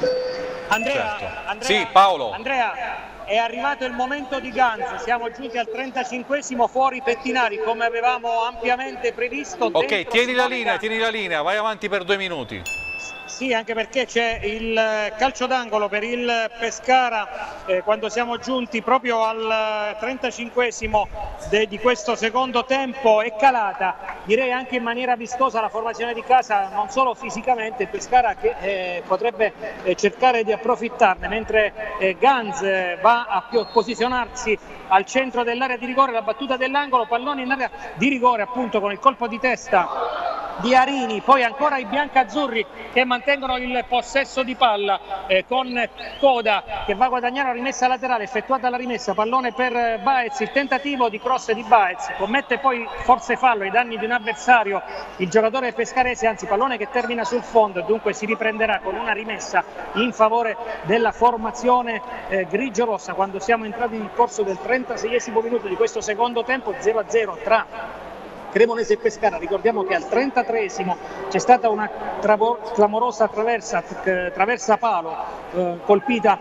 Andrea, sì, Paolo. Andrea, è arrivato il momento di Ganz, siamo giunti al 35esimo, fuori Pettinari come avevamo ampiamente previsto. Ok, tieni la linea, vai avanti per 2 minuti. Sì, anche perché c'è il calcio d'angolo per il Pescara quando siamo giunti proprio al 35esimo di questo secondo tempo. È calata, direi anche in maniera vistosa, la formazione di casa, non solo fisicamente, il Pescara che potrebbe cercare di approfittarne, mentre Ganz va a posizionarsi al centro dell'area di rigore, la battuta dell'angolo, pallone in area di rigore appunto con il colpo di testa di Arini, poi ancora i biancazzurri che mantengono il possesso di palla con Coda che va a guadagnare una rimessa laterale, effettuata la rimessa, pallone per Baez, il tentativo di cross di Baez, commette poi forse fallo ai danni di un avversario il giocatore pescarese, anzi pallone che termina sul fondo, dunque si riprenderà con una rimessa in favore della formazione grigio-rossa quando siamo entrati nel corso del 36esimo minuto di questo secondo tempo, 0-0 tra Cremonese e Pescara. Ricordiamo che al 33esimo c'è stata una clamorosa traversa palo colpita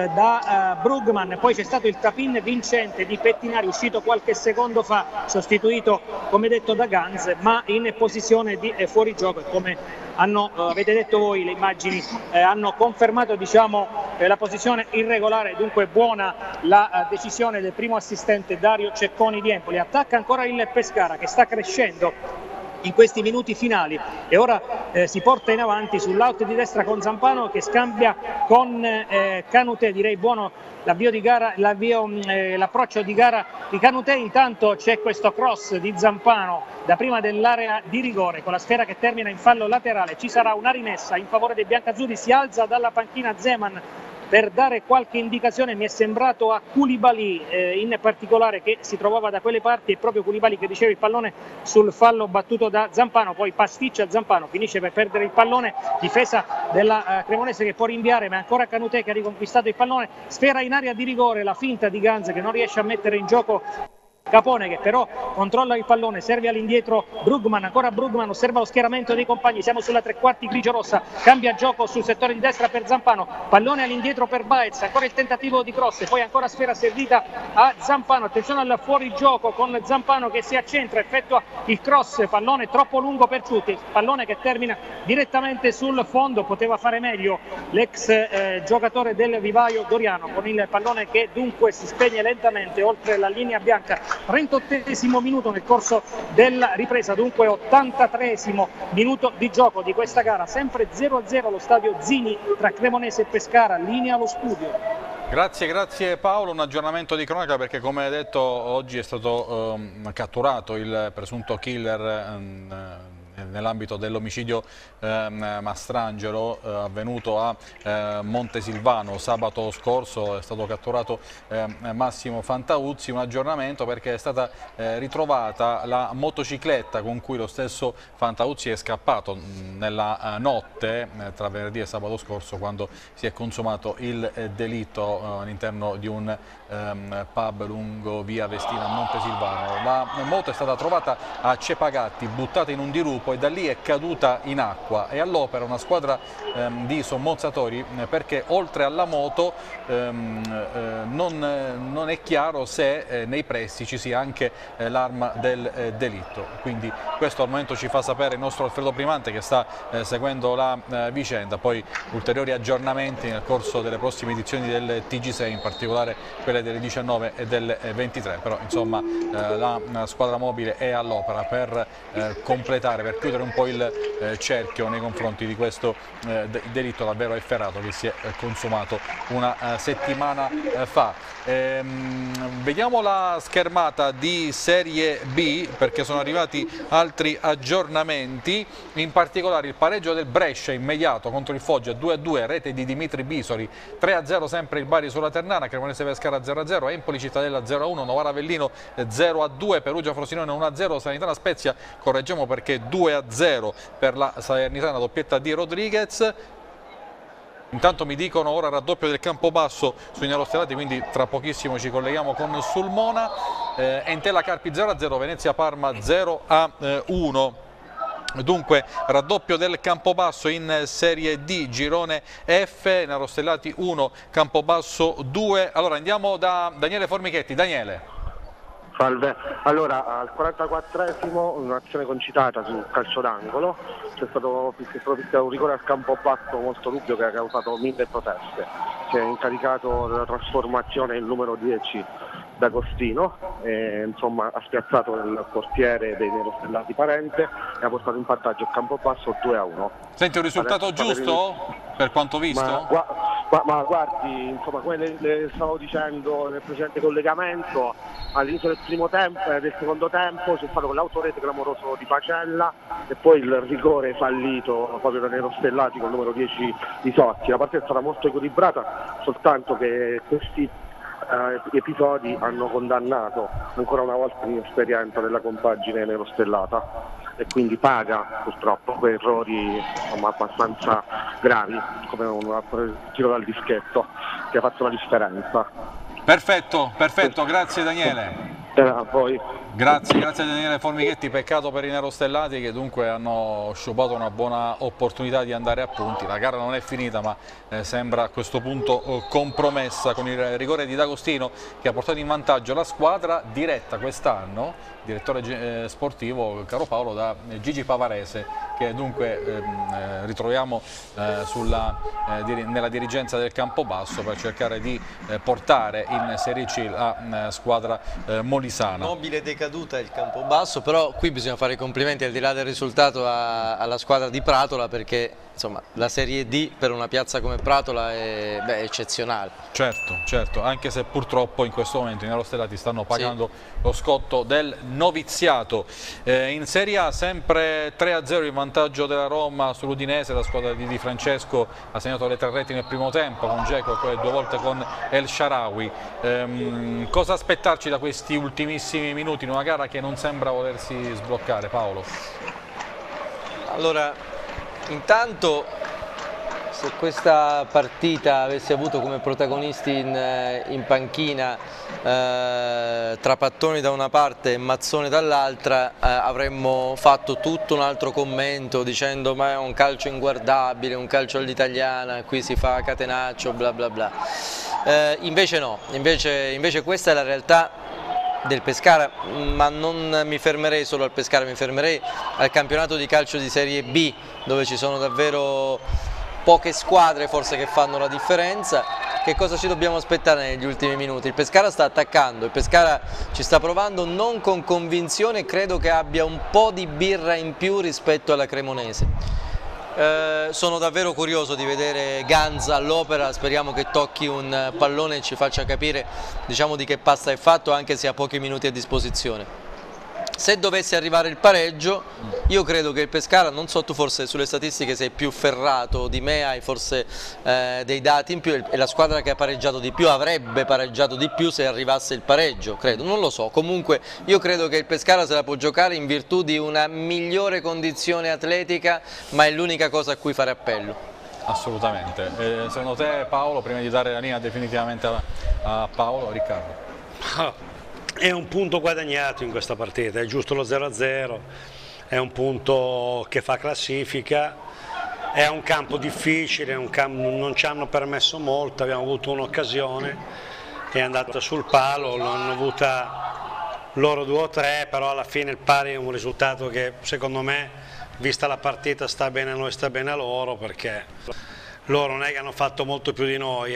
da Brugman, poi c'è stato il tap-in vincente di Pettinari uscito qualche secondo fa, sostituito come detto da Ganz, ma in posizione di fuorigioco, e come avete detto voi, le immagini hanno confermato la posizione irregolare, dunque buona la decisione del primo assistente Dario Cecconi di Empoli. Attacca ancora il Pescara che sta crescendo in questi minuti finali e ora si porta in avanti sull'out di destra con Zampano che scambia con Canutè, direi buono l'avvio di gara, l'approccio di gara di Canutè. Intanto c'è questo cross di Zampano da prima dell'area di rigore con la sfera che termina in fallo laterale, ci sarà una rimessa in favore dei biancazzurri, si alza dalla panchina Zeman per dare qualche indicazione, mi è sembrato a Koulibaly in particolare che si trovava da quelle parti, e proprio Koulibaly che riceve il pallone sul fallo battuto da Zampano, poi pasticcia Zampano, finisce per perdere il pallone, difesa della Cremonese che può rinviare, ma è ancora Canutè che ha riconquistato il pallone, sfera in area di rigore, la finta di Ganz che non riesce a mettere in gioco Capone che però controlla il pallone, serve all'indietro Brugman, ancora Brugman, osserva lo schieramento dei compagni, siamo sulla tre quarti grigio-rossa, cambia gioco sul settore di destra per Zampano, pallone all'indietro per Baez, ancora il tentativo di cross, poi ancora sfera servita a Zampano, attenzione al fuorigioco con Zampano che si accentra, effettua il cross, pallone troppo lungo per tutti, pallone che termina direttamente sul fondo, poteva fare meglio l'ex giocatore del vivaio Doriano con il pallone che dunque si spegne lentamente oltre la linea bianca. 38esimo minuto nel corso della ripresa, dunque 83esimo minuto di gioco di questa gara, sempre 0-0 allo stadio Zini tra Cremonese e Pescara, linea allo studio. Grazie Paolo, un aggiornamento di cronaca perché come hai detto oggi è stato catturato il presunto killer nell'ambito dell'omicidio Mastrangelo avvenuto a Montesilvano sabato scorso. È stato catturato Massimo Fantauzzi. Un aggiornamento perché è stata ritrovata la motocicletta con cui lo stesso Fantauzzi è scappato nella notte tra venerdì e sabato scorso, quando si è consumato il delitto all'interno di un pub lungo via Vestina a Montesilvano. La moto è stata trovata a Cepagatti, buttata in un dirupo, e da lì è caduta in acqua. È all'opera una squadra di sommozzatori perché oltre alla moto non è chiaro se nei pressi ci sia anche l'arma del delitto. Quindi questo al momento ci fa sapere il nostro Alfredo Primante, che sta seguendo la vicenda. Poi ulteriori aggiornamenti nel corso delle prossime edizioni del TG6, in particolare quelle delle 19 e delle 23, però insomma la squadra mobile è all'opera per completare, per chiudere un po' il cerchio nei confronti di questo delitto davvero efferrato che si è consumato una settimana fa. Vediamo la schermata di Serie B perché sono arrivati altri aggiornamenti, in particolare il pareggio del Brescia immediato contro il Foggia 2-2, rete di Dimitri Bisoli, 3-0 sempre il Bari sulla Ternana, Cremonese Pescara 0-0, Empoli Cittadella 0-1, Novara Avellino 0-2, Perugia Frosinone 1-0, Salernitana Spezia, correggiamo perché 2-0 per la Salernitana, doppietta di Rodriguez. Intanto mi dicono ora raddoppio del Campobasso sui nerostellati, quindi tra pochissimo ci colleghiamo con Sulmona. Entella Carpi 0-0, Venezia Parma 0-1. Dunque raddoppio del Campobasso in Serie D, girone F, nerostellati 1, Campobasso 2. Allora andiamo da Daniele Formichetti. Daniele. Salve, allora al 44esimo un'azione concitata sul calcio d'angolo, c'è stato fischiato un rigore al Campobasso molto dubbio che ha causato 1000 proteste. Si è incaricato della trasformazione il numero 10 D'Agostino e insomma ha spiazzato il portiere dei nerostellati Parente e ha portato in vantaggio il Campobasso 2-1. Senti, un risultato giusto per quanto visto? Ma guardi, insomma, come le stavo dicendo nel precedente collegamento, all'inizio del primo tempo, del secondo tempo c'è stato quell'autorete clamoroso di Pacella e poi il rigore fallito proprio da nerostellati con il numero 10 di Sotti. La partita è stata molto equilibrata, soltanto che questi episodi hanno condannato ancora una volta l'inesperienza della compagine nerostellata e quindi paga purtroppo per errori insomma, abbastanza gravi, come un tiro dal dischetto che ha fatto la differenza. Perfetto, grazie Daniele. A voi. Grazie a Daniele Formichetti. Peccato per i nerostellati che dunque hanno sciupato una buona opportunità di andare a punti. La gara non è finita, ma sembra a questo punto compromessa con il rigore di D'Agostino che ha portato in vantaggio la squadra, diretta quest'anno, direttore sportivo caro Paolo, da Gigi Pavarese, che dunque ritroviamo nella dirigenza del Campobasso per cercare di portare in Serie C la squadra molisana. Nobile decaduta il Campobasso, però qui bisogna fare i complimenti al di là del risultato alla squadra di Pratola, perché insomma la Serie D per una piazza come Pratola è eccezionale. Certo, anche se purtroppo in questo momento i nerostellati stanno pagando lo scotto del noviziato. In Serie A sempre 3-0 il vantaggio della Roma sull'Udinese, la squadra di Di Francesco ha segnato le 3 reti nel primo tempo con Dzeko e 2 volte con El Shaarawy. Cosa aspettarci da questi ultimissimi minuti in una gara che non sembra volersi sbloccare, Paolo? Allora, intanto se questa partita avesse avuto come protagonisti in panchina Trapattoni da una parte e Mazzone dall'altra, avremmo fatto tutto un altro commento dicendo ma è un calcio inguardabile, un calcio all'italiana, qui si fa catenaccio, bla bla bla. Invece no, invece questa è la realtà del Pescara, ma non mi fermerei solo al Pescara, mi fermerei al campionato di calcio di Serie B, dove ci sono davvero poche squadre forse che fanno la differenza. Che cosa ci dobbiamo aspettare negli ultimi minuti? Il Pescara sta attaccando, il Pescara ci sta provando non con convinzione, credo che abbia un po' di birra in più rispetto alla Cremonese. Sono davvero curioso di vedere Ganza all'opera, speriamo che tocchi un pallone e ci faccia capire, diciamo, di che pasta è fatto, anche se ha pochi minuti a disposizione. Se dovesse arrivare il pareggio, io credo che il Pescara, non so, tu forse sulle statistiche sei più ferrato di me, hai forse dei dati in più, e la squadra che ha pareggiato di più avrebbe pareggiato di più se arrivasse il pareggio, credo, non lo so. Comunque io credo che il Pescara se la può giocare in virtù di una migliore condizione atletica, ma è l'unica cosa a cui fare appello. Assolutamente. Secondo te, Paolo, prima di dare la linea definitivamente a Paolo, Riccardo? È un punto guadagnato in questa partita, è giusto lo 0-0, è un punto che fa classifica, è un campo difficile, non ci hanno permesso molto, abbiamo avuto un'occasione che è andata sul palo, l'hanno avuta loro 2 o 3, però alla fine il pari è un risultato che secondo me, vista la partita, sta bene a noi, sta bene a loro, perché loro non è che hanno fatto molto più di noi,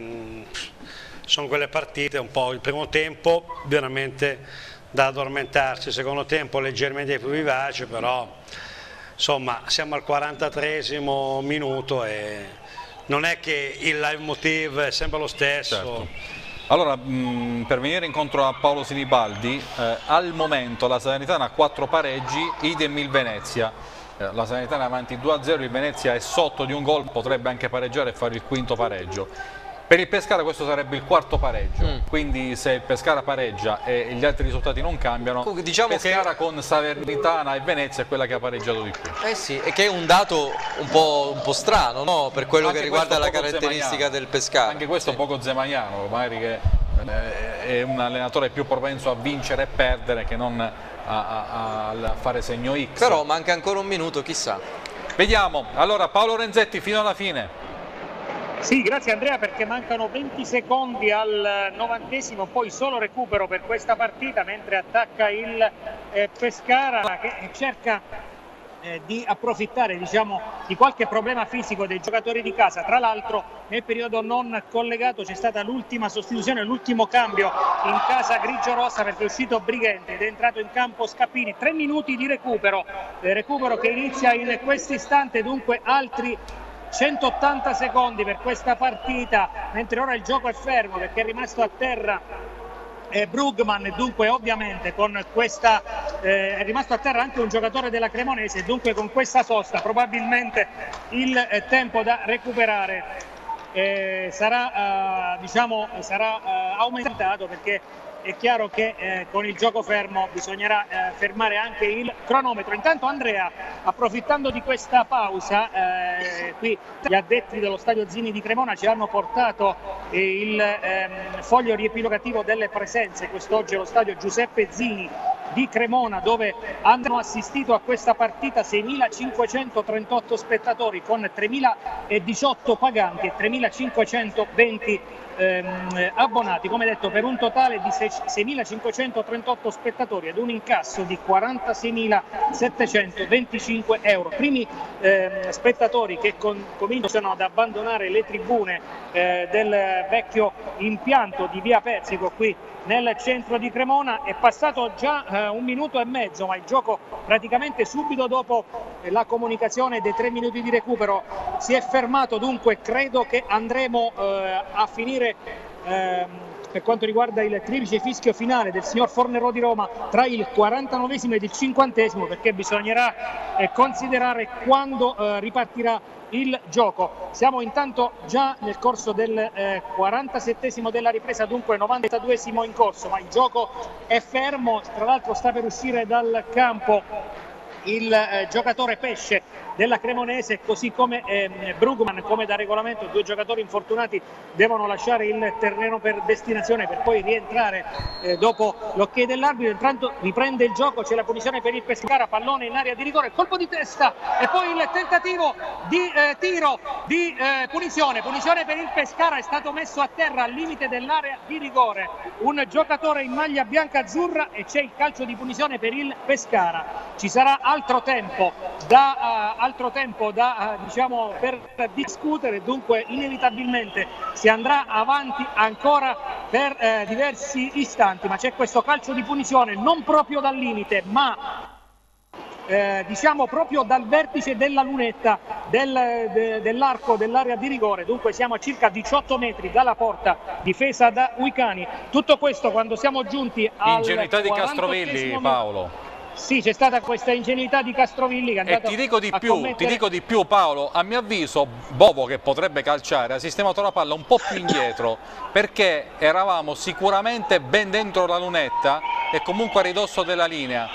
sono quelle partite un po', il primo tempo veramente da addormentarsi, il secondo tempo leggermente più vivace, però insomma siamo al 43esimo minuto e non è che il leitmotiv è sempre lo stesso. Certo. Allora, per venire incontro a Paolo Sinibaldi, al momento la Salernitana ha 4 pareggi, idem il Venezia. La Salernitana è avanti 2-0, il Venezia è sotto di un gol, potrebbe anche pareggiare e fare il quinto pareggio. Per il Pescara questo sarebbe il 4º pareggio, quindi se il Pescara pareggia e gli altri risultati non cambiano, diciamo Pescara con Salernitana e Venezia è quella che ha pareggiato di più. Sì, e che è un dato un po' strano, no? Per quello Anche che riguarda la caratteristica del Pescara. Anche questo poco zemaniano, magari che è un allenatore più propenso a vincere e perdere che non a fare segno X. Però manca ancora un minuto, chissà. Vediamo, allora Paolo Renzetti fino alla fine. Sì, grazie Andrea, perché mancano 20 secondi al 90esimo, poi solo recupero per questa partita, mentre attacca il Pescara che cerca di approfittare, diciamo, di qualche problema fisico dei giocatori di casa. Tra l'altro nel periodo non collegato c'è stata l'ultima sostituzione, l'ultimo cambio in casa grigio-rossa, perché è uscito Brighenti ed è entrato in campo Scappini. 3 minuti di recupero che inizia in questo istante, dunque altri 180 secondi per questa partita, mentre ora il gioco è fermo perché è rimasto a terra Brugman, e dunque ovviamente con questa è rimasto a terra anche un giocatore della Cremonese, dunque con questa sosta probabilmente il tempo da recuperare sarà aumentato, perché è chiaro che con il gioco fermo bisognerà fermare anche il cronometro. Intanto Andrea, approfittando di questa pausa, qui gli addetti dello stadio Zini di Cremona ci hanno portato il foglio riepilogativo delle presenze quest'oggi allo stadio Giuseppe Zini di Cremona, dove hanno assistito a questa partita 6.538 spettatori con 3.018 paganti e 3.520 abbonati, come detto, per un totale di 6.538 spettatori ad un incasso di 46.725 euro. Primi spettatori che cominciano ad abbandonare le tribune del vecchio impianto di Via Persico qui nel centro di Cremona. È passato già 1 minuto e mezzo, ma il gioco praticamente subito dopo la comunicazione dei 3 minuti di recupero si è fermato, dunque credo che andremo a finire per quanto riguarda il triplice fischio finale del signor Fornerò di Roma tra il 49esimo ed il 50esimo, perché bisognerà considerare quando ripartirà il gioco. Siamo intanto già nel corso del 47esimo della ripresa, dunque 92esimo in corso, ma il gioco è fermo. Tra l'altro sta per uscire dal campo il giocatore Pesce della Cremonese, così come Brugman, come da regolamento 2 giocatori infortunati devono lasciare il terreno per destinazione per poi rientrare dopo l'ok dell'arbitro. Intanto riprende il gioco, c'è la punizione per il Pescara, pallone in area di rigore, colpo di testa e poi il tentativo di tiro di punizione per il Pescara. È stato messo a terra al limite dell'area di rigore un giocatore in maglia bianca-azzurra e c'è il calcio di punizione per il Pescara. Ci sarà altro tempo da diciamo per discutere, dunque inevitabilmente si andrà avanti ancora per diversi istanti, ma c'è questo calcio di punizione non proprio dal limite ma diciamo proprio dal vertice della lunetta dell'arco dell'area di rigore, dunque siamo a circa 18 metri dalla porta difesa da Uicani. Tutto questo quando siamo giunti al ingenuità di Castrovilli, Paolo. Sì, c'è stata questa ingenuità di Castrovilli che è andato ti dico di commettere... più Paolo, a mio avviso Bovo, che potrebbe calciare, ha sistemato la palla un po' più indietro perché eravamo sicuramente ben dentro la lunetta e comunque a ridosso della linea,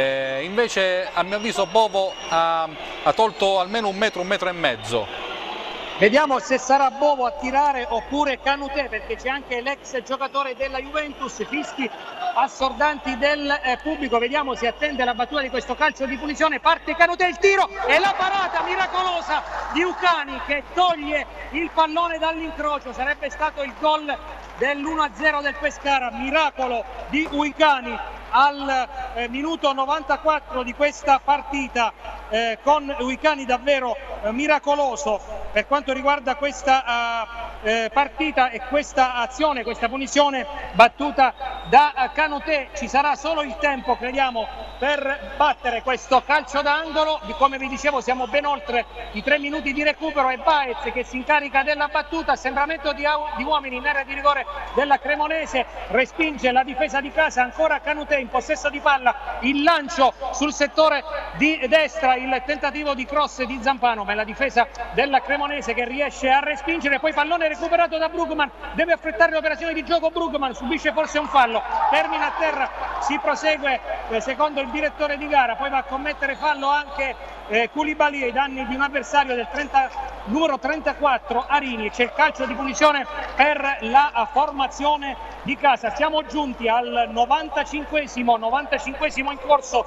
invece a mio avviso Bovo ha tolto almeno un metro e mezzo. Vediamo se sarà Bovo a tirare oppure Canutè, perché c'è anche l'ex giocatore della Juventus, fischi assordanti del pubblico. Vediamo, si attende la battuta di questo calcio di punizione, parte Canutè, il tiro e la parata miracolosa di Ucani che toglie il pallone dall'incrocio. Sarebbe stato il gol dell'1-0 del Pescara, miracolo di Uicani al minuto 94 di questa partita, con Uicani davvero miracoloso per quanto riguarda questa partita e questa azione, questa punizione battuta da Canutè. Ci sarà solo il tempo, crediamo, per battere questo calcio d'angolo. Come vi dicevo, siamo ben oltre i 3 minuti di recupero e Baez che si incarica della battuta, assembramento di uomini in area di rigore della Cremonese, respinge la difesa di casa, ancora Canutè in possesso di palla, il lancio sul settore di destra, il tentativo di cross di Zampano, ma è la difesa della Cremonese che riesce a respingere, poi pallone recuperato da Brugman, deve affrettare l'operazione di gioco Brugman, subisce forse un fallo, termina a terra, si prosegue secondo il direttore di gara, poi va a commettere fallo anche Koulibaly ai danni di un avversario del numero 34 Arini. C'è il calcio di punizione per la formazione di casa. Siamo giunti al 95esimo in corso,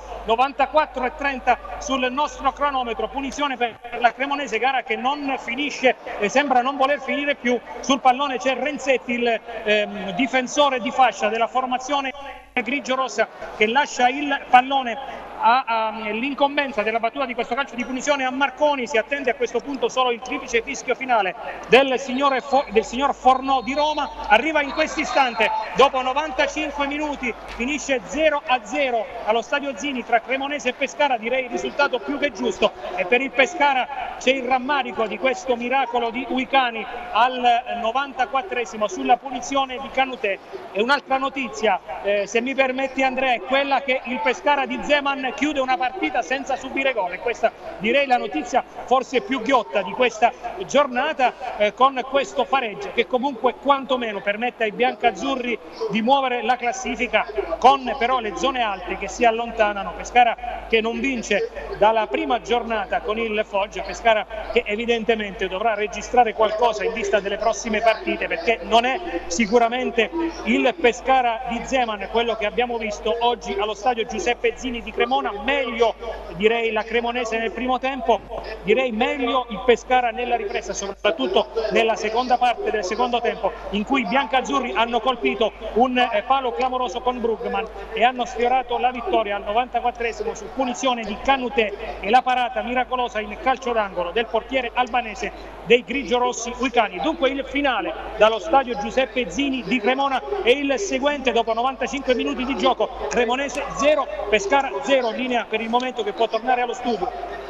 94:30 sul nostro cronometro. Punizione per la Cremonese, gara che non finisce e sembra non voler finire più. Sul pallone c'è Renzetti, il difensore di fascia della formazione grigio-rossa, che lascia il pallone all'incombenza della battuta di questo calcio di punizione a Marconi. Si attende a questo punto solo il triplice fischio finale del signor Fornò di Roma. Arriva in questo istante, dopo 95 minuti, finisce 0-0 allo Stadio Zini tra Cremonese e Pescara, direi il risultato più che giusto, e per il Pescara c'è il rammarico di questo miracolo di Uicani al 94esimo sulla punizione di Canutè. E un'altra notizia, se mi permetti Andrea, è quella che il Pescara di Zeman chiude una partita senza subire gol, e questa direi la notizia forse più ghiotta di questa giornata, con questo pareggio che comunque quantomeno permette ai biancazzurri di muovere la classifica, con però le zone alte che si allontanano. Pescara che non vince dalla prima giornata con il Foggia, Pescara che evidentemente dovrà registrare qualcosa in vista delle prossime partite, perché non è sicuramente il Pescara di Zeman quello che abbiamo visto oggi allo stadio Giuseppe Zini di Cremona. Meglio direi la Cremonese nel primo tempo, direi meglio il Pescara nella ripresa, soprattutto nella seconda parte del secondo tempo, in cui i biancazzurri hanno colpito un palo clamoroso con Brugman e hanno sfiorato la vittoria al 94esimo su punizione di Canutè e la parata miracolosa in calcio d'angolo del portiere albanese dei grigiorossi Uicani. Dunque il finale dallo stadio Giuseppe Zini di Cremona è il seguente: dopo 95 minuti di gioco, Cremonese 0, Pescara 0, linea per il momento che può tornare allo studio.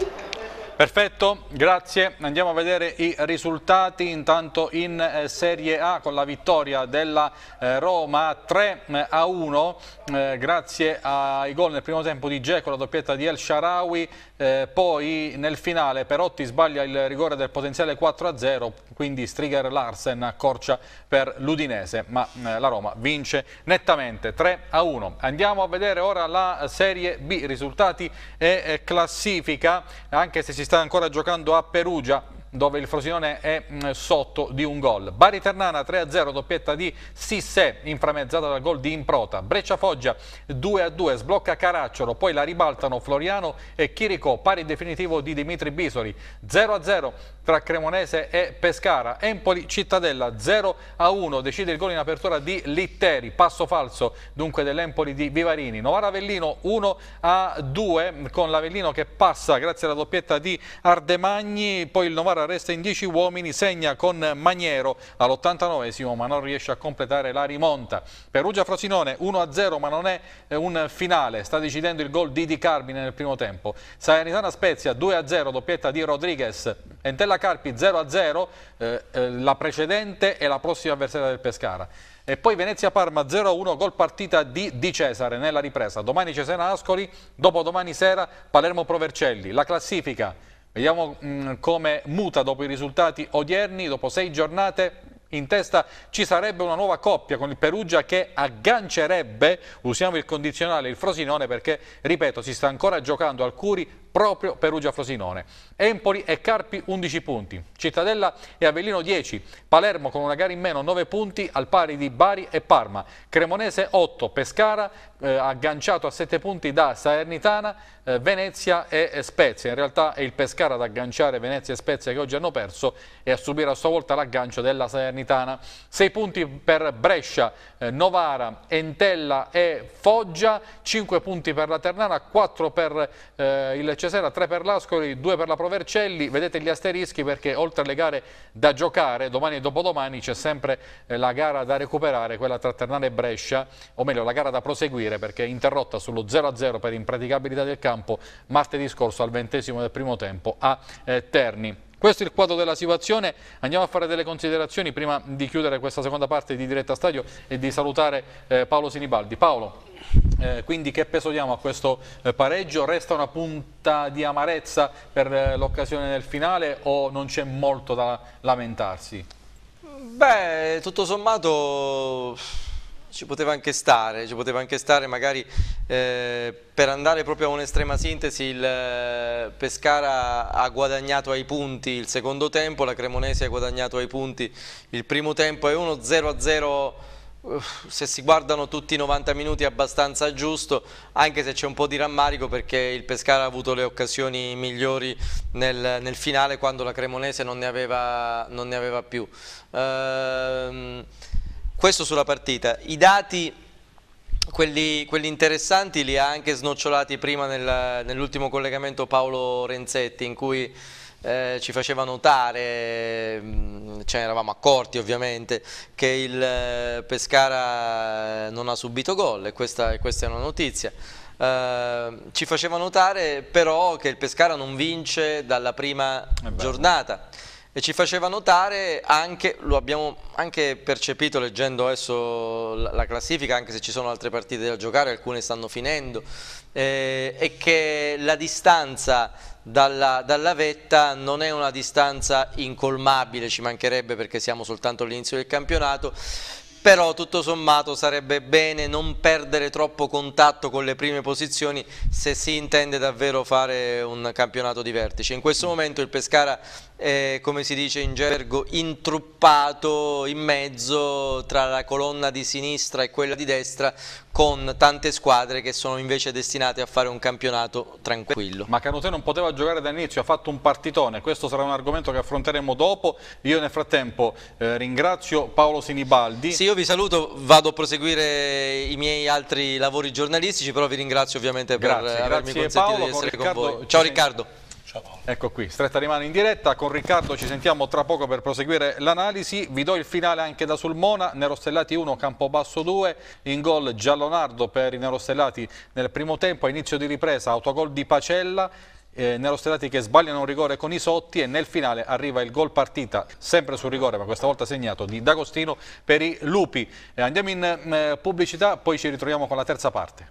Perfetto, grazie. Andiamo a vedere i risultati. Intanto in Serie A, con la vittoria della Roma 3-1, grazie ai gol nel primo tempo di Dzeko, la doppietta di El Shaarawy, poi nel finale Perotti sbaglia il rigore del potenziale 4-0, quindi Striger Larsen accorcia per l'Udinese, ma la Roma vince nettamente 3-1. Andiamo a vedere ora la Serie B, risultati e classifica, anche se si sta ancora giocando a Perugia, dove il Frosinone è sotto di un gol. Bari Ternana 3-0, doppietta di Sissé, inframmezzata dal gol di Improta. Breccia Foggia 2-2, sblocca Caracciolo, poi la ribaltano Floriano e Chirico, pari definitivo di Dimitri Bisoli. 0-0 tra Cremonese e Pescara. Empoli Cittadella 0-1, decide il gol in apertura di Litteri, passo falso dunque dell'Empoli di Vivarini. Novara Avellino 1-2, con l'Avellino che passa grazie alla doppietta di Ardemagni, poi il Novara squadra resta in 10 uomini, segna con Maniero all'89esimo ma non riesce a completare la rimonta. Perugia-Frosinone 1-0 ma non è un finale, sta decidendo il gol di Di Carmine nel primo tempo. Salernitana-Spezia 2-0, doppietta di Rodriguez. Entella-Carpi 0-0, la precedente e la prossima avversaria del Pescara. E poi Venezia-Parma 0-1, gol partita di Di Cesare nella ripresa. Domani Cesena-Ascoli, dopodomani sera Palermo-Provercelli. La classifica, vediamo come muta dopo i risultati odierni, dopo 6 giornate. In testa ci sarebbe una nuova coppia con il Perugia che aggancerebbe, usiamo il condizionale, il Frosinone perché, ripeto, si sta ancora giocando al Curi proprio Perugia-Frosinone. Empoli e Carpi 11 punti, Cittadella e Avellino 10, Palermo con una gara in meno 9 punti al pari di Bari e Parma, Cremonese 8, Pescara agganciato a 7 punti da Salernitana, Venezia e Spezia. In realtà è il Pescara ad agganciare Venezia e Spezia che oggi hanno perso e a subire a sua volta l'aggancio della Salernitana. 6 punti per Brescia, Novara, Entella e Foggia, 5 punti per la Ternana, 4 per il Cesena, 3 per l'Ascoli, 2 per la Provercelli. Vedete gli asterischi perché oltre alle gare da giocare domani e dopodomani c'è sempre la gara da recuperare, quella tra Ternana e Brescia, o meglio la gara da proseguire perché è interrotta sullo 0-0 per impraticabilità del campo martedì scorso al 20° del primo tempo a Terni. Questo è il quadro della situazione, andiamo a fare delle considerazioni prima di chiudere questa seconda parte di Diretta Stadio e di salutare Paolo Sinibaldi. Paolo, quindi che peso diamo a questo pareggio? Resta una punta di amarezza per l'occasione del finale o non c'è molto da lamentarsi? Beh, tutto sommato ci poteva anche stare magari per andare proprio a un'estrema sintesi. Il Pescara ha guadagnato ai punti il secondo tempo, la Cremonese ha guadagnato ai punti il primo tempo, è uno 0-0 se si guardano tutti i 90 minuti abbastanza giusto, anche se c'è un po' di rammarico perché il Pescara ha avuto le occasioni migliori nel finale quando la Cremonese non ne aveva più. Questo sulla partita. I dati, quelli interessanti, li ha anche snocciolati prima nell'ultimo collegamento Paolo Renzetti, in cui ci faceva notare, ce ne eravamo accorti ovviamente, che il Pescara non ha subito gol, e questa è una notizia. Ci faceva notare però che il Pescara non vince dalla prima giornata. E ci faceva notare anche, lo abbiamo anche percepito leggendo adesso la classifica, anche se ci sono altre partite da giocare, alcune stanno finendo, e che la distanza dalla vetta non è una distanza incolmabile, ci mancherebbe perché siamo soltanto all'inizio del campionato, però tutto sommato sarebbe bene non perdere troppo contatto con le prime posizioni se si intende davvero fare un campionato di vertice. In questo momento il Pescara è, come si dice in gergo, intruppato in mezzo tra la colonna di sinistra e quella di destra, con tante squadre che sono invece destinate a fare un campionato tranquillo. Ma Canutè non poteva giocare dall'inizio, ha fatto un partitone, questo sarà un argomento che affronteremo dopo. Io nel frattempo ringrazio Paolo Sinibaldi. Sì, io vi saluto, vado a proseguire i miei altri lavori giornalistici, però vi ringrazio ovviamente per avermi consentito Paolo, di essere con voi. Ciao Riccardo. Ecco qui, stretta di mano in diretta, con Riccardo ci sentiamo tra poco per proseguire l'analisi. Vi do il finale anche da Sulmona, Nerostellati 1, Campobasso 2, in gol Giallonardo per i Nerostellati nel primo tempo, a inizio di ripresa autogol di Pacella, Nerostellati che sbagliano un rigore con Isotti e nel finale arriva il gol partita, sempre sul rigore ma questa volta segnato di D'Agostino per i Lupi. Andiamo in pubblicità, poi ci ritroviamo con la terza parte.